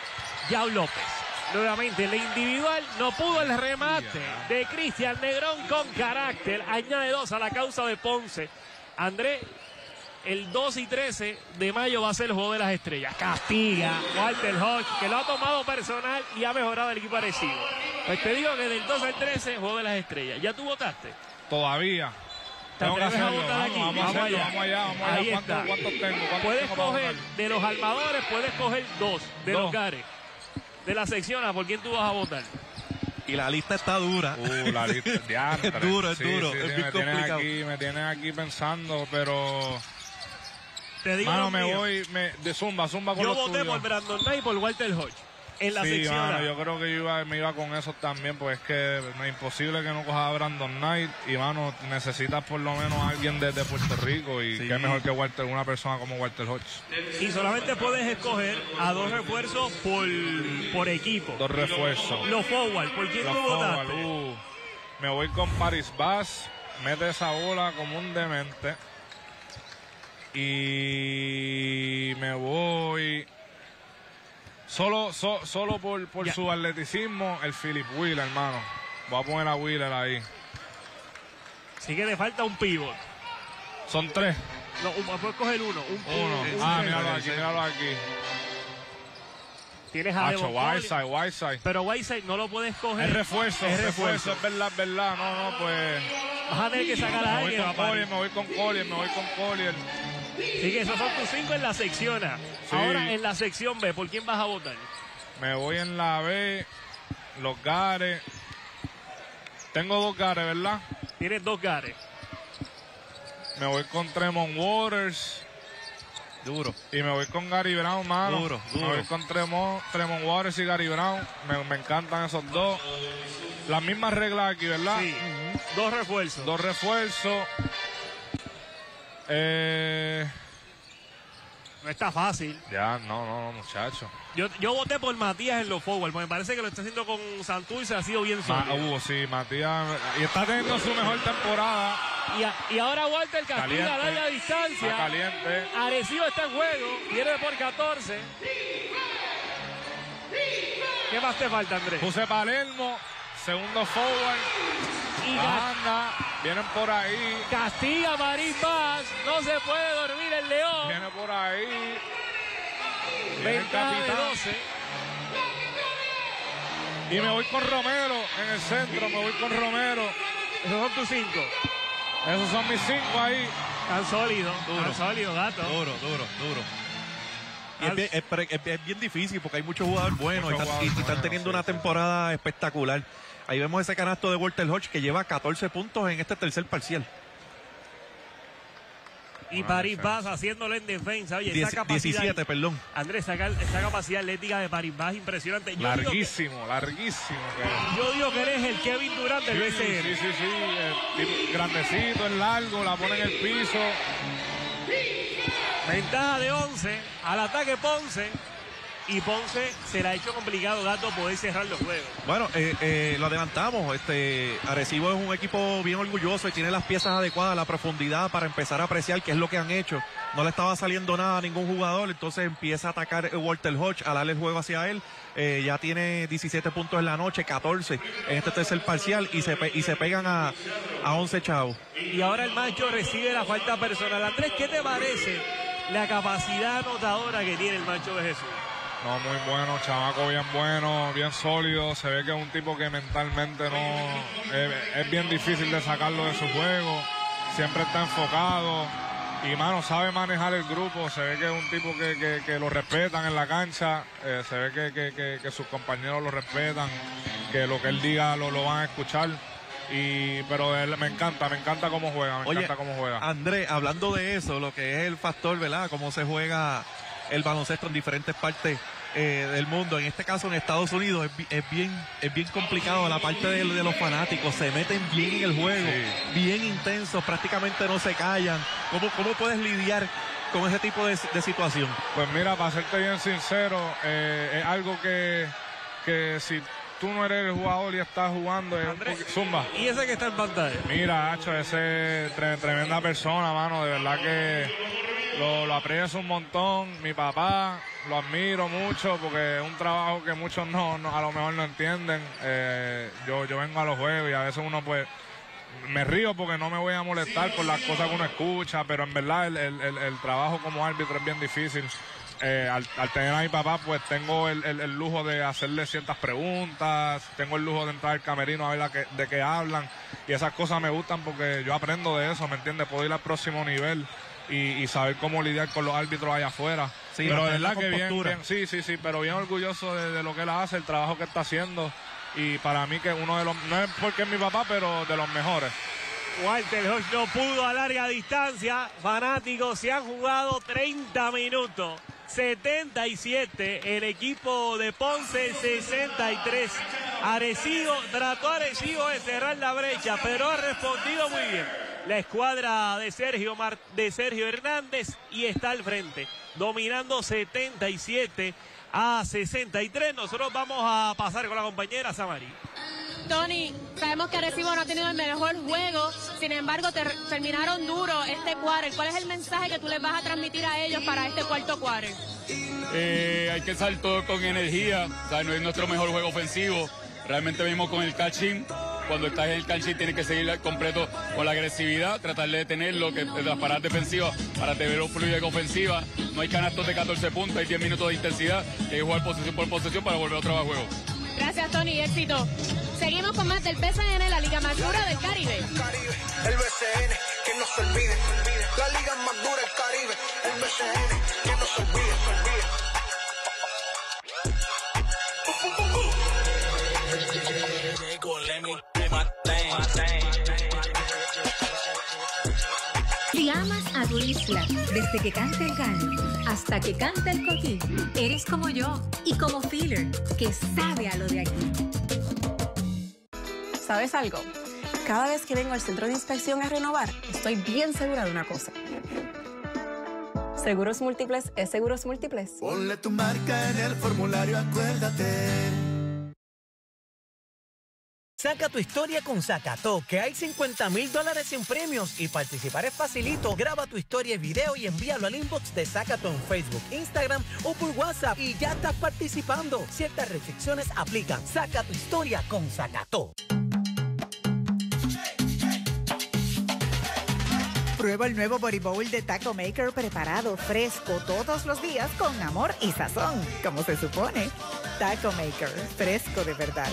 A: Yao López, nuevamente en la individual, no pudo el remate de Cristian Negrón con carácter, añade dos a la causa de Ponce. André, el dos y trece de mayo va a ser el juego de las estrellas. Castiga Walter Hodge, que lo ha tomado personal y ha mejorado el equipo Arecibo. Pues te digo que del dos al trece, juego de las estrellas. ¿Ya tú votaste?
V: Todavía.
A: Tengo que hacerlo. Vamos,
V: aquí? Vamos, vamos, allá. vamos allá, vamos allá.
A: Ahí
V: ¿Cuántos,
A: está.
V: ¿Cuántos tengo? ¿Cuántos
A: puedes
V: tengo
A: coger de los armadores, puedes coger dos de dos. Los Gares. De la sección A, ¿por quién tú vas a votar?
B: Y la lista está dura.
V: Uh, la lista es
B: es duro, es
V: sí,
B: duro.
V: Sí,
B: es
V: sí,
B: bien
V: me
B: complicado.
V: Tienes aquí, me tienes aquí pensando, pero...
A: Te digo
V: Mano, me
A: mío.
V: voy me, de zumba, zumba con
A: Yo
V: los
A: voté
V: tuyos.
A: por Brandon Knight y por Walter Hodge. En la
V: sí,
A: sección
V: mano,
A: A.
V: yo creo que yo iba, me iba con eso también, pues es que es imposible que no coja a Brandon Knight, y mano, necesitas por lo menos a alguien desde Puerto Rico, y sí. qué mejor que Walter, una persona como Walter Hodge.
A: Y solamente puedes escoger a dos refuerzos por, por equipo.
V: Dos refuerzos.
A: Los forward, ¿por quién
V: Los
A: tú votaste?
V: Uh, me voy con Paris Bass, mete esa bola como un demente. Y me voy... Solo, so, solo por, por su atleticismo, el Philip Wheeler, hermano. Voy a poner a Wheeler ahí.
A: Sí que le falta un pivot.
V: Son tres.
A: No, un, puedes coger uno. Un,
V: uno.
A: Un,
V: ah,
A: un
V: míralo aquí, míralo aquí.
A: Tienes a
V: Hacho, Whiteside, Whiteside.
A: Pero Whiteside no lo puedes coger.
V: Es refuerzo, es refuerzo, es verdad, es verdad. No, no, pues...
A: Vas a tener que sacar a alguien.
V: Me voy con Collier, me voy con Collier, me voy con Collier.
A: Así que esos son tus cinco en la sección A.
V: Sí.
A: Ahora en la sección B, ¿por quién vas a votar?
V: Me voy en la B, los Gares. Tengo dos Gares, ¿verdad?
A: Tienes dos Gares.
V: Me voy con Tremont Waters.
B: Duro.
V: Y me voy con Gary Brown, mano.
B: Duro, duro.
V: Me voy con Tremont, Tremont Waters y Gary Brown. Me, me encantan esos dos. Las mismas reglas aquí, ¿verdad?
A: Sí. Dos refuerzos.
V: Dos refuerzos. Eh...
A: No está fácil.
V: Ya, no, no, no, muchacho.
A: Yo, yo voté por Matías en los forward, porque me parece que lo está haciendo con Santurce, ha sido bien
V: Ma,
A: sólido.
V: uh, sí, Matías. Y está teniendo su mejor temporada.
A: Y, a, y ahora Walter castiga
V: Caliente.
A: a larga distancia.
V: Está caliente.
A: Arecibo está en juego, pierde por catorce. ¿Qué más te falta, Andrés?
V: Puse Palermo, segundo forward.
A: Y
V: Anda, vienen por ahí.
A: castiga Marín Paz, no se puede dormir el León.
V: Viene por ahí. Viene el
A: Ventaja de
V: capitán.
A: doce.
V: Y me voy con Romero en el centro, me voy con Romero.
A: Esos son tus cinco.
V: Esos son mis cinco ahí.
A: Tan sólido,
B: Duro.
A: tan sólido, gato.
B: Duro, duro, duro. Y es bien, es, es- es bien difícil porque hay muchos jugadores buenos y
V: Muchos
B: están, y
V: jugadores
B: están
V: buenos,
B: teniendo
V: sí,
B: una
V: sí.
B: temporada espectacular. Ahí vemos ese canasto de Walter Hodge que lleva catorce puntos en este tercer parcial.
A: Y París Paz haciéndolo en defensa. Oye,
B: Diez-
A: esa capacidad.
B: diecisiete, perdón.
A: Andrés, esa, esa capacidad atlética de París Paz impresionante. Yo digo, que,
V: Larguísimo, larguísimo. que-
A: yo digo que él es el Kevin Durant del B C N.
V: Sí, sí, sí, eh, tipo grandecito, es largo, la pone en el piso.
A: Ventaja de once. Al ataque Ponce. Y Ponce se le ha hecho complicado, gato, poder cerrar los juegos.
B: Bueno, eh, eh, lo adelantamos. Este Arecibo es un equipo bien orgulloso y tiene las piezas adecuadas, la profundidad para empezar a apreciar qué es lo que han hecho. No le estaba saliendo nada a ningún jugador, entonces empieza a atacar Walter Hodge, a darle el juego hacia él. Eh, ya tiene diecisiete puntos en la noche, catorce en este tercer parcial y se, pe- y se pegan a, a once chavos.
A: Y ahora el macho recibe la falta personal. Andrés, ¿qué te parece la capacidad anotadora que tiene el macho de Jesús?
V: No, muy bueno, chamaco bien bueno, bien sólido. Se ve que es un tipo que mentalmente no eh, es bien difícil de sacarlo de su juego. Siempre está enfocado y, mano, sabe manejar el grupo. Se ve que es un tipo que, que, que lo respetan en la cancha. Eh, se ve que, que, que, que sus compañeros lo respetan, que lo que él diga lo, lo van a escuchar. Y, pero él me encanta, me encanta cómo juega, me
B: Oye,
V: encanta cómo juega.
B: Andrés, hablando de eso, lo que es el factor, ¿verdad? Cómo se juega el baloncesto en diferentes partes eh, del mundo. En este caso en Estados Unidos es, bi- es bien es bien complicado la parte de, de los fanáticos. Se meten bien en el juego, bien intensos, prácticamente no se callan. ¿Cómo, cómo puedes lidiar con ese tipo de, de situación?
V: Pues mira, para serte bien sincero, eh, es algo que, que si tú no eres el jugador y estás jugando, es un poqu- zumba.
A: Y ese que está en pantalla.
V: Mira, Hacho, ese es tre- tremenda persona, mano. De verdad que lo, lo aprecio un montón. Mi papá, lo admiro mucho porque es un trabajo que muchos no, no- a lo mejor no entienden. Eh, yo, yo vengo a los juegos y a veces uno pues me río porque no me voy a molestar por las cosas que uno escucha, pero en verdad el, el- el- el trabajo como árbitro es bien difícil. Eh, al, al tener a mi papá, pues tengo el, el- el lujo de hacerle ciertas preguntas, tengo el lujo de entrar al camerino a ver la que- de qué hablan, y esas cosas me gustan porque yo aprendo de eso, ¿me entiendes? Puedo ir al próximo nivel y, y saber cómo lidiar con los árbitros allá afuera.
B: Sí,
V: pero de
B: mantener la
V: verdad que bien,
B: compostura.
V: bien, sí, sí, sí, pero bien orgulloso de, de lo que él hace, el trabajo que está haciendo, y para mí que uno de los, no es porque es mi papá, pero de los mejores.
A: Walter Hodge no pudo a larga distancia. Fanáticos, se han jugado treinta minutos. setenta y siete, el equipo de Ponce sesenta y tres. Arecibo, trató Arecibo de cerrar la brecha, pero ha respondido muy bien la escuadra de Sergio, Mar- de Sergio Hernández y está al frente, dominando setenta y siete a sesenta y tres. Nosotros vamos a pasar con la compañera Samari.
K: Tony, sabemos que Arecibo no ha tenido el mejor juego, sin embargo ter- terminaron duro este quarter. ¿Cuál es el mensaje que tú les vas a transmitir a ellos para este cuarto quarter?
H: Eh, hay que salir todo con energía, o sea, no es nuestro mejor juego ofensivo. Realmente mismo con el catching, cuando estás en el catching tienes que seguir completo con la agresividad, tratar de detenerlo, que de las paradas defensivas para tener un fluido ofensiva. No hay canastos de catorce puntos, hay diez minutos de intensidad, hay que jugar posesión por posesión para volver otra vez al juego.
K: Gracias, Tony, éxito. Seguimos con más del B C N, la Liga Más Dura del Caribe.
L: El B C N que no
E: no se olvide. La liga más dura del Caribe, el B C N, que no se olvide, se olvide.
C: Si amas a tu isla, desde que canta el gallo hasta que canta el coquí, eres como yo y como Filler, que sabe a lo de aquí.
L: ¿Sabes algo? Cada vez que vengo al centro de inspección a renovar, estoy bien segura de una cosa. Seguros Múltiples es Seguros Múltiples.
E: Ponle tu marca en el formulario, acuérdate.
P: Saca tu historia con Zacató, que hay cincuenta mil dólares en premios y participar es facilito. Graba tu historia en video y envíalo al inbox de Zacató en Facebook, Instagram o por WhatsApp y ya estás participando. Ciertas restricciones aplican. Saca tu historia con Zacató.
O: Prueba el nuevo Body Bowl de Taco Maker preparado fresco todos los días con amor y sazón, como se supone. Taco Maker, fresco de verdad.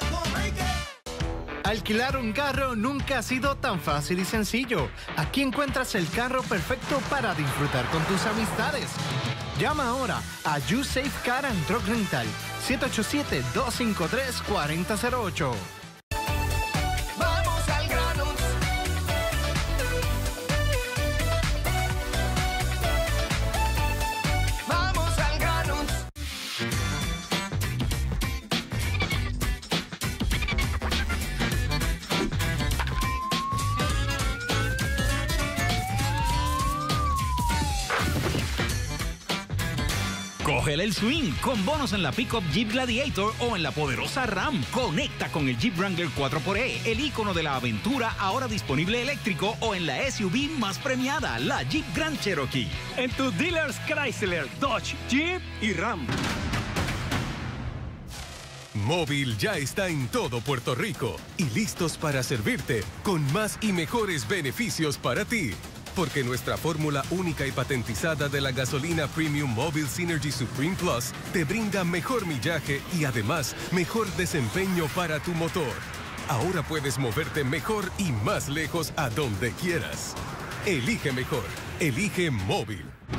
S: Alquilar un carro nunca ha sido tan fácil y sencillo. Aquí encuentras el carro perfecto para disfrutar con tus amistades. Llama ahora a YouSafe Car and Truck Rental, siete ocho siete, dos cinco tres, cuatro cero cero ocho.
E: Vamos al grano. Vamos al grano.
J: Cógele el swing con bonos en la Pickup Jeep Gladiator o en la poderosa Ram. Conecta con el Jeep Wrangler cuatro por E, el ícono de la aventura ahora disponible eléctrico o en la S U V más premiada, la Jeep Grand Cherokee.
U: En tus dealers Chrysler, Dodge, Jeep y Ram.
R: Móvil ya está en todo Puerto Rico y listos para servirte con más y mejores beneficios para ti. Porque nuestra fórmula única y patentizada de la gasolina Premium Móvil Synergy Supreme Plus te brinda mejor millaje y además mejor desempeño para tu motor. Ahora puedes moverte mejor y más lejos a donde quieras. Elige mejor. Elige Móvil.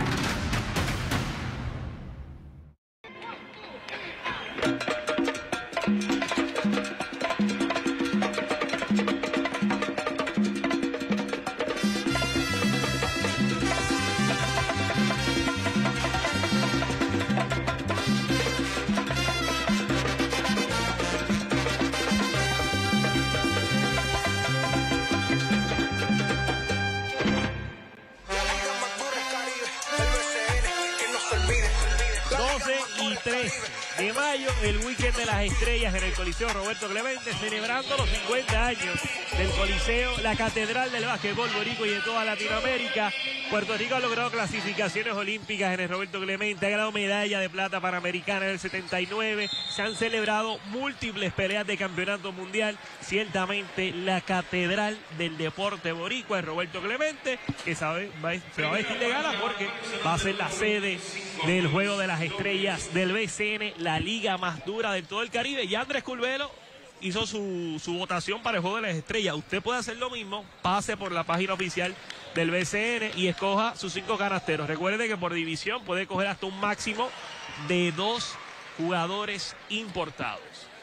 A: de mayo, el weekend de las estrellas en el Coliseo Roberto Clemente, celebrando los cincuenta años del Coliseo, la catedral del básquetbol boricua y de toda Latinoamérica. Puerto Rico ha logrado clasificaciones olímpicas en el Roberto Clemente, ha ganado medalla de plata panamericana en el setenta y nueve, se han celebrado múltiples peleas de campeonato mundial. Ciertamente la catedral del deporte boricua es Roberto Clemente, que sabe, va, se va a vestir de gala porque va a ser la sede del Juego de las Estrellas del B C N, la liga más dura de todo el Caribe. Y Andrés Curvelo hizo su, su votación para el Juego de las Estrellas. Usted puede hacer lo mismo, pase por la página oficial del B C N y escoja sus cinco canasteros. Recuerde que por división puede coger hasta un máximo de dos jugadores importados.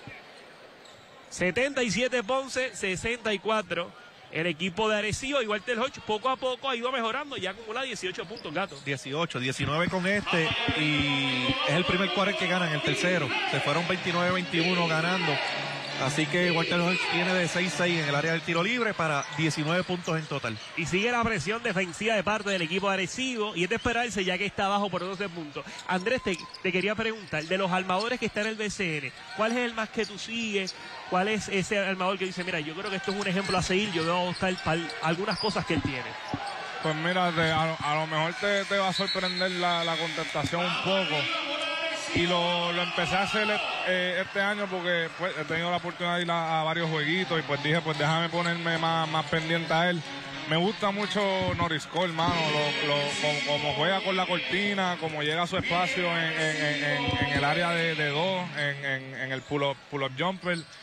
A: setenta y siete Ponce, sesenta y cuatro el equipo de Arecibo. Igual Tel Hodge poco a poco ha ido mejorando, ya acumula dieciocho puntos, Gato.
B: dieciocho, diecinueve con este, y es el primer cuarto que ganan, el tercero. Se fueron veintinueve veintiuno ganando. Así que Walter Hodge tiene de seis seis en el área del tiro libre para diecinueve puntos en total.
A: Y sigue la presión defensiva de parte del equipo de Arecibo, y es de esperarse ya que está abajo por doce puntos. Andrés, te, te quería preguntar, de los armadores que están en el B C N, ¿cuál es el más que tú sigues? ¿Cuál es ese armador que dice, mira, yo creo que esto es un ejemplo a seguir, yo debo buscar algunas cosas que él tiene?
V: Pues mira, te, a, a lo mejor te, te va a sorprender la, la contestación un poco. Y lo, lo empecé a hacer eh, este año porque pues, he tenido la oportunidad de ir a, a varios jueguitos y pues dije, pues déjame ponerme más, más pendiente a él. Me gusta mucho Norris Cole, mano, lo, lo, como, como juega con la cortina, como llega a su espacio en, en, en, en el área de, de dos, en, en, en el pull-up pull-up jumper.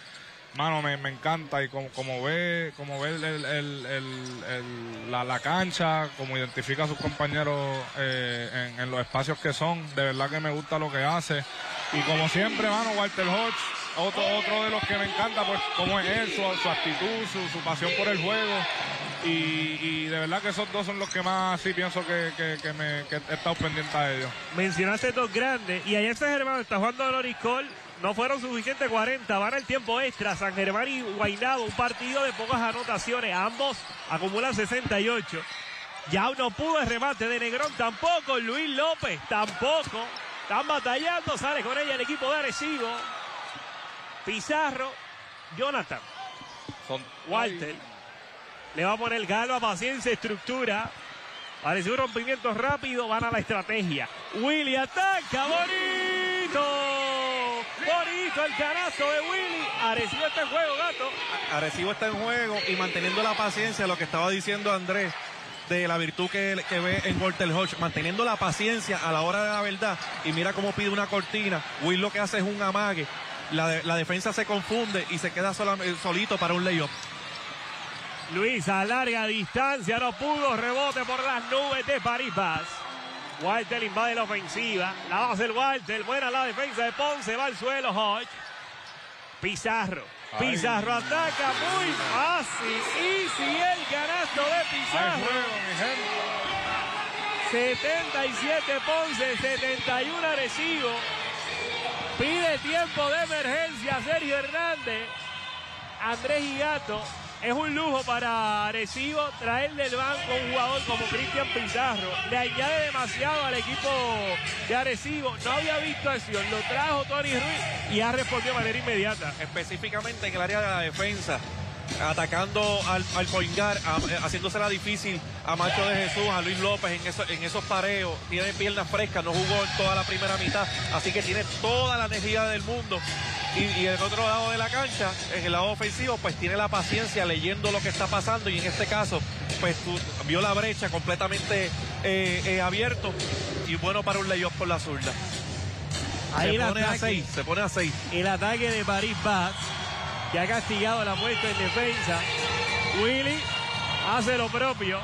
V: mano, me, me encanta y como, como ve, como ve el, el, el, el, el, la, la cancha, como identifica a sus compañeros eh, en, en los espacios que son, de verdad que me gusta lo que hace. Y como siempre, mano, Walter Hodge, otro, otro de los que me encanta, pues como es él, su, su actitud, su, su pasión por el juego. Y, y de verdad que esos dos son los que más sí pienso que, que, que, me, que he estado pendiente a ellos.
A: Mencionaste dos grandes y ayer San Germán está jugando Loris Cole. No fueron suficientes cuarenta, van al tiempo extra. San Germán y Guaynabo, un partido de pocas anotaciones. Ambos acumulan sesenta y ocho. Ya no pudo el remate de Negrón, tampoco. Luis López, tampoco. Están batallando, sale con ella el equipo de Arecibo. Pizarro, Jonathan.
V: Son
A: Walter. Le va a poner Galva, paciencia, estructura. Arecibo rompimiento rápido, van a la estrategia. Willy ataca, bonito. Bonito el canasto de Willy. Arecibo está en juego, Gato.
B: Arecibo está en juego y manteniendo la paciencia, lo que estaba diciendo Andrés, de la virtud que, que ve en Walter Hodge, manteniendo la paciencia a la hora de la verdad. Y mira cómo pide una cortina. Will lo que hace es un amague. La, de, la defensa se confunde y se queda sola, solito para un layup.
A: Luis a larga distancia, no pudo, rebote por las nubes de Paribas. Walter invade la ofensiva, la va a hacer Walter, buena la defensa de Ponce, va al suelo Hodge. Pizarro, Pizarro Ay. ataca muy fácil, easy el canasto de Pizarro. setenta y siete Ponce, setenta y uno Arecibo. Pide tiempo de emergencia Sergio Hernández. Andrés Gigato. Es un lujo para Arecibo traer del banco un jugador como Cristian Pizarro. Le añade demasiado al equipo de Arecibo. No había visto acción. Lo trajo Tony Ruiz y ha respondido de manera inmediata.
B: Específicamente en el área de la defensa. Atacando al, al Coingar, haciéndosela difícil a Macho de Jesús, a Luis López en, eso, en esos pareos. Tiene piernas frescas, no jugó en toda la primera mitad, así que tiene toda la energía del mundo. Y, y en el otro lado de la cancha, en el lado ofensivo, pues tiene la paciencia leyendo lo que está pasando y en este caso, pues tú, vio la brecha completamente eh, eh, abierto y bueno para un layup por la zurda.
A: Ahí
B: se pone
A: ataque,
B: a seis, se pone a seis.
A: El ataque de París Bats, que ha castigado la puesta en defensa. Willy hace lo propio.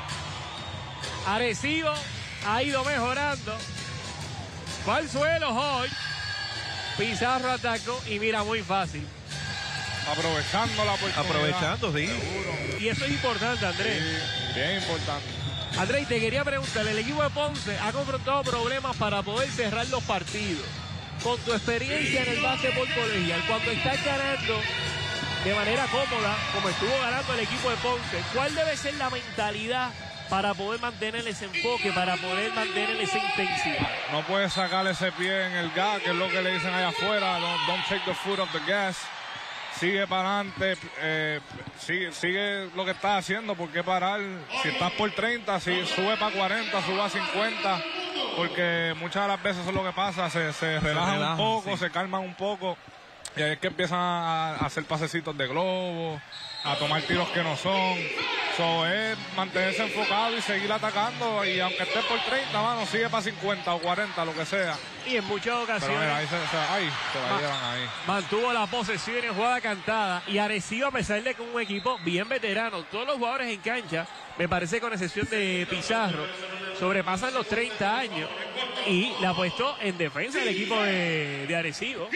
A: Arecibo ha ido mejorando. Va al suelo Hodge. Pizarro atacó y mira, muy fácil.
V: Aprovechando la oportunidad.
B: Aprovechando, sí.
V: Seguro.
A: Y eso es importante, Andrés.
V: Sí, bien importante.
A: Andrés, te quería preguntar, el equipo de Ponce ha confrontado problemas para poder cerrar los partidos. Con tu experiencia en el básquetbol colegial, cuando estás ganando de manera cómoda, como estuvo ganando el equipo de Ponce, ¿cuál debe ser la mentalidad para poder mantener ese enfoque, para poder mantener esa intensidad?
V: No puedes sacar ese pie en el gas, que es lo que le dicen allá afuera. Don't, don't take the foot off the gas. Sigue para adelante, eh, sigue, sigue lo que estás haciendo, ¿por qué parar? Si estás por treinta, si sube para cuarenta, sube a cincuenta, porque muchas de las veces eso es lo que pasa, se, se relajan relaja, un poco, sí. se calman un poco, y ahí es que empiezan a, a hacer pasecitos de globo, a tomar tiros que no son. So, es mantenerse enfocado y seguir atacando, y aunque esté por treinta, mano, sigue para cincuenta o cuarenta, lo que sea.
A: Y en muchas ocasiones
V: Pero mira, ahí se, se, ahí, se la llevan ahí.
A: Mantuvo la posesión en jugada cantada, y Arecibo, a pesar de que un equipo bien veterano, todos los jugadores en cancha, me parece con excepción de Pizarro, sobrepasan los treinta años, y le ha puesto en defensa el equipo de, de Arecibo.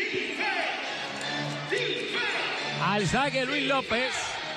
A: Al saque Luis López.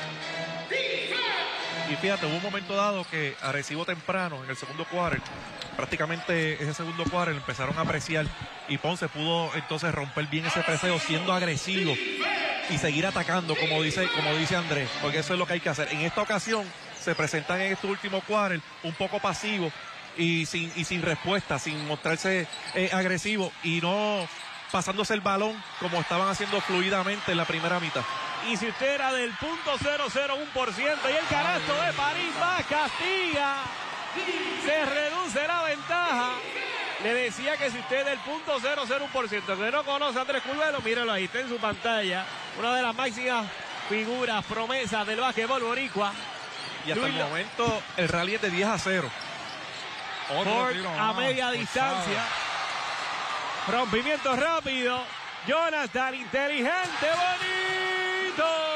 B: Y fíjate, hubo un momento dado que Arecibo temprano, en el segundo cuarto, prácticamente ese segundo cuarto empezaron a apreciar y Ponce pudo entonces romper bien ese preseo siendo agresivo y seguir atacando, como dice, como dice Andrés, porque eso es lo que hay que hacer. En esta ocasión se presentan en este último cuarto un poco pasivo y sin, y sin respuesta, sin mostrarse eh, agresivo y no pasándose el balón como estaban haciendo fluidamente en la primera mitad.
A: Y si usted era del punto cero cero uno por ciento y el canasto de París va, castiga, se reduce la ventaja. Le decía que si usted es del punto cero cero uno por ciento que no conoce a Andrés Curvelo, míralo ahí, está en su pantalla. Una de las máximas figuras, promesas del básquetbol boricua.
B: Y hasta Luis el momento el rally es de diez a cero.
A: Ford a media distancia. Rompimiento rápido. Jonathan, inteligente, bonito.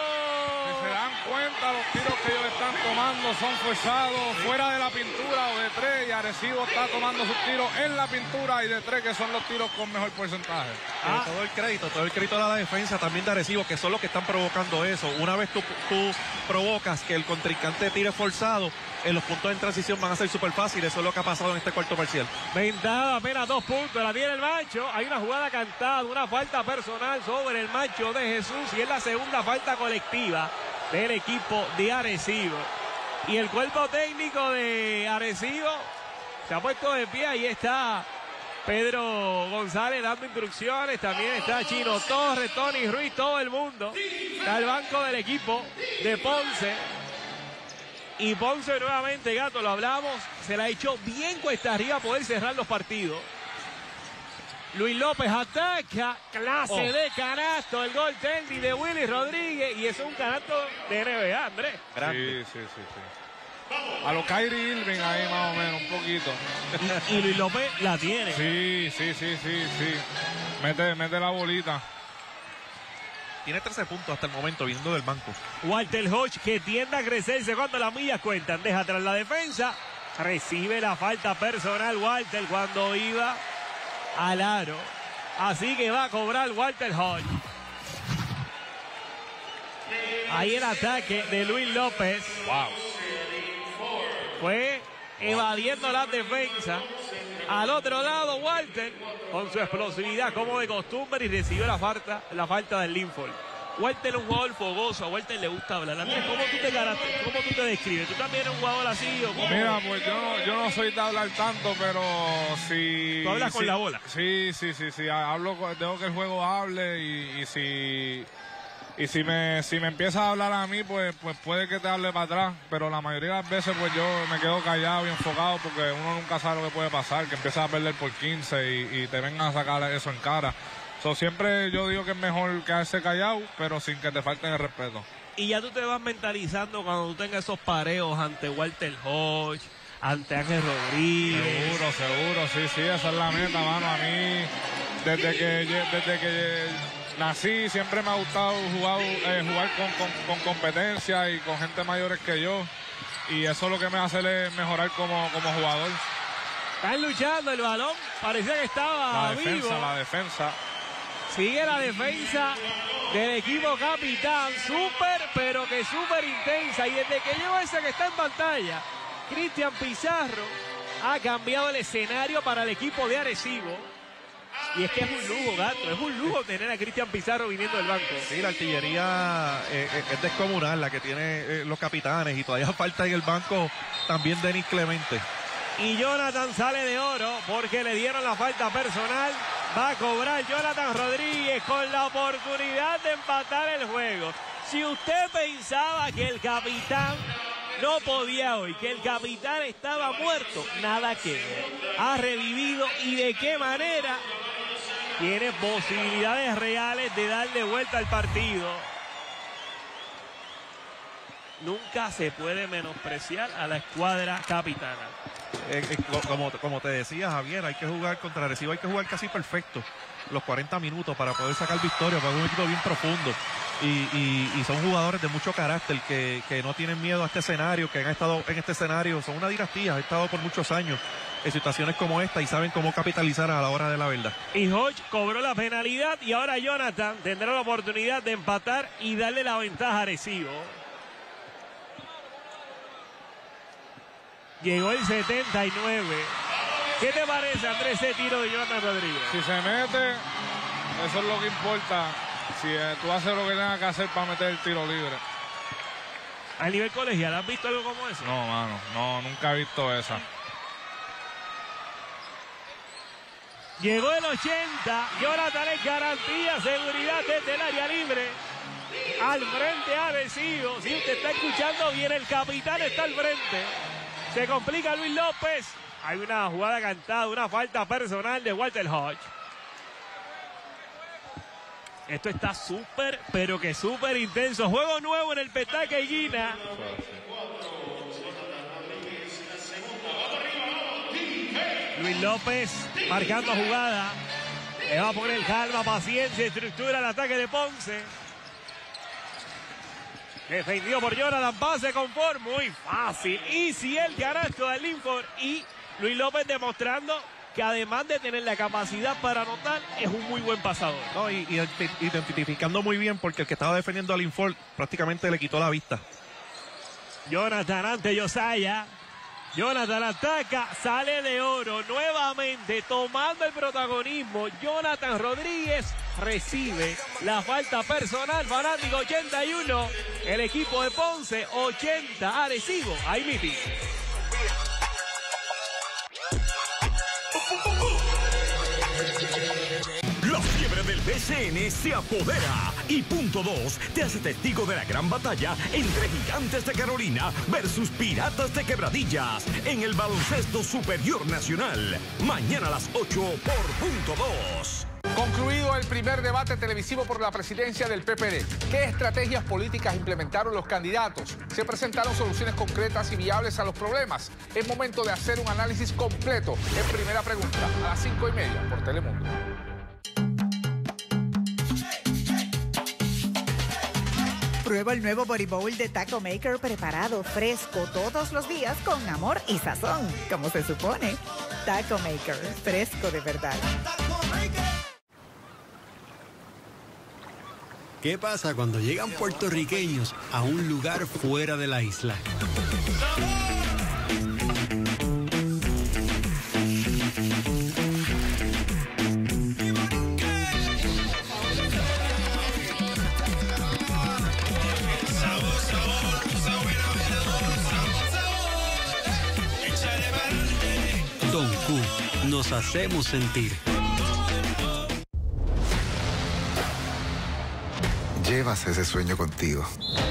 V: cuenta, los tiros que ellos están tomando son forzados, fuera de la pintura o de tres, y Arecibo está tomando sus tiros en la pintura y de tres, que son los tiros con mejor porcentaje.
B: Ah. Eh, todo el crédito, todo el crédito de la defensa también de Arecibo, que son los que están provocando eso. Una vez tú, tú provocas que el contrincante tire forzado, en los puntos en transición van a ser súper fáciles. Eso es lo que ha pasado en este cuarto parcial.
A: Ventaja apenas dos puntos, la tiene el Macho. Hay una jugada cantada, una falta personal sobre el Macho de Jesús, y es la segunda falta colectiva del equipo de Arecibo. Y el cuerpo técnico de Arecibo se ha puesto de pie. Ahí está Pedro González dando instrucciones. También está Chino Torres, Tony Ruiz, todo el mundo. Está el banco del equipo de Ponce. Y Ponce nuevamente, Gato, lo hablamos, se la ha hecho bien cuesta arriba poder cerrar los partidos. Luis López ataca, clase oh. de canasto, el gol tendi de Willy Rodríguez, y eso es un canasto de N B A, Andrés.
V: Sí, sí, sí, sí. A los Kyrie Irving ahí más o menos, un poquito.
A: Y, y Luis López la tiene.
V: Sí, sí, sí, sí, sí. Mete, mete la bolita.
B: Tiene trece puntos hasta el momento, viniendo del banco.
A: Walter Hodge, que tiende a crecerse cuando las millas cuentan. Deja atrás la defensa. Recibe la falta personal Walter cuando iba al aro. Así que va a cobrar Walter Hodge. Ahí el ataque de Luis López.
V: Wow.
A: Fue evadiendo la defensa. Al otro lado, Walter, con su explosividad como de costumbre, y recibió la falta, la falta del Linford. Walter es un jugador fogoso, a Walter le gusta hablar. Andrés, ¿cómo tú te caracterizas? ¿Cómo tú te describes? ¿Tú también eres un jugador así o cómo?
V: Mira, pues yo no, yo no soy de hablar tanto, pero si...
A: ¿Tú hablas
V: si,
A: con la bola?
V: Sí, sí, sí, sí. Hablo, dejo que el juego hable, y, y si... Y si me, si me empieza a hablar a mí, pues, pues puede que te hable para atrás. Pero la mayoría de las veces pues yo me quedo callado y enfocado, porque uno nunca sabe lo que puede pasar, que empiezas a perder por quince y, y te vengan a sacar eso en cara. So, siempre yo digo que es mejor quedarse callado, pero sin que te falten el respeto.
A: Y ya tú te vas mentalizando cuando tú tengas esos pareos ante Walter Hodge, ante Ángel Rodríguez.
V: Seguro, seguro, sí, sí, esa es la meta, mano. A mí, desde que... Desde que nací, siempre me ha gustado jugar, eh, jugar con, con, con competencia y con gente mayores que yo. Y eso es lo que me hace mejorar como, como jugador.
A: Están luchando el balón. Parecía que estaba
V: la defensa,
A: vivo.
V: La defensa.
A: Sigue la defensa del equipo capitán. Súper, pero que súper intensa. Y desde que llegó ese que está en pantalla, Cristian Pizarro, ha cambiado el escenario para el equipo de Arecibo. Y es que es un lujo, Gato, es un lujo tener a Cristian Pizarro viniendo del banco.
B: Sí, la artillería eh, es descomunal, la que tiene eh, los capitanes, y todavía falta en el banco también Denis Clemente.
A: Y Jonathan sale de oro porque le dieron la falta personal. Va a cobrar Jonathan Rodríguez con la oportunidad de empatar el juego. Si usted pensaba que el capitán no podía hoy, que el capitán estaba muerto, nada que ver. Ha revivido, y de qué manera. Tiene posibilidades reales de darle vuelta al partido. Nunca se puede menospreciar a la escuadra capitana.
B: Eh, eh, como, como te decía, Javier, hay que jugar contra Arecibo, hay que jugar casi perfecto los cuarenta minutos para poder sacar victoria, porque es un equipo bien profundo. Y, y, y son jugadores de mucho carácter que, que no tienen miedo a este escenario, que han estado en este escenario, son una dinastía, han estado por muchos años en situaciones como esta y saben cómo capitalizar a la hora de la verdad.
A: Y Hodge cobró la penalidad, y ahora Jonathan tendrá la oportunidad de empatar y darle la ventaja a Arecibo. Llegó el setenta y nueve. ¿Qué te parece, Andrés, ese tiro de Jonathan Rodríguez?
V: Si se mete, eso es lo que importa. Si eh, tú haces lo que tengas que hacer para meter el tiro libre.
A: A nivel colegial, ¿has visto algo como eso?
V: No, mano, no, nunca he visto esa.
A: Llegó el ochenta, Jonathan es garantía, seguridad desde el área libre. Al frente Arecibo, si usted está escuchando bien, el capitán está al frente. Se complica Luis López. Hay una jugada cantada, una falta personal de Walter Hodge. Esto está súper, pero que súper intenso. Juego nuevo en el Petaca Higuina. Luis López marcando jugada. Le va a poner calma, paciencia, estructura el ataque de Ponce. Defendido por Jonathan, pase con Ford, muy fácil. Y si el canasto de Linford y Luis López demostrando que además de tener la capacidad para anotar, es un muy buen pasador.
B: No, y, y identificando muy bien, porque el que estaba defendiendo a Linford prácticamente le quitó la vista.
A: Jonathan ante Josiah. Jonathan ataca, sale de oro nuevamente, tomando el protagonismo. Jonathan Rodríguez recibe la falta personal. Fanático ochenta y uno, el equipo de Ponce ochenta, Arecibo. Ahí miti.
M: La fiebre del B C N se apodera y Punto dos te hace testigo de la gran batalla entre Gigantes de Carolina versus Piratas de Quebradillas en el baloncesto superior nacional. Mañana a las ocho por Punto dos.
N: Concluido el primer debate televisivo por la presidencia del P P D. ¿Qué estrategias políticas implementaron los candidatos? ¿Se presentaron soluciones concretas y viables a los problemas? Es momento de hacer un análisis completo en Primera Pregunta a las cinco y media por Telemundo.
O: Prueba el nuevo Body Bowl de Taco Maker preparado fresco todos los días con amor y sazón, como se supone. Taco Maker, fresco de verdad.
I: ¿Qué pasa cuando llegan puertorriqueños a un lugar fuera de la isla? Don Q, nos hacemos sentir.
Q: Llevas ese sueño contigo.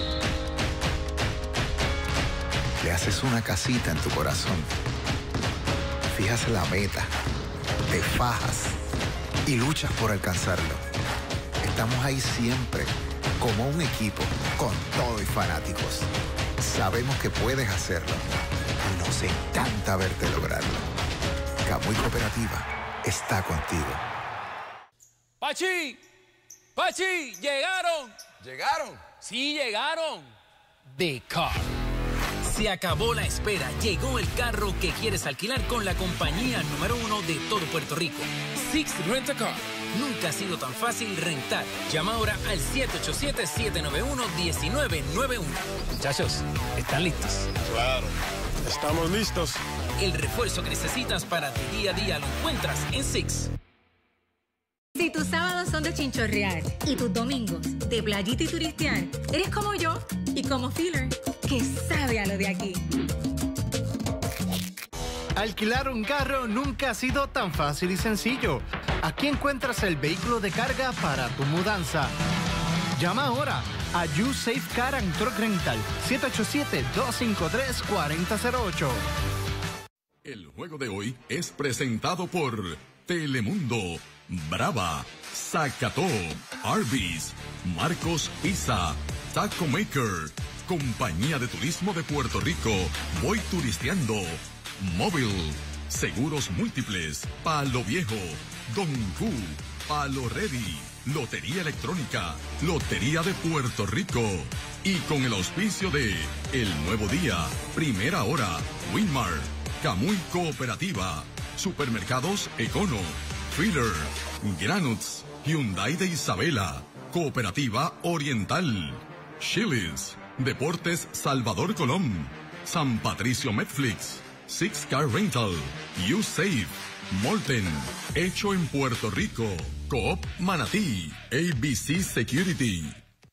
Q: Le haces una casita en tu corazón. Fijas la meta, te fajas y luchas por alcanzarlo. Estamos ahí siempre, como un equipo, con todo y fanáticos. Sabemos que puedes hacerlo y nos encanta verte lograrlo. Camuy Cooperativa está contigo.
T: ¡Pachi! ¡Pachi! ¡Llegaron!
X: ¿Llegaron?
T: Sí, llegaron. The Car. Se acabó la espera. Llegó el carro que quieres alquilar con la compañía número uno de todo Puerto Rico. Six Rent a Car. Nunca ha sido tan fácil rentar. Llama ahora al siete ocho siete, siete nueve uno, uno nueve nueve uno. Muchachos, ¿están listos?
X: Claro. Estamos listos.
T: El refuerzo que necesitas para tu día a día lo encuentras en Six.
C: Si tus sábados son de chinchorrear y tus domingos de playita y turistear, eres como yo y como Feeler, que sabe a lo de aquí.
S: Alquilar un carro nunca ha sido tan fácil y sencillo. Aquí encuentras el vehículo de carga para tu mudanza. Llama ahora a You Safe Car and Truck Rental, siete ocho siete, dos cinco tres, cuatro cero cero ocho.
Y: El juego de hoy es presentado por Telemundo, Brava, Zacató, Arby's, Marcos Pizza, Taco Maker, Compañía de Turismo de Puerto Rico, Voy Turisteando, Móvil, Seguros Múltiples, Palo Viejo, Don Q, Palo Ready, Lotería Electrónica, Lotería de Puerto Rico. Y con el auspicio de El Nuevo Día, Primera Hora, Winmar, Camuy Cooperativa, Supermercados Econo, Thriller, Granuts, Hyundai de Isabela, Cooperativa Oriental, Chili's, Deportes Salvador Colón, San Patricio Netflix, Six Car Rental, You Safe, Molten, Hecho en Puerto Rico, Coop Manatí, A B C Security.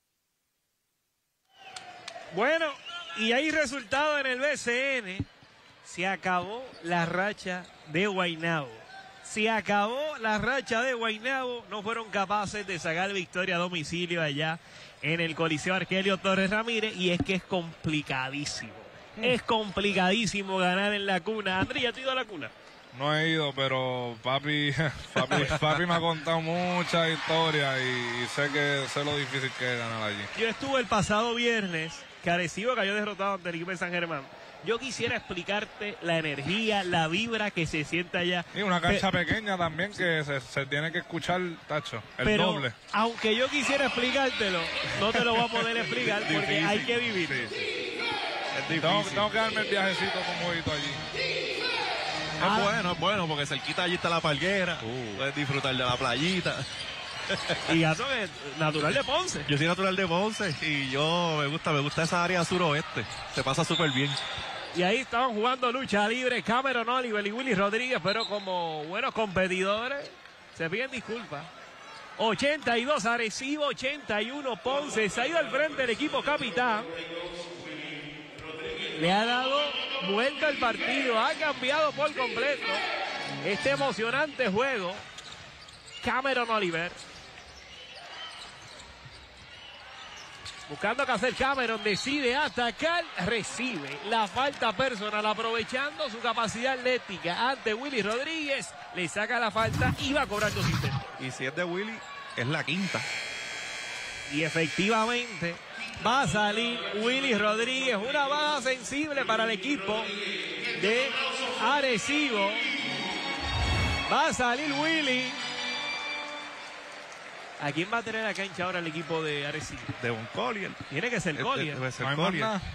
A: Bueno, y hay resultado en el B C N. Se acabó la racha de Guaynabo. Se acabó la racha de Guaynabo. No fueron capaces de sacar victoria a domicilio allá en el Coliseo Arquelio Torres Ramírez. Y es que es complicadísimo. Mm. Es complicadísimo ganar en la cuna. Andrés, ¿ya te has ido a la cuna?
V: No he ido, pero papi, papi, papi me ha contado muchas historias y, y sé que sé lo difícil que es ganar allí.
A: Yo estuve el pasado viernes que Arecibo cayó derrotado ante el equipo de San Germán. Yo quisiera explicarte la energía, la vibra que se siente allá.
V: Y una cancha
A: Pe
V: pequeña también que se, se tiene que escuchar, tacho, el
A: pero,
V: doble.
A: Aunque yo quisiera explicártelo, no te lo voy a poder explicar porque
V: Difícil.
A: hay que vivir.
V: Sí, sí. Es difícil. Tengo, tengo que darme el viajecito comodito allí.
B: Es bueno, es bueno, porque cerquita allí está la palguera. Uh. Puedes disfrutar de la playita.
A: Y Gastón es natural de Ponce.
B: Yo soy natural de Ponce y yo me gusta, me gusta esa área suroeste. Se pasa súper bien.
A: Y ahí estaban jugando lucha libre Cameron Oliver y Willy Rodríguez, pero como buenos competidores se piden disculpas. ochenta y dos Arecibo, ochenta y uno Ponce. Se ha ido al frente el equipo capitán. Le ha dado vuelta al partido, ha cambiado por completo este emocionante juego. Cameron Oliver. Buscando qué hacer Cameron, decide atacar, recibe la falta personal, aprovechando su capacidad atlética ante Willy Rodríguez, le saca la falta y va cobrando su intento.
B: Y si es de Willy, es la quinta.
A: Y efectivamente va a salir Willy Rodríguez, una baja sensible para el equipo de Arecibo. Va a salir Willy. ¿A quién va a tener la cancha ahora el equipo de Arecibo?
B: Devon Collier.
A: Tiene que ser Collier.
B: Debe ser
V: No hay
B: Collier.
V: más nada.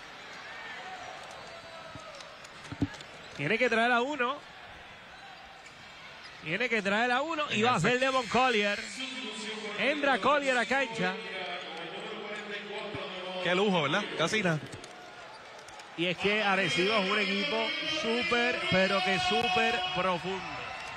A: Tiene que traer a uno. Tiene que traer a uno. Y va a ser Devon Collier. Entra Collier a cancha.
B: Qué lujo, ¿verdad? Casina.
A: Y es que Arecibo es un equipo súper, pero que súper profundo.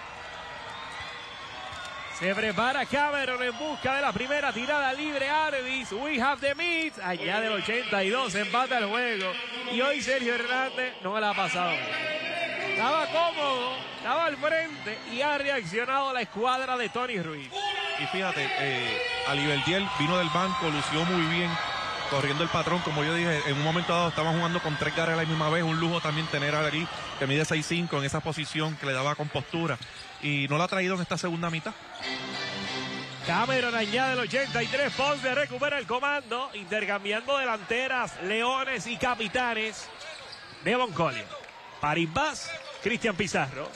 A: Se prepara Cameron en busca de la primera tirada libre. Arbis, we have the meat. Allá del ochenta y dos, empata el juego. Y hoy Sergio Hernández no le ha pasado. Estaba cómodo, estaba al frente y ha reaccionado la escuadra de Tony Ruiz.
B: Y fíjate, eh, Aliverdiel vino del banco, lució muy bien, corriendo el patrón. Como yo dije, en un momento dado estaban jugando con tres gares a la misma vez. Un lujo también tener a Ari, que mide seis cinco, en esa posición que le daba compostura. Y no lo ha traído en esta segunda mitad.
A: Cameron añade el ochenta y tres, Ponce recupera el comando, intercambiando delanteras, leones y capitanes. Devon Collier, Paris Bass, Cristian Pizarro.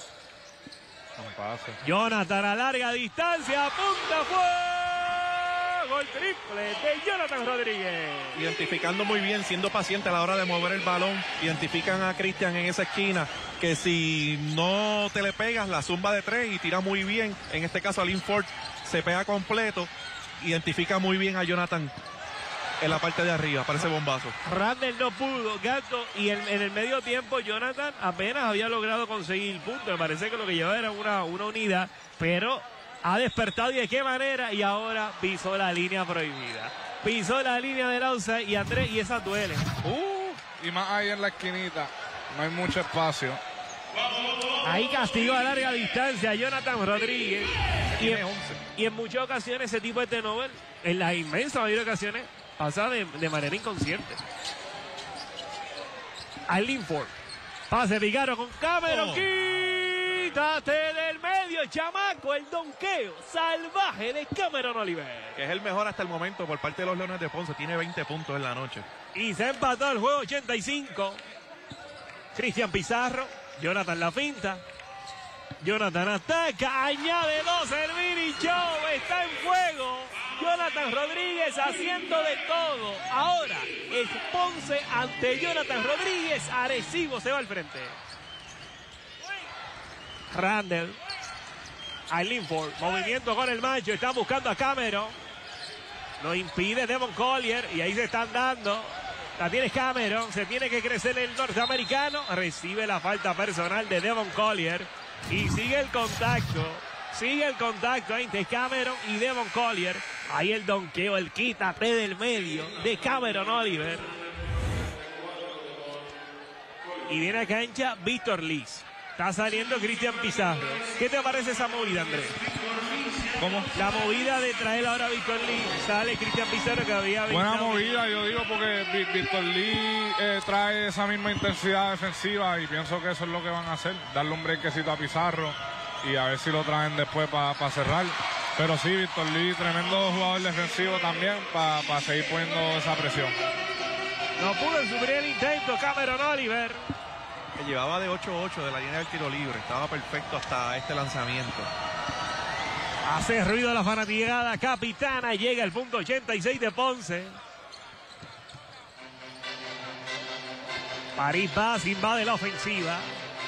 A: Jonathan a larga distancia, apunta fuego, gol triple de Jonathan Rodríguez.
B: Identificando muy bien, siendo paciente a la hora de mover el balón. Identifican a Cristian en esa esquina, que si no te le pegas, la zumba de tres y tira muy bien. En este caso a Linford se pega completo. Identifica muy bien a Jonathan en la parte de arriba, parece bombazo.
A: Randall no pudo, Gato, y en, en el medio tiempo Jonathan apenas había logrado conseguir puntos. Me parece que lo que llevaba era una, una unidad, pero ha despertado y de qué manera, y ahora pisó la línea prohibida. Pisó la línea del outside y Andrés, y esa duele.
V: Uh, y más ahí en la esquinita, no hay mucho espacio.
A: Ahí castigó a larga distancia a Jonathan Rodríguez. Y en, y en muchas ocasiones ese tipo de turnover, en la inmensa mayoría de ocasiones, pasa de, de manera inconsciente. A Linford. Pase Vigaro con Cameron. Oh. Quítate del medio, chamaco. El donqueo salvaje de Cameron Oliver.
B: Que es el mejor hasta el momento por parte de los Leones de Ponce. Tiene veinte puntos en la noche.
A: Y se empató el juego ochenta y cinco. Cristian Pizarro. Jonathan la finta. Jonathan ataca. Añade dos. El mini show está en fuego. Jonathan Rodríguez haciendo de todo. Ahora es Ponce ante Jonathan Rodríguez. Arecibo se va al frente. Randall. A Linford. Movimiento con el macho. Están buscando a Cameron. Lo impide Devon Collier. Y ahí se están dando. La tiene Cameron. Se tiene que crecer el norteamericano. Recibe la falta personal de Devon Collier. Y sigue el contacto. Sigue el contacto entre Cameron y Devon Collier. Ahí el donqueo, el quítate del medio de Cameron Oliver. Y viene a cancha Víctor Liz. Está saliendo Cristian Pizarro. ¿Qué te parece esa movida, Andrés?
V: ¿Cómo?
A: La movida de traer ahora a Víctor Liz. Sale Cristian Pizarro que había visto.
V: Buena movida, yo digo, porque Víctor Lee eh, trae esa misma intensidad defensiva y pienso que eso es lo que van a hacer. Darle un brequecito a Pizarro y a ver si lo traen después para pa cerrar. Pero sí, Víctor Lee, tremendo jugador defensivo también para pa seguir poniendo esa presión.
A: No pudo en su primer intento Cameron Oliver.
B: Que llevaba de ocho ocho de la línea del tiro libre. Estaba perfecto hasta este lanzamiento.
A: Hace ruido la fanaticada capitana. Llega el punto ochenta y seis de Ponce. París Bas invade la ofensiva.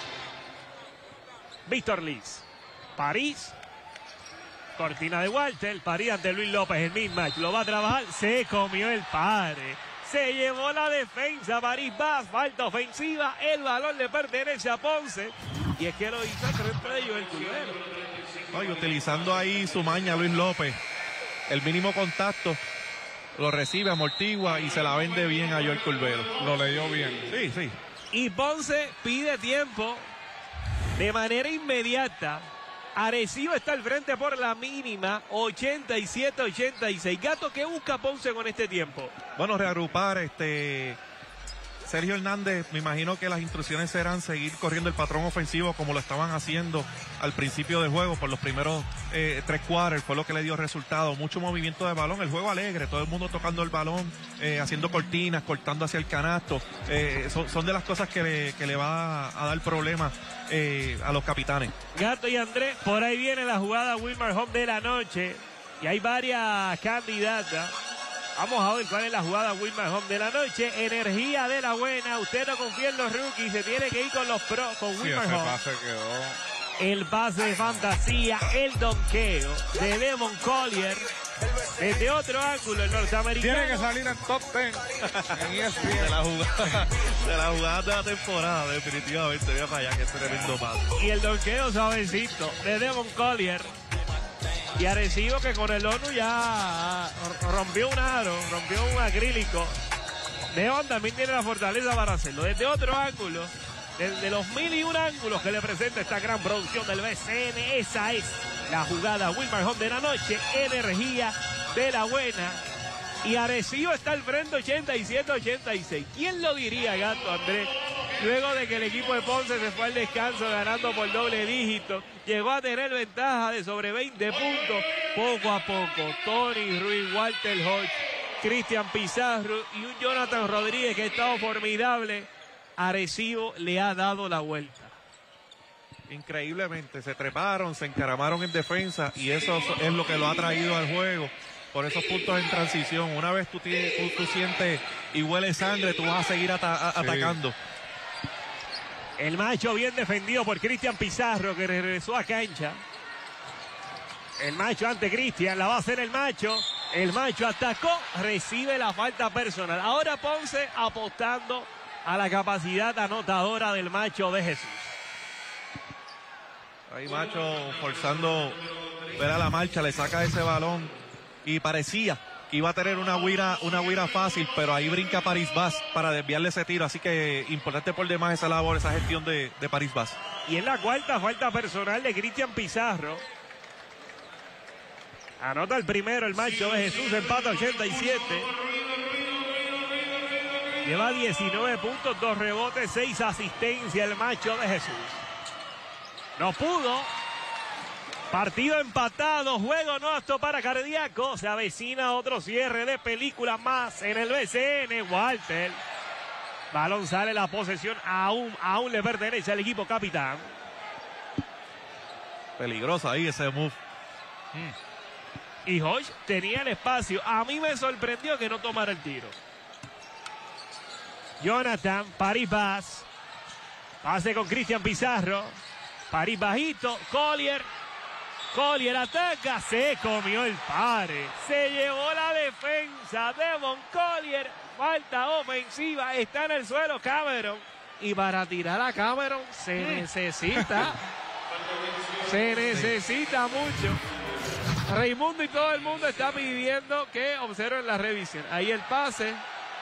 A: Víctor Liz. París. Cortina de Walter. París ante Luis López. El mismatch. Lo va a trabajar. Se comió el padre. Se llevó la defensa. París Bas. Falta ofensiva. El balón le pertenece a Ponce. Y es que lo hizo frente de Joel Culbero.
B: No, y utilizando ahí su maña Luis López. El mínimo contacto. Lo recibe, amortigua y se la vende bien a Joel Culbero.
V: Lo leyó bien.
B: Sí, sí.
A: Y Ponce pide tiempo de manera inmediata. Arecibo está al frente por la mínima, ochenta y siete a ochenta y seis. Gato, ¿qué busca Ponce con este tiempo?
B: Bueno, reagrupar, este... Sergio Hernández, me imagino que las instrucciones serán seguir corriendo el patrón ofensivo como lo estaban haciendo al principio del juego, por los primeros eh, tres quarters, fue lo que le dio resultado. Mucho movimiento de balón, el juego alegre, todo el mundo tocando el balón, eh, haciendo cortinas, cortando hacia el canasto. Eh, son, son de las cosas que le, que le va a dar problemas eh, a los capitanes.
A: Gato y Andrés, por ahí viene la jugada Wilmar Home de la noche y hay varias candidatas. Vamos a ver cuál es la jugada Wilmar Home de la noche. Energía de la buena. Usted no confía en los rookies. Se tiene que ir con los pros, con
V: Sí,
A: Wilmar
V: ese
A: Home.
V: pase quedó.
A: El pase de fantasía, el donqueo de Devon Collier. Desde otro ángulo, el norteamericano.
V: Tiene que salir en top diez. En E S P N.
B: De la jugada, de la jugada de la temporada, definitivamente. Voy a fallar, que tremendo pase.
A: Y el donqueo suavecito de Devon Collier. Y Arecibo que con el ONU ya rompió un aro, rompió un acrílico. Devon también tiene la fortaleza para hacerlo. Desde otro ángulo, desde los mil y un ángulos que le presenta esta gran producción del B C N, esa es la jugada Wilmar Home de la noche. Energía de la buena. Y Arecibo está al frente ochenta y siete a ochenta y seis. ¿Quién lo diría, Gato, Andrés? Luego de que el equipo de Ponce se fue al descanso ganando por doble dígito, llegó a tener ventaja de sobre veinte puntos. Poco a poco, Tony Ruiz, Walter Hodge, Cristian Pizarro y un Jonathan Rodríguez que ha estado formidable. Arecibo le ha dado la vuelta.
B: Increíblemente, se treparon, se encaramaron en defensa y eso es lo que lo ha traído al juego. Por esos puntos en transición, una vez tú, tienes, tú, tú sientes y huele sangre, tú vas a seguir ata a, sí. atacando.
A: El macho bien defendido por Cristian Pizarro, que regresó a cancha. El macho ante Cristian, la va a hacer el macho. El macho atacó, recibe la falta personal. Ahora Ponce apostando a la capacidad anotadora del macho de Jesús.
B: Ahí macho forzando, ver a la marcha, le saca ese balón. Y parecía que iba a tener una guira, una guira fácil, pero ahí brinca París Bas para desviarle ese tiro. Así que importante por demás esa labor, esa gestión de, de París Bas.
A: Y en la cuarta falta personal de Cristian Pizarro. Anota el primero el macho de Jesús, empata ochenta y siete. Lleva diecinueve puntos, dos rebotes, seis asistencias el macho de Jesús. No pudo. Partido empatado, juego no apto para cardíaco. Se avecina otro cierre de película más en el B C N. Walter. Balón sale, la posesión aún, aún le pertenece al equipo capitán.
B: Peligrosa ahí ese move.
A: Mm. Y Hodge tenía el espacio. A mí me sorprendió que no tomara el tiro. Jonathan, París Bas. Pase con Cristian Pizarro. París bajito, Collier. Collier ataca, se comió el pare, se llevó la defensa. Devon Collier, falta ofensiva, está en el suelo Cameron. Y para tirar a Cameron se necesita, se necesita mucho. Raimundo y todo el mundo está pidiendo que observen la revisión. Ahí el pase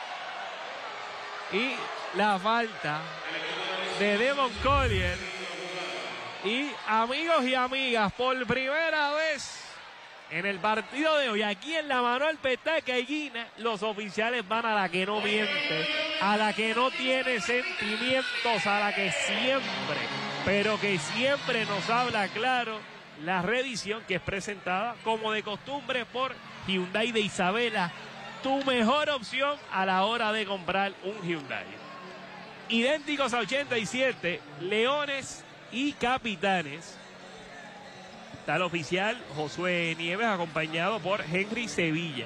A: y la falta de Devon Collier. Y amigos y amigas, por primera vez en el partido de hoy, aquí en la Manuel Petaca Higuina, los oficiales van a la que no miente, a la que no tiene sentimientos, a la que siempre, pero que siempre nos habla claro la revisión que es presentada como de costumbre por Hyundai de Isabela tu mejor opción a la hora de comprar un Hyundai. Idénticos a ochenta y siete, Leones y Capitanes. Está el oficial Josué Nieves acompañado por Henry Sevilla.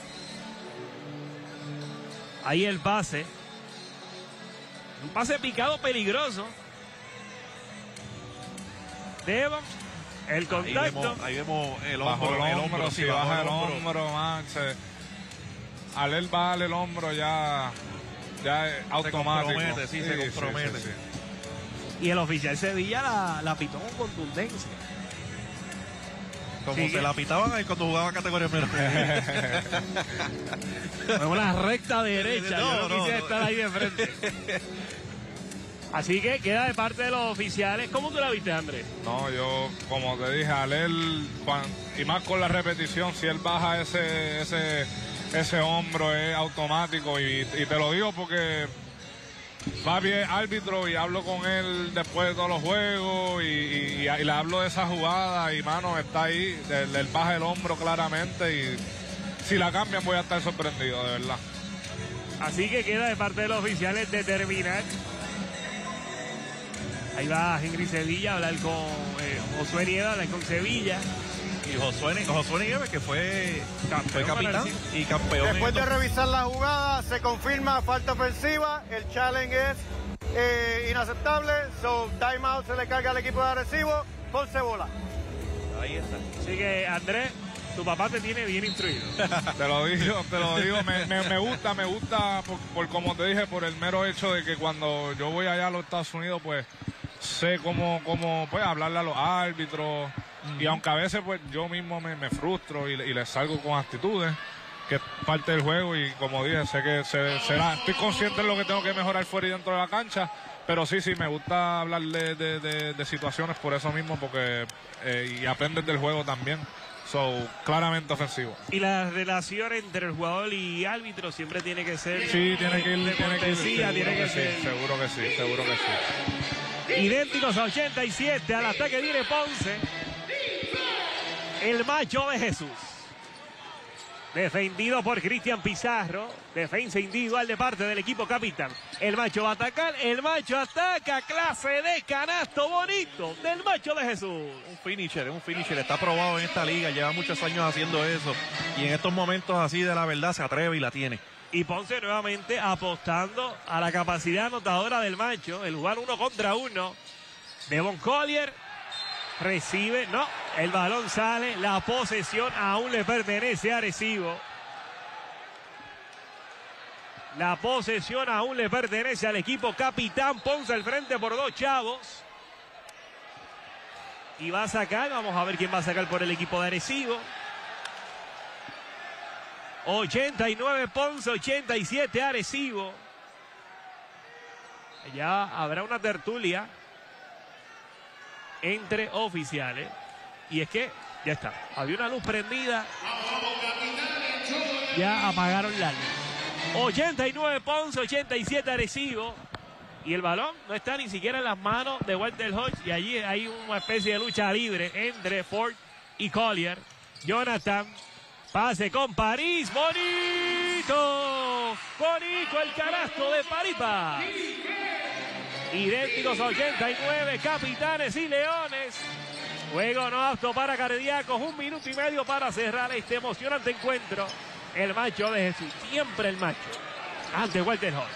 A: Ahí el pase. Un pase picado peligroso. Devon, el contacto.
B: Ahí vemos, ahí vemos el
V: Bajo
B: hombro.
V: el
B: el
V: hombro,
B: hombro
V: si
B: sí, bajo
V: baja
B: el
V: el
B: hombro.
V: hombro, Max. eh, Al él bajar el hombro ya, ya es automático.
B: compromete, sí, se compromete.
V: sí, sí.
A: Y el oficial Sevilla la, la pitó con contundencia.
B: Como
A: Sigue.
B: se la pitaban ahí cuando jugaba categoría menor.
A: Fue una recta derecha.
B: No,
A: Yo no,
B: no,
A: quise
B: no.
A: estar ahí de frente. Así que queda de parte de los oficiales. ¿Cómo tú la viste, Andrés?
V: No, yo, como te dije, al él, cuan- y más con la repetición, si él baja ese, ese, ese hombro es automático. Y, y te lo digo porque Fabi es árbitro y hablo con él después de todos los juegos y, y- y- y le hablo de esa jugada y, mano, está ahí, él, él baja el hombro claramente y si la cambian voy a estar sorprendido, de verdad.
A: Así que queda de parte de los oficiales determinar. Ahí va Henry Sevilla a hablar con eh, Josué Nieves, a hablar con Sevilla.
B: Y Josué, Josué Nieves, que fue, fue capitán y campeón.
D: Después de
B: en-
D: revisar la jugada, se confirma falta ofensiva. El challenge es eh, inaceptable. So, timeout se le carga al equipo de Arecibo. Ponce bola.
B: Ahí está.
A: Así que, Andrés, tu papá te tiene bien instruido.
V: Te lo digo, te lo digo, me, me, me gusta, me gusta, por, por como te dije, por el mero hecho de que cuando yo voy allá a los Estados Unidos, pues sé cómo, cómo pues, hablarle a los árbitros. Y aunque a veces pues yo mismo me, me frustro y, y les salgo con actitudes, que es parte del juego y como dije, sé que se, será, estoy consciente de lo que tengo que mejorar fuera y dentro de la cancha, pero sí, sí, me gusta hablar de, de, de, de situaciones por eso mismo, porque eh, y aprendes del juego también. So, claramente ofensivo.
A: Y la relación entre el jugador y árbitro siempre tiene que ser.
V: Sí, tiene que ir,
A: de
V: tiene que ir,
A: cortesía,
V: seguro
A: tiene que
V: que sí,
A: ser.
V: seguro que sí, seguro que sí.
A: Idénticos a ochenta y siete, al ataque viene Ponce. El macho de Jesús. Defendido por Cristian Pizarro. Defensa individual de parte del equipo capitán. El macho va a atacar. El macho ataca. Clase de canasto bonito del macho de Jesús.
B: Un finisher, un finisher. Está probado en esta liga. Lleva muchos años haciendo eso. Y en estos momentos así de la verdad se atreve y la tiene.
A: Y Ponce nuevamente apostando a la capacidad anotadora del macho. El jugar uno contra uno. Devon Collier recibe. No, el balón sale. La posesión aún le pertenece a Arecibo. La posesión aún le pertenece al equipo capitán. Ponce al frente por dos chavos. Y va a sacar. Vamos a ver quién va a sacar por el equipo de Arecibo. ochenta y nueve Ponce, ochenta y siete Arecibo. Ya habrá una tertulia entre oficiales. Y es que, ya está, había una luz prendida. Ya apagaron la luz. ochenta y nueve Ponce, ochenta y siete Arecibo. Y el balón no está ni siquiera en las manos de Walter Hodge. Y allí hay una especie de lucha libre entre Ford y Collier. Jonathan. Pase con París. Bonito. Bonito el canasto de Paripa. Idénticos a ochenta y nueve. Capitanes y Leones. Juego no apto para cardíacos. Un minuto y medio para cerrar este emocionante encuentro. El macho de Jesús. Siempre el macho. Ante Walter Hodge.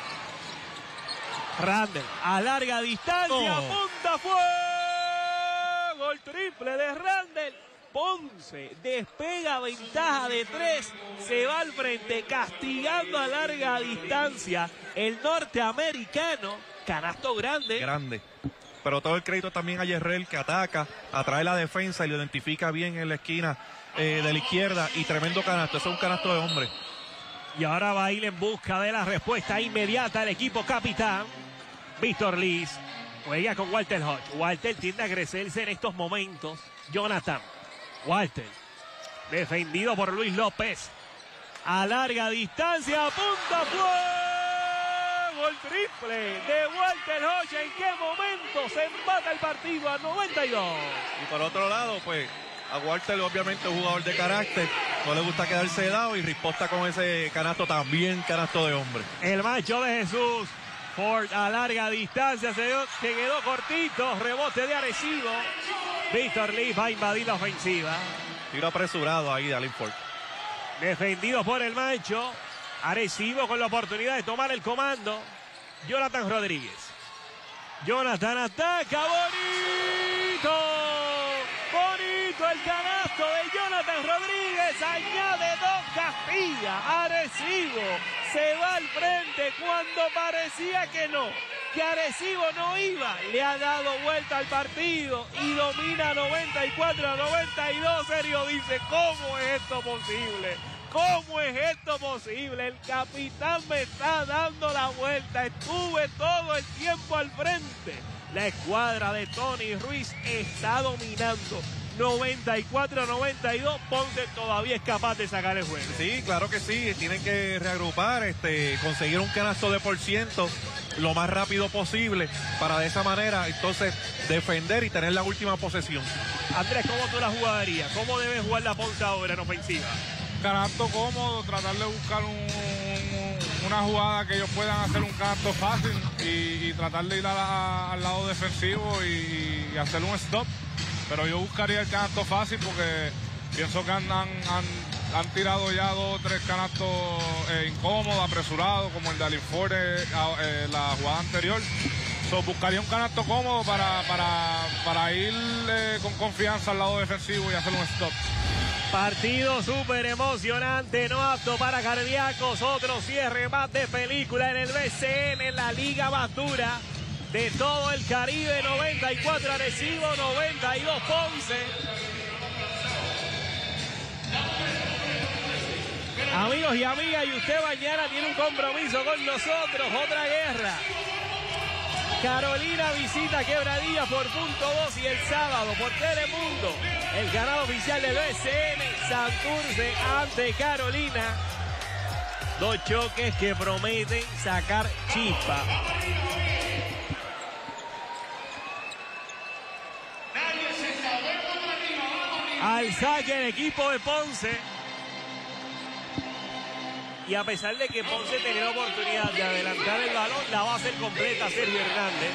A: Randall a larga distancia.
B: Oh.
A: Punta fuego. El triple de Randall. Ponce despega ventaja de tres, se va al frente castigando a larga distancia el norteamericano, canasto grande.
B: Grande. Pero todo el crédito también a Yerrel, que ataca, atrae la defensa y lo identifica bien en la esquina eh, de la izquierda y tremendo canasto. Eso es un canasto de hombre.
A: Y ahora va a ir en busca de la respuesta inmediata el equipo capitán. Víctor Liz juega con Walter Hodge. Walter tiende a crecerse en estos momentos. Jonathan. Walter, defendido por Luis López, a larga distancia, punta fuego, el triple de Walter Hodge. ¿En qué momento se empata el partido a noventa y dos?
B: Y por otro lado, pues, a Walter obviamente un jugador de carácter, no le gusta quedarse de lado y riposta con ese canasto también, canasto de hombre.
A: El macho de Jesús, Ford a larga distancia, se, dio, se quedó cortito, rebote de Arecibo. Víctor Liz va a invadir la ofensiva.
B: Tiro apresurado ahí de Allen Ford.
A: Defendido por el macho. Arecibo con la oportunidad de tomar el comando. Jonathan Rodríguez. Jonathan ataca, bonito. Bonito el canasto de Jonathan Rodríguez. Añade dos Castilla. Arecibo se va al frente cuando parecía que no. Que Arecibo no iba. Le ha dado vuelta al partido y domina noventa y cuatro a noventa y dos. Sergio dice, ¿cómo es esto posible? ¿Cómo es esto posible? El capitán me está dando la vuelta. Estuve todo el tiempo al frente. La escuadra de Tony Ruiz está dominando. noventa y cuatro a noventa y dos. Ponce todavía es capaz de sacar el juego.
B: Sí, claro que sí. Tienen que reagrupar, este, conseguir un canasto de por ciento lo más rápido posible para de esa manera entonces defender y tener la última posesión.
A: Andrés, ¿cómo tú la jugarías? ¿Cómo debe jugar la Ponce ahora en ofensiva?
V: Canasto cómodo, tratar de buscar un, un, una jugada que ellos puedan hacer un canasto fácil y, y tratar de ir a la, al lado defensivo y, y hacer un stop. Pero yo buscaría el canasto fácil porque pienso que han, han, han, han tirado ya dos o tres canastos eh, incómodos, apresurados, como el de Alinford eh, la jugada anterior. So, buscaría un canasto cómodo para, para, para ir eh, con confianza al lado defensivo y hacer un stop.
A: Partido súper emocionante, no apto para cardíacos. Otro cierre más de película en el B C N, en la liga más dura de todo el Caribe. noventa y cuatro Arecibo, noventa y dos Ponce. Amigos y amigas, y usted mañana tiene un compromiso con nosotros, otra guerra. Carolina visita Quebradilla por punto dos y el sábado por Telemundo el canal oficial del B C N, Santurce ante Carolina. Dos choques que prometen sacar chispa. Al saque el equipo de Ponce. Y a pesar de que Ponce tenía la oportunidad de adelantar el balón, la va a hacer completa Sergio Hernández.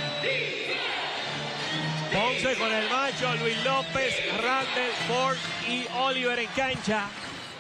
A: Ponce con el macho, Luis López, Randall, Ford y Oliver en cancha.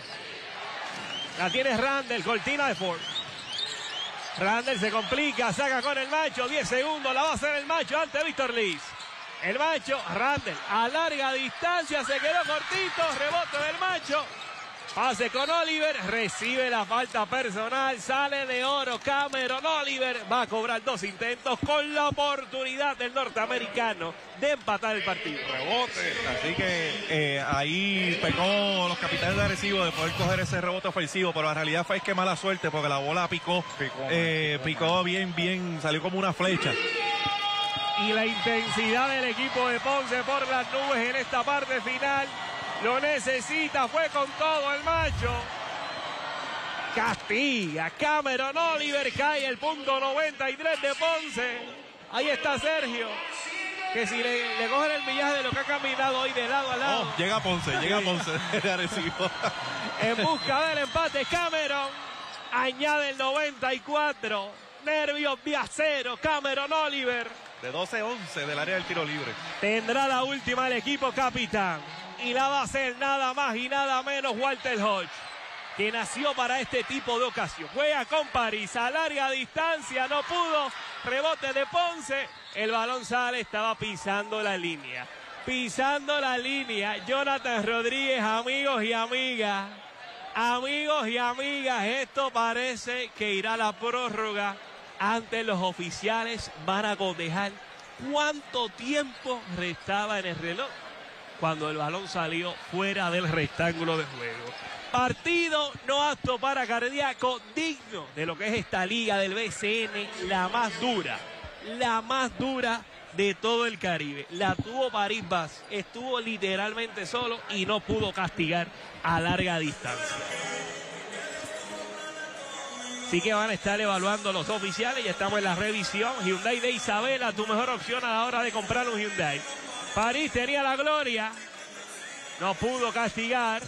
A: La tiene Randall, cortina de Ford. Randall se complica, saca con el macho, diez segundos, la va a hacer el macho ante Víctor Liz. El macho, Randall, a larga distancia, se quedó cortito, rebote del macho. Pase con Oliver, recibe la falta personal, sale de oro Cameron Oliver, va a cobrar dos intentos con la oportunidad del norteamericano de empatar el partido.
B: Rebote, así que eh, ahí pecó los capitanes de Arecibo de poder coger ese rebote ofensivo, pero la realidad fue que mala suerte porque la bola picó, picó, eh, picó bien, bien, salió como una flecha.
A: Y la intensidad del equipo de Ponce por las nubes en esta parte final. Lo necesita, fue con todo el macho. Castiga, Cameron Oliver, cae el punto noventa y tres de Ponce. Ahí está Sergio, que si le, le cogen el millaje de lo que ha caminado hoy de lado a lado.
B: Oh, llega Ponce, llega Ponce de Arecibo.
A: En busca del empate, Cameron añade el noventa y cuatro. Nervios de acero, Cameron Oliver.
B: De doce a once del área del tiro libre.
A: Tendrá la última el equipo capitán. Y la va a hacer nada más y nada menos Walter Hodge, que nació para este tipo de ocasión. Juega con París a larga distancia, no pudo. Rebote de Ponce. El balón sale, estaba pisando la línea. Pisando la línea. Jonathan Rodríguez, amigos y amigas. Amigos y amigas, esto parece que irá a la prórroga. Antes los oficiales van a cotejar cuánto tiempo restaba en el reloj cuando el balón salió fuera del rectángulo de juego. Partido no apto para cardíaco, digno de lo que es esta liga del B C N, la más dura, la más dura de todo el Caribe. La tuvo París Bas, estuvo literalmente solo y no pudo castigar a larga distancia. Así que van a estar evaluando los oficiales, ya estamos en la revisión. Hyundai de Isabela, tu mejor opción a la hora de comprar un Hyundai. París tenía la gloria. No pudo castigar.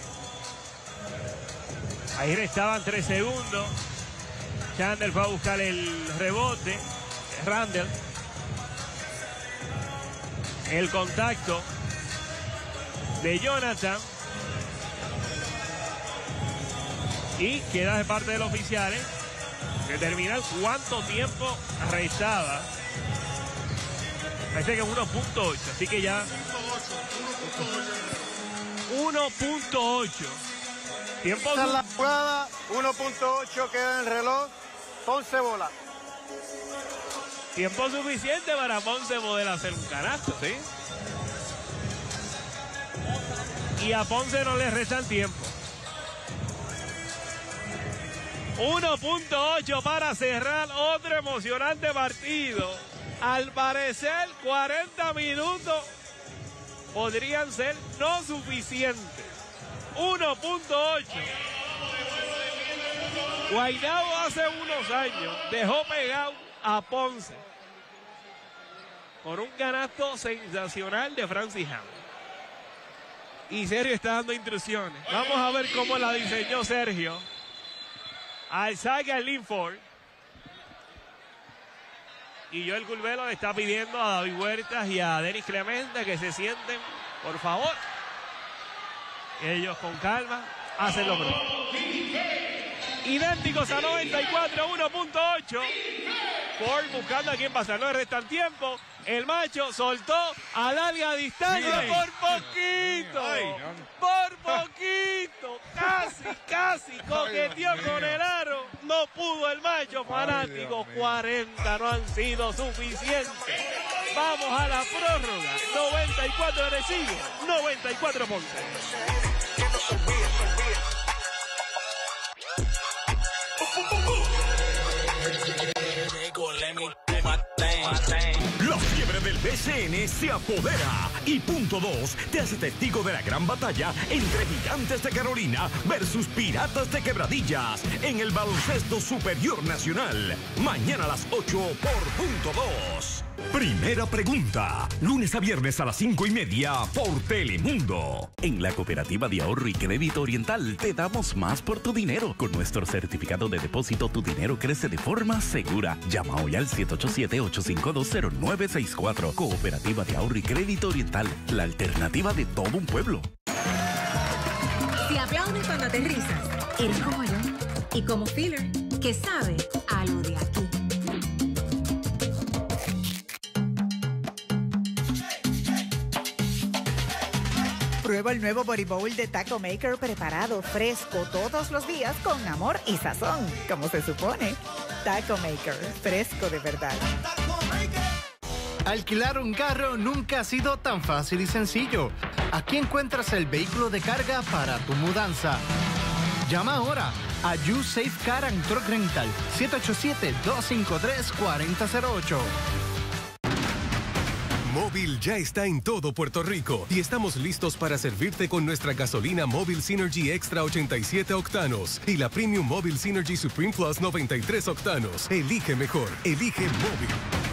A: Ahí restaban tres segundos. Chandler fue a buscar el rebote. Randall. El contacto de Jonathan. Y queda de parte de los oficiales determinar cuánto tiempo restaba. Parece que es uno punto ocho, así que ya uno punto ocho. Tiempo.
D: Esta es la jugada, uno punto ocho queda en el reloj, Ponce bola.
A: Tiempo suficiente para Ponce poder hacer un canasto, ¿sí? Y a Ponce no le restan tiempo. uno punto ocho para cerrar otro emocionante partido. Al parecer, cuarenta minutos podrían ser no suficientes. uno punto ocho. Guaynabo hace unos años dejó pegado a Ponce por un canasto sensacional de Francis Ham. Y Sergio está dando instrucciones. Vamos a ver cómo la diseñó Sergio. Al saque a Linford. Y Joel Curvelo le está pidiendo a David Huertas y a Denis Clemente que se sienten, por favor. Ellos con calma hacen lo propio. Idénticos a noventa y cuatro, uno punto ocho. Ford buscando a quien pasar. No le restan tiempo. El macho soltó a larga distancia. Ay, por poquito. Ay, por poquito. Casi, casi coqueteó ay, con el aro. No pudo el macho fanático. Ay, cuarenta no han sido suficientes. Vamos a la prórroga. noventa y cuatro Arecibo, noventa y cuatro Ponce.
M: La fiebre del B C N se apodera y Punto dos te hace testigo de la gran batalla entre Gigantes de Carolina versus Piratas de Quebradillas en el baloncesto superior nacional. Mañana a las ocho por Punto dos. Primera pregunta, lunes a viernes a las cinco y media por Telemundo.
F: En la Cooperativa de Ahorro y Crédito Oriental te damos más por tu dinero. Con nuestro certificado de depósito, tu dinero crece de forma segura. Llama hoy al siete ocho siete, ocho cinco dos, cero nueve seis cuatro. Cooperativa de Ahorro y Crédito Oriental, la alternativa de todo un pueblo.
C: Si aplaudes cuando aterrizas, eres como yo. Y como Filler, que sabe a lo de aquí.
O: Prueba el nuevo Body Bowl de Taco Maker preparado fresco todos los días con amor y sazón, como se supone. Taco Maker, fresco de verdad.
S: Alquilar un carro nunca ha sido tan fácil y sencillo. Aquí encuentras el vehículo de carga para tu mudanza. Llama ahora a You Safe Car and Truck Rental, siete ocho siete, dos cinco tres, cuatro cero cero ocho.
R: Móvil ya está en todo Puerto Rico y estamos listos para servirte con nuestra gasolina Móvil Synergy Extra ochenta y siete octanos y la Premium Móvil Synergy Supreme Plus noventa y tres octanos. Elige mejor, elige Móvil.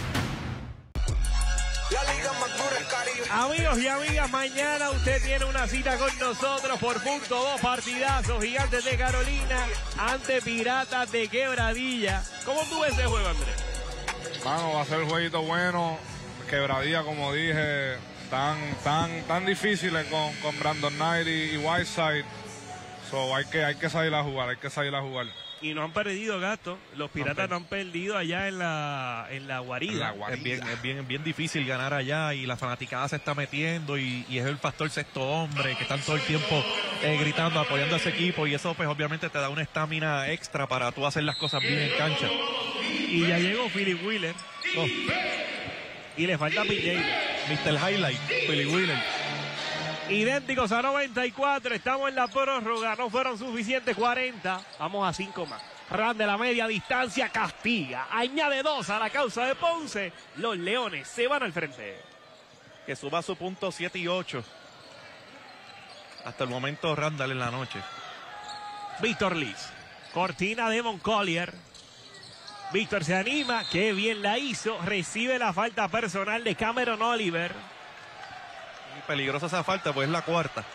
A: Amigos y amigas, mañana usted tiene una cita con nosotros por Punto dos, partidazo. Gigantes de Carolina ante Piratas de Quebradilla. ¿Cómo tú ves ese juego, Andrés?
V: Mano, va a ser un jueguito bueno. Quebradilla, como dije, tan tan tan difíciles con, con Brandon Knight y, y Whiteside. So, hay que hay que salir a jugar, hay que salir a jugar.
A: Y no han perdido, Gato. Los Piratas no han perdido allá en la en la guarida.
B: En la guarida. Es, bien, es bien, bien difícil ganar allá y la fanaticada se está metiendo y, y es el factor sexto hombre que están todo el tiempo eh, gritando, apoyando a ese equipo y eso pues obviamente te da una estamina extra para tú hacer las cosas bien en cancha.
A: Y ya llegó Philip Wheeler. Oh. Y le falta Piñeiro.
B: mister Highlight, Philip Wheeler.
A: Idénticos a noventa y cuatro. Estamos en la prórroga. No fueron suficientes cuarenta. Vamos a cinco más. Ran de la media distancia. Castiga. Añade dos a la causa de Ponce. Los Leones se van al frente.
B: Que suba su punto siete y ocho. Hasta el momento Randall en la noche.
A: Víctor Liz. Cortina de Devon Collier. Víctor se anima, qué bien la hizo, recibe la falta personal de Cameron Oliver.
B: peligrosa esa falta, pues es la cuarta.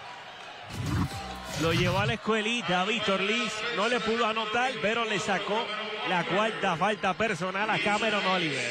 A: Lo llevó a la escuelita, Víctor Liz no le pudo anotar, pero le sacó la cuarta falta personal a Cameron Oliver.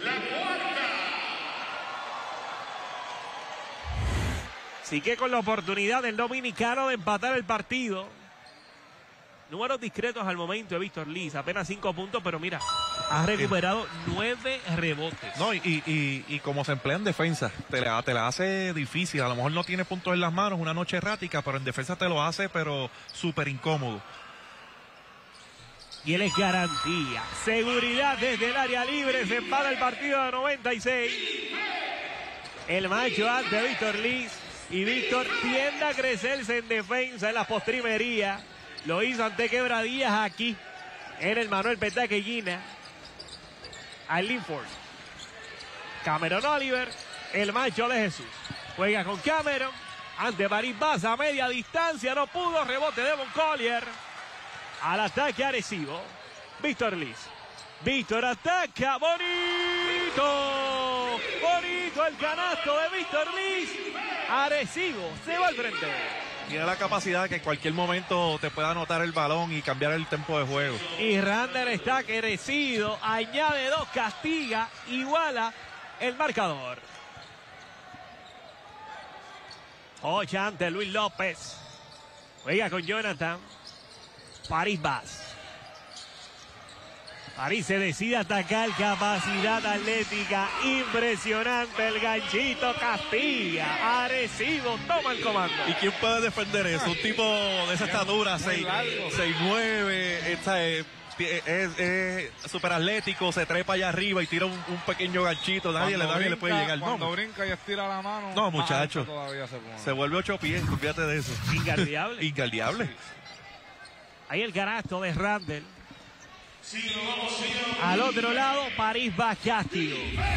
A: Así que con la oportunidad del dominicano de empatar el partido. Números discretos al momento de Víctor Liz, apenas cinco puntos, pero mira, ha recuperado nueve rebotes.
B: No, y, y, y como se emplea en defensa, te la, te la hace difícil. A lo mejor no tiene puntos en las manos, una noche errática, pero en defensa te lo hace, pero súper incómodo.
A: Y él es garantía. Seguridad desde el área libre, se empata el partido de noventa y seis. El macho ante Víctor Liz. Y Víctor tiende a crecerse en defensa en la postrimería. Lo hizo ante Quebradillas aquí en el Manuel Petaquellina. Al Linford. Cameron Oliver, el macho de Jesús. Juega con Cameron ante París Baza a media distancia. No pudo, rebote de Devon Collier. Al ataque Arecibo. Víctor Liz. Víctor ataca. Bonito. Bonito el canasto de Víctor Liz. Arecibo se va al frente.
B: Tiene la capacidad de que en cualquier momento te pueda anotar el balón y cambiar el tempo de juego.
A: Y Randall está crecido, añade dos, castiga, iguala el marcador. Ocha ante Luis López. Juega con Jonathan. París Bas. París se decide a atacar, capacidad atlética impresionante, el ganchito castiga, Arecibo toma el comando.
B: ¿Y quién puede defender eso? Un tipo de esa estatura, seis nueve, es, es súper atlético, se trepa allá arriba y tira un, un pequeño ganchito, nadie, le, nadie brinca, le puede llegar.
V: Cuando
B: no,
V: brinca y estira la mano,
B: no muchacho,
V: se,
B: se vuelve ocho pies, fíjate de eso.
A: Ingardeable.
B: Ingardeable.
A: Ahí el canasto de Randall. Al otro lado, París Bas castigo.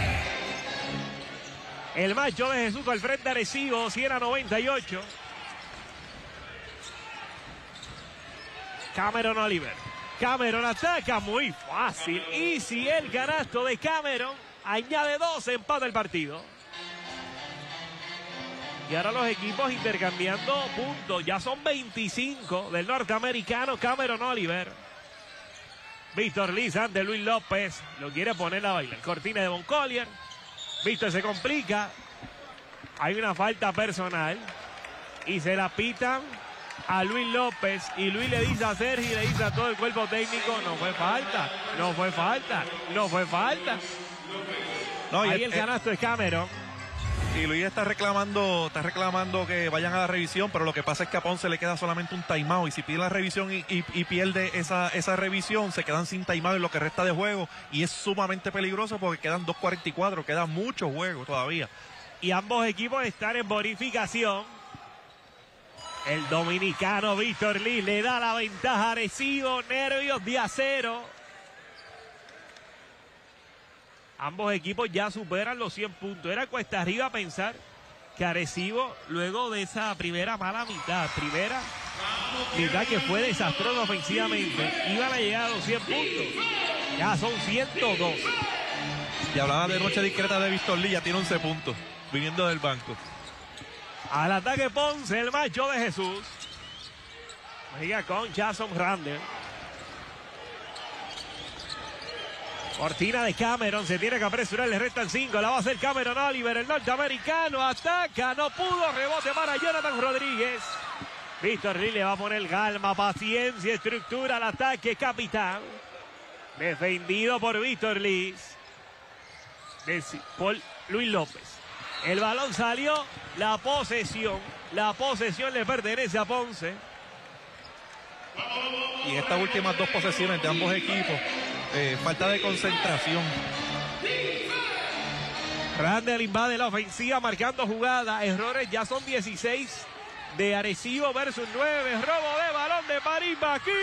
A: El macho de Jesús al frente Arecibo, cien a noventa y ocho. Cameron Oliver. Cameron ataca muy fácil. Y si el canasto de Cameron añade dos, empata el partido. Y ahora los equipos intercambiando puntos. Ya son veinticinco del norteamericano Cameron Oliver. Víctor Liz ante Luis López. Lo quiere poner a bailar. Cortina de Devon Collier. Víctor se complica. Hay una falta personal. Y se la pitan a Luis López. Y Luis le dice a Sergio y le dice a todo el cuerpo técnico: no fue falta, no fue falta, no fue falta. No, Ahí el, el canasto de Cameron.
B: Y Luis está reclamando, está reclamando que vayan a la revisión, pero lo que pasa es que a Ponce le queda solamente un timeout. Y si pide la revisión y, y, y pierde esa, esa revisión, se quedan sin timeout en lo que resta de juego. Y es sumamente peligroso porque quedan dos cuarenta y cuatro, queda mucho juego todavía.
A: Y ambos equipos están en bonificación. El dominicano Víctor Liz le da la ventaja a Arecibo, nervios de acero. Ambos equipos ya superan los cien puntos. Era cuesta arriba pensar que Arecibo, luego de esa primera mala mitad, primera mitad que fue desastrosa ofensivamente, iban a llegar a los cien puntos. Ya son ciento dos.
B: Y hablaba de noche discreta de Víctor Liz, ya tiene once puntos, viniendo del banco.
A: Al ataque Ponce, el macho de Jesús. Juega con Jason Randall. Cortina de Cameron, se tiene que apresurar, le restan cinco, la va a hacer Cameron Oliver, el norteamericano, ataca, no pudo, rebote para Jonathan Rodríguez. Víctor Liz le va a poner calma, paciencia, estructura al ataque, capitán. Defendido por Víctor Liz. Por Luis López. El balón salió, la posesión, la posesión le pertenece a Ponce.
B: Y en estas últimas dos posesiones de ambos equipos, Eh, falta de concentración.
A: Randall invade la ofensiva marcando jugada. Errores ya son dieciséis de Arecibo versus nueve. Robo de balón de París Bas. Quítate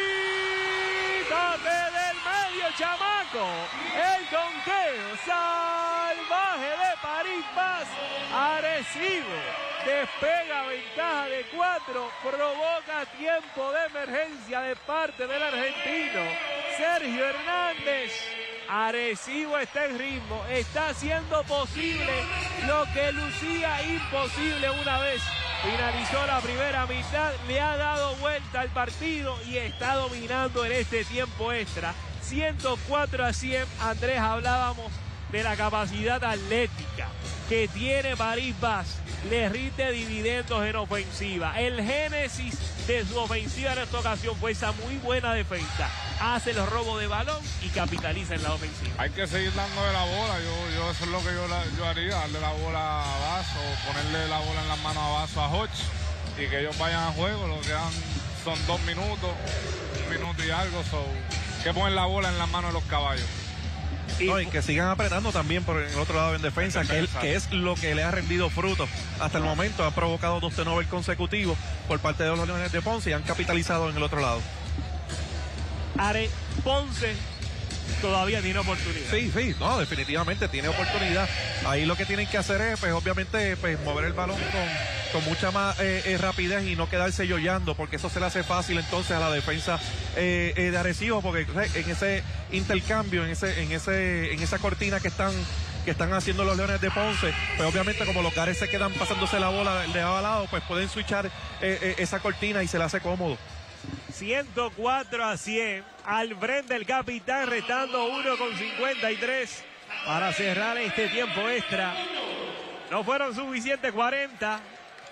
A: del medio, chamaco. El donkeo salvaje de París Bas. Arecibo despega ventaja de cuatro. Provoca tiempo de emergencia de parte del argentino Sergio Hernández. Arecibo está en ritmo, está haciendo posible lo que lucía imposible una vez finalizó la primera mitad, le ha dado vuelta al partido y está dominando en este tiempo extra. ciento cuatro a cien, Andrés, hablábamos de la capacidad atlética que tiene París-Bas, le rinde dividendos en ofensiva. El génesis de su ofensiva en esta ocasión fue esa muy buena defensa. Hace los robos de balón y capitaliza en la ofensiva.
V: Hay que seguir dándole la bola, yo, yo eso es lo que yo, la, yo haría, darle la bola a Vaso, ponerle la bola en las manos a Vaso, a Hodge, y que ellos vayan a juego. Lo que dan son dos minutos, un minuto y algo, so, que ponen la bola en las manos de los caballos.
B: No, y que sigan apretando también por el otro lado en defensa, que, que es lo que le ha rendido frutos hasta el momento. Han provocado dos turnovers consecutivos por parte de los Leones de Ponce y han capitalizado en el otro lado.
A: Are Ponce todavía tiene oportunidad.
B: Sí, sí, no, definitivamente tiene oportunidad. Ahí lo que tienen que hacer es, pues obviamente, pues mover el balón con, con mucha más eh, eh, rapidez y no quedarse yoyando, porque eso se le hace fácil entonces a la defensa eh, eh, de Arecibo, porque en ese intercambio, en ese, en ese, en esa cortina que están que están haciendo los Leones de Ponce, pues obviamente como los Gares se quedan pasándose la bola de lado a lado, pues pueden switchar eh, eh, esa cortina y se le hace cómodo.
A: ciento cuatro a cien al frente el capitán, restando uno con cincuenta y tres para cerrar este tiempo extra. No fueron suficientes cuarenta.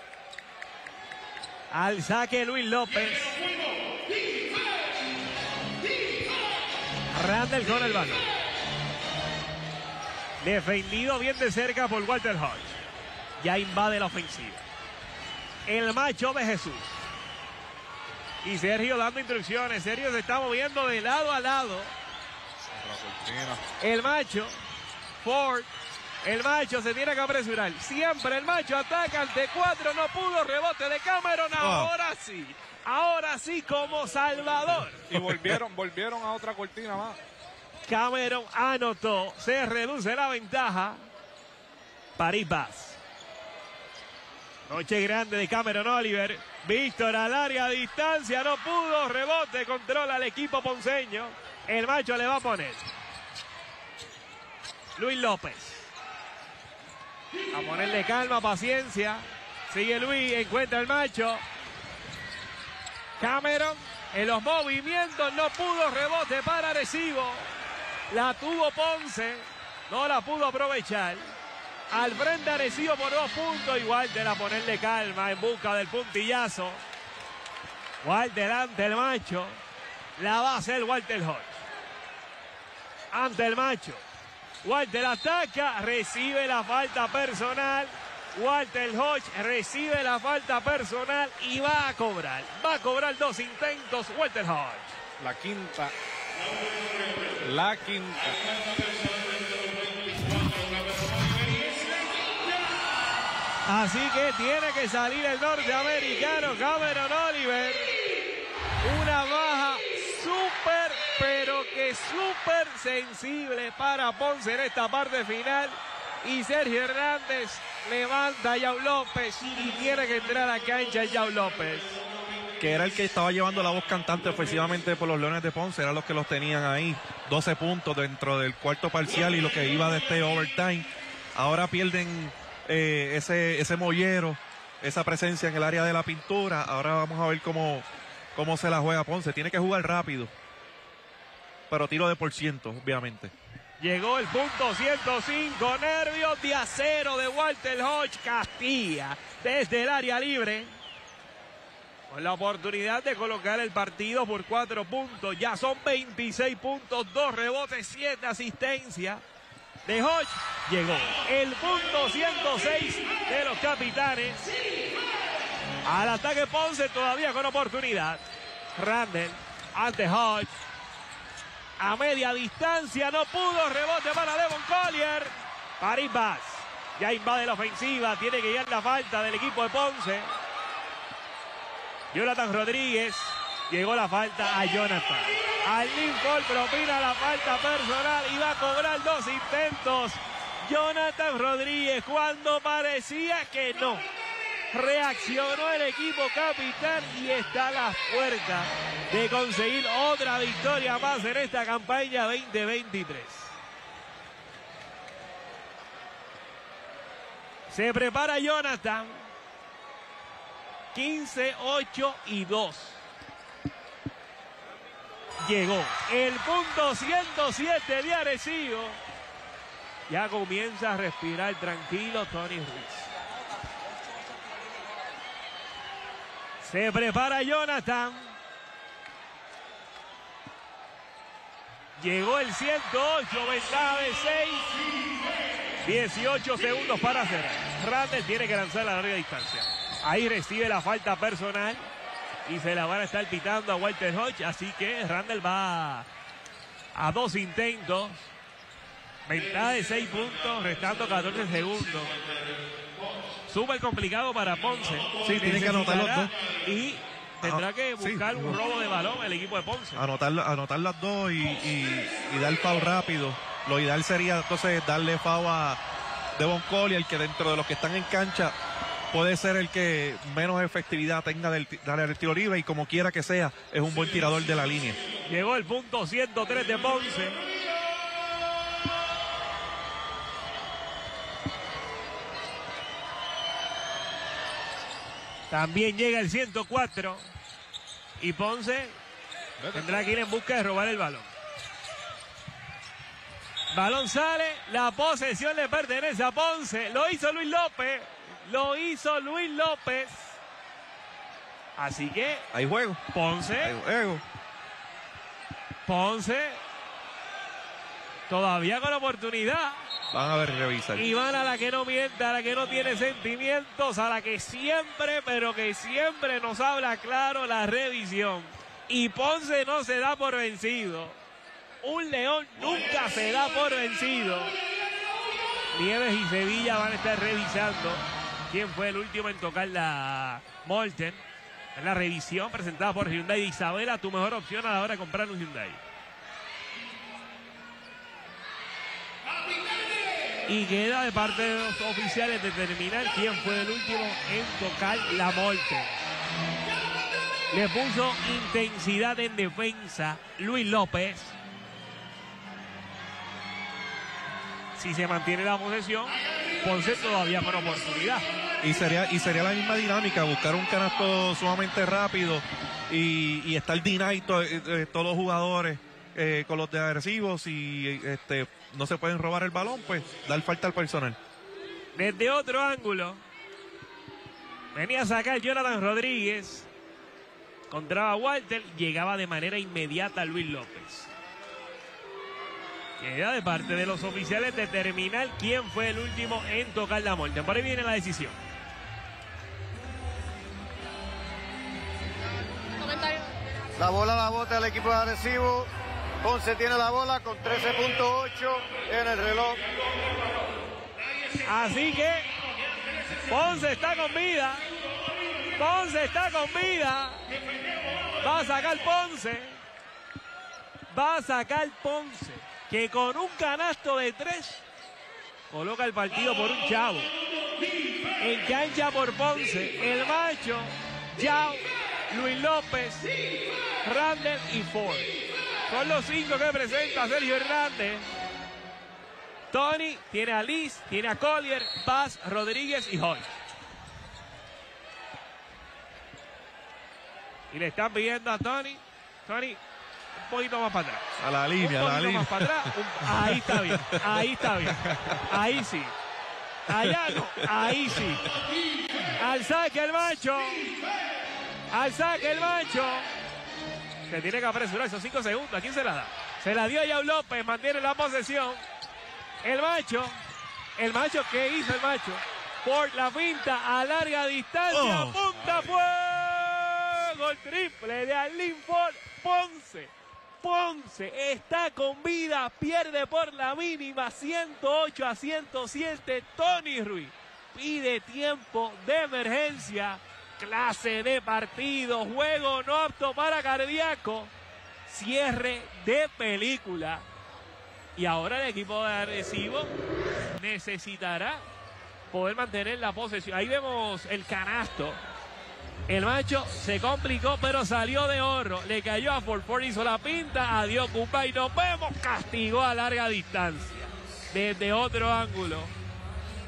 A: Al saque Luis López. Randall con el balón. Defendido bien de cerca por Walter Hodge. Ya invade la ofensiva. El macho de Jesús. Y Sergio dando instrucciones. Sergio se está moviendo de lado a lado. El macho, Ford, el macho se tiene que apresurar. Siempre el macho ataca ante cuatro. No pudo, rebote de Cameron. Ahora sí. Ahora sí como Salvador.
V: Y volvieron, volvieron a otra cortina más.
A: Cameron anotó. Se reduce la ventaja. París-Bas. Noche grande de Cameron Oliver. Víctor al área a distancia. No pudo. Rebote. Controla el equipo ponceño. El macho le va a poner. Luis López. A ponerle calma, paciencia. Sigue Luis. Encuentra el macho. Cameron en los movimientos. No pudo. Rebote para Arecibo. La tuvo Ponce. No la pudo aprovechar. Al frente Arecibo por dos puntos. Y Walter a ponerle calma en busca del puntillazo. Walter ante el macho. La va a hacer Walter Hodge. Ante el macho. Walter ataca. Recibe la falta personal. Walter Hodge recibe la falta personal y va a cobrar. Va a cobrar dos intentos Walter Hodge.
V: La quinta. La quinta.
A: Así que tiene que salir el norteamericano Cameron Oliver. Una baja súper, pero que súper sensible para Ponce en esta parte final. Y Sergio Hernández levanta a Yao López y tiene que entrar a cancha Yao López.
B: Que era el que estaba llevando la voz cantante ofensivamente por los Leones de Ponce, eran los que los tenían ahí. doce puntos dentro del cuarto parcial y lo que iba de este overtime. Ahora pierden eh, ese, ese mollero, esa presencia en el área de la pintura. Ahora vamos a ver cómo, cómo se la juega Ponce. Tiene que jugar rápido, pero tiro de por ciento, obviamente.
A: Llegó el punto ciento cinco, nervios de acero de Walter Hodge. Castilla desde el área libre. Con la oportunidad de colocar el partido por cuatro puntos. Ya son veintiséis puntos, dos rebotes, siete asistencias. De Hodge llegó el punto ciento seis de los capitanes. Al ataque Ponce todavía con oportunidad. Randall ante Hodge. A media distancia no pudo. Rebote para Devon Collier. París-Bas ya invade la ofensiva. Tiene que llegar la falta del equipo de Ponce. Jonathan Rodríguez. Llegó la falta a Jonathan. Al Lincoln propina la falta personal y va a cobrar dos intentos. Jonathan Rodríguez cuando parecía que no. Reaccionó el equipo capitán y está a las puertas de conseguir otra victoria más en esta campaña veinte veintitrés. Se prepara Jonathan. quince, ocho y dos. Llegó el punto ciento siete de Arecibo. Ya comienza a respirar tranquilo Tony Ruiz. Se prepara Jonathan. Llegó el ciento ocho, ventaja de seis. dieciocho segundos para cerrar. Randall tiene que lanzar a larga distancia. Ahí recibe la falta personal y se la van a estar pitando a Walter Hodge. Así que Randall va a dos intentos. Ventaja de seis puntos, restando catorce segundos. Súper complicado para Ponce.
B: Sí, tiene que anotar los dos.
A: Y tendrá que buscar sí, un robo de balón el equipo de Ponce.
B: Anotar, anotar las dos y, y, y dar foul rápido. Lo ideal sería entonces darle foul a Devon Collier, que dentro de los que están en cancha puede ser el que menos efectividad tenga del, del tiro libre, y como quiera que sea, es un buen tirador de la línea.
A: Llegó el punto ciento tres de Ponce. También llega el ciento cuatro. Y Ponce tendrá que ir en busca de robar el balón. Balón sale. La posesión le pertenece a Ponce. Lo hizo Luis López. Lo hizo Luis López. Así que...
B: hay juego.
A: Ponce.
B: Hay juego.
A: Ponce. Todavía con oportunidad.
B: Van a ver, revisar.
A: Y van a la que no miente, a la que no tiene sentimientos, a la que siempre, pero que siempre nos habla claro la revisión. Y Ponce no se da por vencido. Un León nunca se da por vencido. Nieves y Sevilla van a estar revisando quién fue el último en tocar la Molten. En la revisión presentada por Hyundai. Isabela, tu mejor opción a la hora de comprar un Hyundai. Y queda de parte de los oficiales determinar quién fue el último en tocar la Molten. Le puso intensidad en defensa Luis López. Si se mantiene la posesión, Ponce todavía con oportunidad.
B: Y sería, y sería la misma dinámica, buscar un canasto sumamente rápido y, y estar deny to, eh, todos los jugadores eh, con los de agresivos, y este, no se pueden robar el balón, pues dar falta al personal.
A: Desde otro ángulo, venía a sacar Jonathan Rodríguez, encontraba a Walter, llegaba de manera inmediata a Luis López. Queda de parte de los oficiales determinar quién fue el último en tocar la Molten. Por ahí viene la decisión.
D: La bola la bota el equipo de Arecibo. Ponce tiene la bola con trece punto ocho en el reloj.
A: Así que Ponce está con vida. Ponce está con vida. Va a sacar Ponce. Va a sacar Ponce, que con un canasto de tres coloca el partido por un chavo. En cancha por Ponce, el macho, Yao, Luis López, Randall y Ford. Son los cinco que presenta Sergio Hernández. Tony tiene a Liz, tiene a Collier, Paz, Rodríguez y Hodge. Y le están pidiendo a Tony, Tony, un poquito más para atrás.
B: A la línea, a la línea.
A: Un poquito más para atrás. Un... Ahí está bien, ahí está bien. Ahí sí. Allá no, ahí sí. Al saque el macho. Al saque el macho. Se tiene que apresurar esos cinco segundos. ¿A quién se la da? Se la dio a Yao López, mantiene la posesión. El macho. El macho, ¿qué hizo el macho? Por la pinta a larga distancia. Oh. Punta fuego. El triple de Arlene Ford. Ponce. Ponce está con vida. Pierde por la mínima. ciento ocho a ciento siete. Tony Ruiz pide tiempo de emergencia. Clase de partido. Juego no apto para cardíaco. Cierre de película. Y ahora el equipo de Arecibo necesitará poder mantener la posesión. Ahí vemos el canasto. El macho se complicó, pero salió de oro. Le cayó a Ford. Ford hizo la pinta. Adiós, Cupa. Y nos vemos. Castigó a larga distancia. Desde otro ángulo.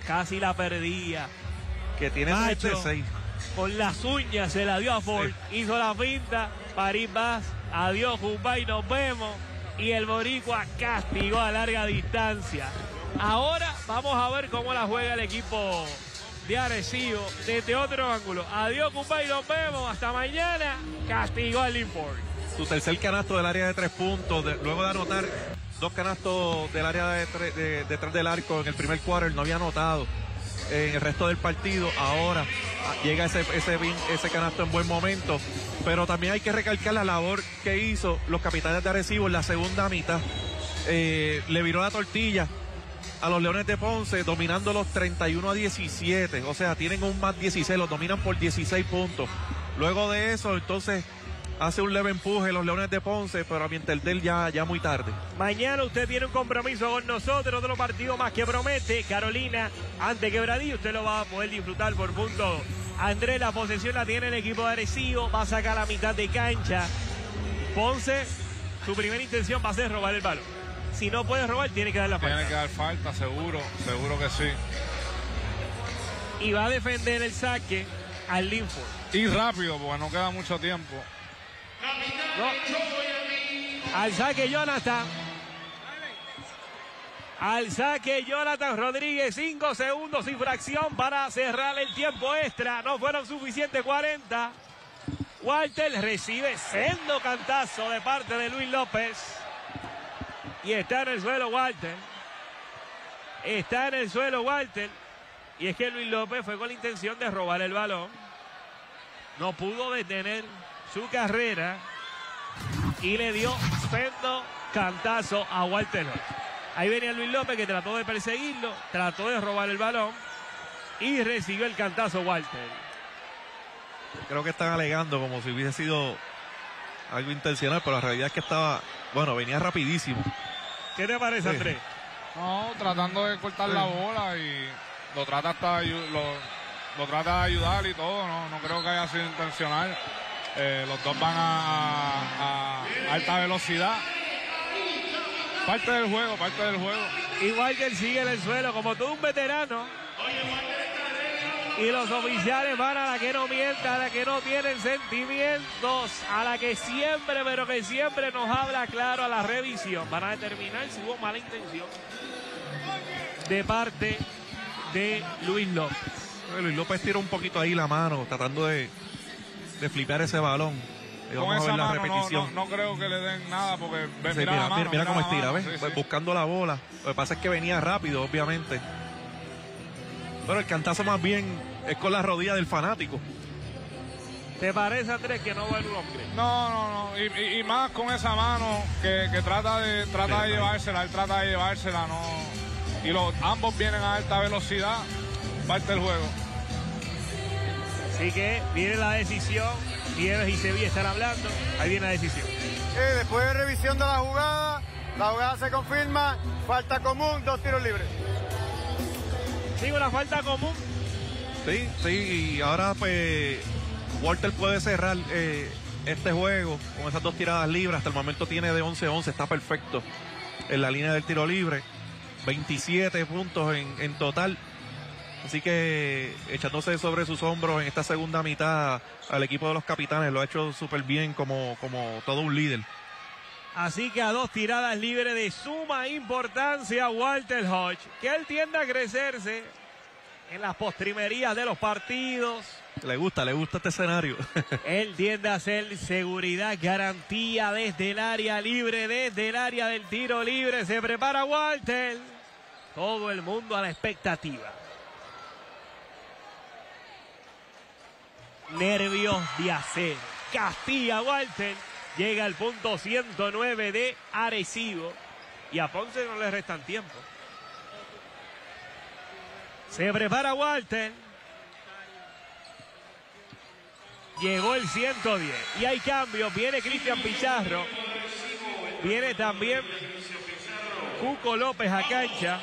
A: casi la perdía.
B: Que tiene
A: Macho,
B: seis.
A: Con las uñas se la dio a Ford, sí. Hizo la pinta, París Bas, adiós Jumbay, nos vemos. Y el boricua castigó a larga distancia. Ahora vamos a ver cómo la juega el equipo de Arecibo desde otro ángulo. Adiós Jumbay, nos vemos, hasta mañana. Castigó al Linford.
B: Su tercer canasto del área de tres puntos, de, luego de anotar dos canastos del área de tres, de, detrás del arco en el primer quarter, no había anotado en el resto del partido. Ahora llega ese, ese, ese canasto en buen momento, pero también hay que recalcar la labor que hizo los capitanes de Arecibo en la segunda mitad. Eh, le viró la tortilla a los Leones de Ponce, dominando los treinta y uno a diecisiete, o sea, tienen un más dieciséis, los dominan por dieciséis puntos. Luego de eso, entonces, hace un leve empuje los Leones de Ponce, pero a mi entender ya, ya muy tarde.
A: Mañana usted tiene un compromiso con nosotros, otro partido más que promete. Carolina ante Quebradillo, usted lo va a poder disfrutar por punto dos. Andrés, la posesión la tiene el equipo de Arecibo, va a sacar la mitad de cancha. Ponce, su primera intención va a ser robar el balón. Si no puede robar, tiene que dar la falta.
V: Tiene que dar falta, seguro, seguro que sí.
A: Y va a defender el saque al Linford.
V: Y rápido, porque no queda mucho tiempo.
A: No. Al saque Jonathan. Al saque Jonathan Rodríguez. Cinco segundos y fracción para cerrar el tiempo extra. No fueron suficientes cuarenta. Walter recibe sendo cantazo de parte de Luis López. Y está en el suelo Walter. Está en el suelo Walter. Y es que Luis López fue con la intención de robar el balón. No pudo detener su carrera. Y le dio sendo cantazo a Walter. Ahí venía Luis López, que trató de perseguirlo. Trató de robar el balón. Y recibió el cantazo Walter.
B: Creo que están alegando como si hubiese sido algo intencional, pero la realidad es que estaba, bueno, venía rapidísimo.
A: ¿Qué te parece,
B: sí.
A: Andrés?
V: No, tratando de cortar sí. la bola y lo trata hasta lo, lo trata de ayudar y todo. No, no creo que haya sido intencional. Eh, los dos van a, a, a alta velocidad. Parte del juego, parte del juego.
A: Igual que él sigue en el suelo como todo un veterano. Y los oficiales van a la que no mienta, a la que no tienen sentimientos, a la que siempre, pero que siempre nos habla claro a la revisión. Van a determinar si hubo mala intención de parte de Luis López.
B: Luis López tiró un poquito ahí la mano, tratando de, de flipear ese balón. Y vamos
V: Con
B: a ver la
V: mano,
B: repetición.
V: No, no, no creo que le den nada porque
B: sí,
V: mira,
B: mira,
V: la mano,
B: mira, mira cómo estira, ¿ves?
V: Sí,
B: pues
V: sí.
B: Buscando la bola. Lo que pasa es que venía rápido, obviamente. Pero el cantazo más bien es con la rodilla del fanático.
A: ¿Te parece, Andrés, que no va el hombre?
V: No, no, no. Y, y, y más con esa mano que, que trata de trata de llevársela, él trata de llevársela, no. Y los ambos vienen a alta velocidad, parte del juego.
A: Así que viene la decisión. Nieves y Sevilla están hablando. Ahí viene la decisión.
D: Eh, después de revisión de la jugada, la jugada se confirma. Falta común, dos tiros libres.
A: Sí, una falta común.
B: Sí, sí, y ahora pues Walter puede cerrar eh, este juego con esas dos tiradas libres. Hasta el momento tiene de once a once, está perfecto en la línea del tiro libre. veintisiete puntos en, en total. Así que echándose sobre sus hombros en esta segunda mitad al equipo de los capitanes, lo ha hecho súper bien como, como todo un líder.
A: Así que a dos tiradas libres de suma importancia Walter Hodge, que él tiende a crecerse en las postrimerías de los partidos.
B: Le gusta, le gusta este escenario.
A: Él tiende a ser seguridad, garantía desde el área libre, desde el área del tiro libre. Se prepara Walter. Todo el mundo a la expectativa. Nervios de acero. Castilla Walter. Llega al punto ciento nueve de Arecibo. Y a Ponce no le restan tiempo. Se prepara Walter. Llegó el ciento diez. Y hay cambios. Viene Cristian Pizarro. Viene también Cuco López a cancha.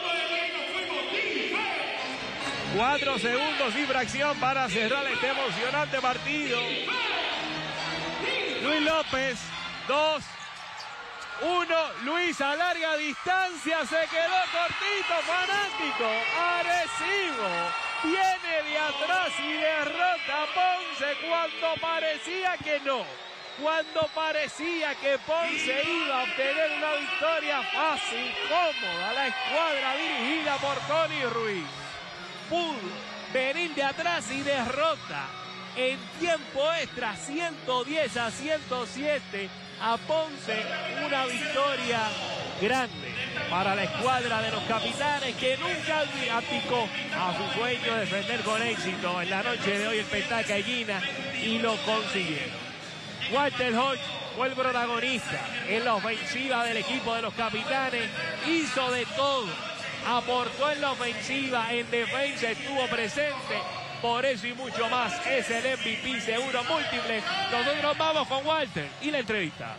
A: Cuatro segundos y fracción para cerrar este emocionante partido. Luis López, dos. uno, Luis a larga distancia, se quedó cortito, fanático. Arecibo viene de atrás y derrota a Ponce cuando parecía que no. Cuando parecía que Ponce iba a obtener una victoria fácil, cómoda, la escuadra dirigida por Tony Ruiz pudo venir de atrás y derrota en tiempo extra ciento diez a ciento siete a Ponce. Una victoria grande para la escuadra de los capitanes, que nunca abdicó a su sueño de defender con éxito en la noche de hoy el Petaca Gallina, y lo consiguieron. Walter Hodge fue el protagonista en la ofensiva del equipo de los capitanes, hizo de todo, aportó en la ofensiva, en defensa estuvo presente, por eso y mucho más es el M V P seguro múltiple. Nosotros vamos con Walter y la entrevista.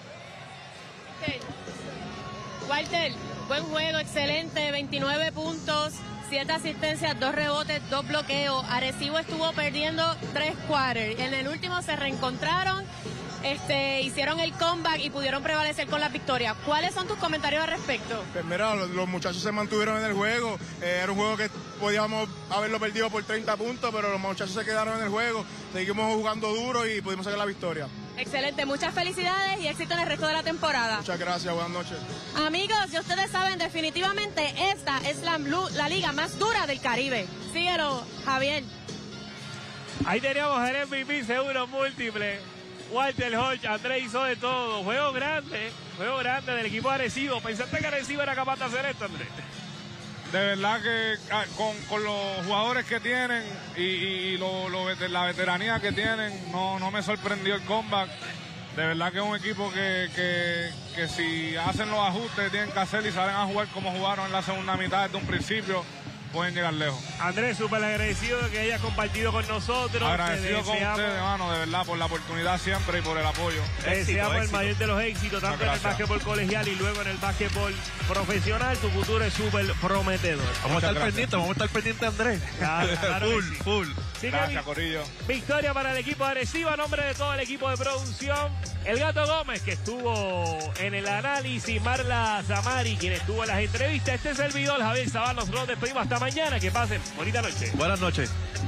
G: Walter, buen juego, excelente, veintinueve puntos, siete asistencias, dos rebotes, dos bloqueos. Arecibo estuvo perdiendo tres quarters. En el último se reencontraron, este, hicieron el comeback y pudieron prevalecer con la victoria. ¿Cuáles son tus comentarios al respecto?
H: Pues mira, los, los muchachos se mantuvieron en el juego. Eh, era un juego que podíamos haberlo perdido por treinta puntos, pero los muchachos se quedaron en el juego. Seguimos jugando duro y pudimos sacar la victoria.
G: Excelente, muchas felicidades y éxito en el resto de la temporada.
H: Muchas gracias, buenas noches.
G: Amigos, y ustedes saben, definitivamente esta es la, la liga más dura del Caribe. Síguelo, Javier.
A: Ahí teníamos el M V P seguro múltiple. Walter Hodge, Andrés hizo de todo. Juego grande, juego grande del equipo de Arecibo. ¿Pensaste que Arecibo era capaz de hacer esto, Andrés?
V: De verdad que con, con los jugadores que tienen y, y lo, lo, la veteranía que tienen, no, no me sorprendió el comeback. De verdad que es un equipo que, que, que si hacen los ajustes que tienen que hacer y salen a jugar como jugaron en la segunda mitad desde un principio, pueden llegar lejos.
A: Andrés, súper agradecido de que hayas compartido con nosotros.
V: Agradecido con ustedes, hermano, de verdad, por la oportunidad siempre y por el apoyo.
A: Deseamos el mayor de los éxitos, tanto en el básquetbol colegial y luego en el básquetbol profesional. Tu futuro es súper prometedor.
B: Vamos a estar pendientes, vamos a estar pendientes, Andrés.
A: Claro, claro
B: full,
A: sí.
B: full.
A: Así
V: Gracias,
A: que,
V: Corillo.
A: Victoria para el equipo de Arecibo, a nombre de todo el equipo de producción. El Gato Gómez, que estuvo en el análisis, Marla Zamari, quien estuvo en las entrevistas. Este es el video, Javier Zaval. Nosotros despedimos hasta mañana. Que pasen. Bonita noche.
B: Buenas noches.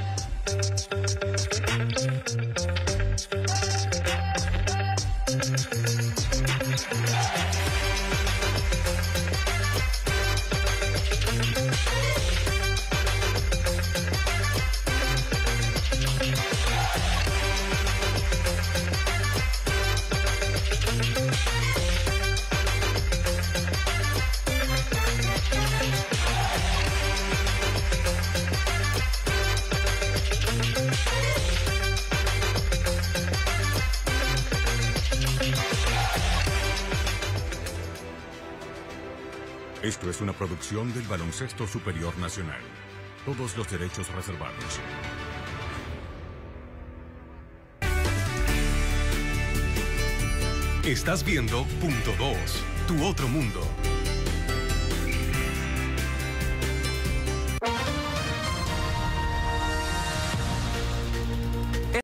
K: Esto es una producción del Baloncesto Superior Nacional. Todos los derechos reservados.
R: Estás viendo Punto dos, tu otro mundo.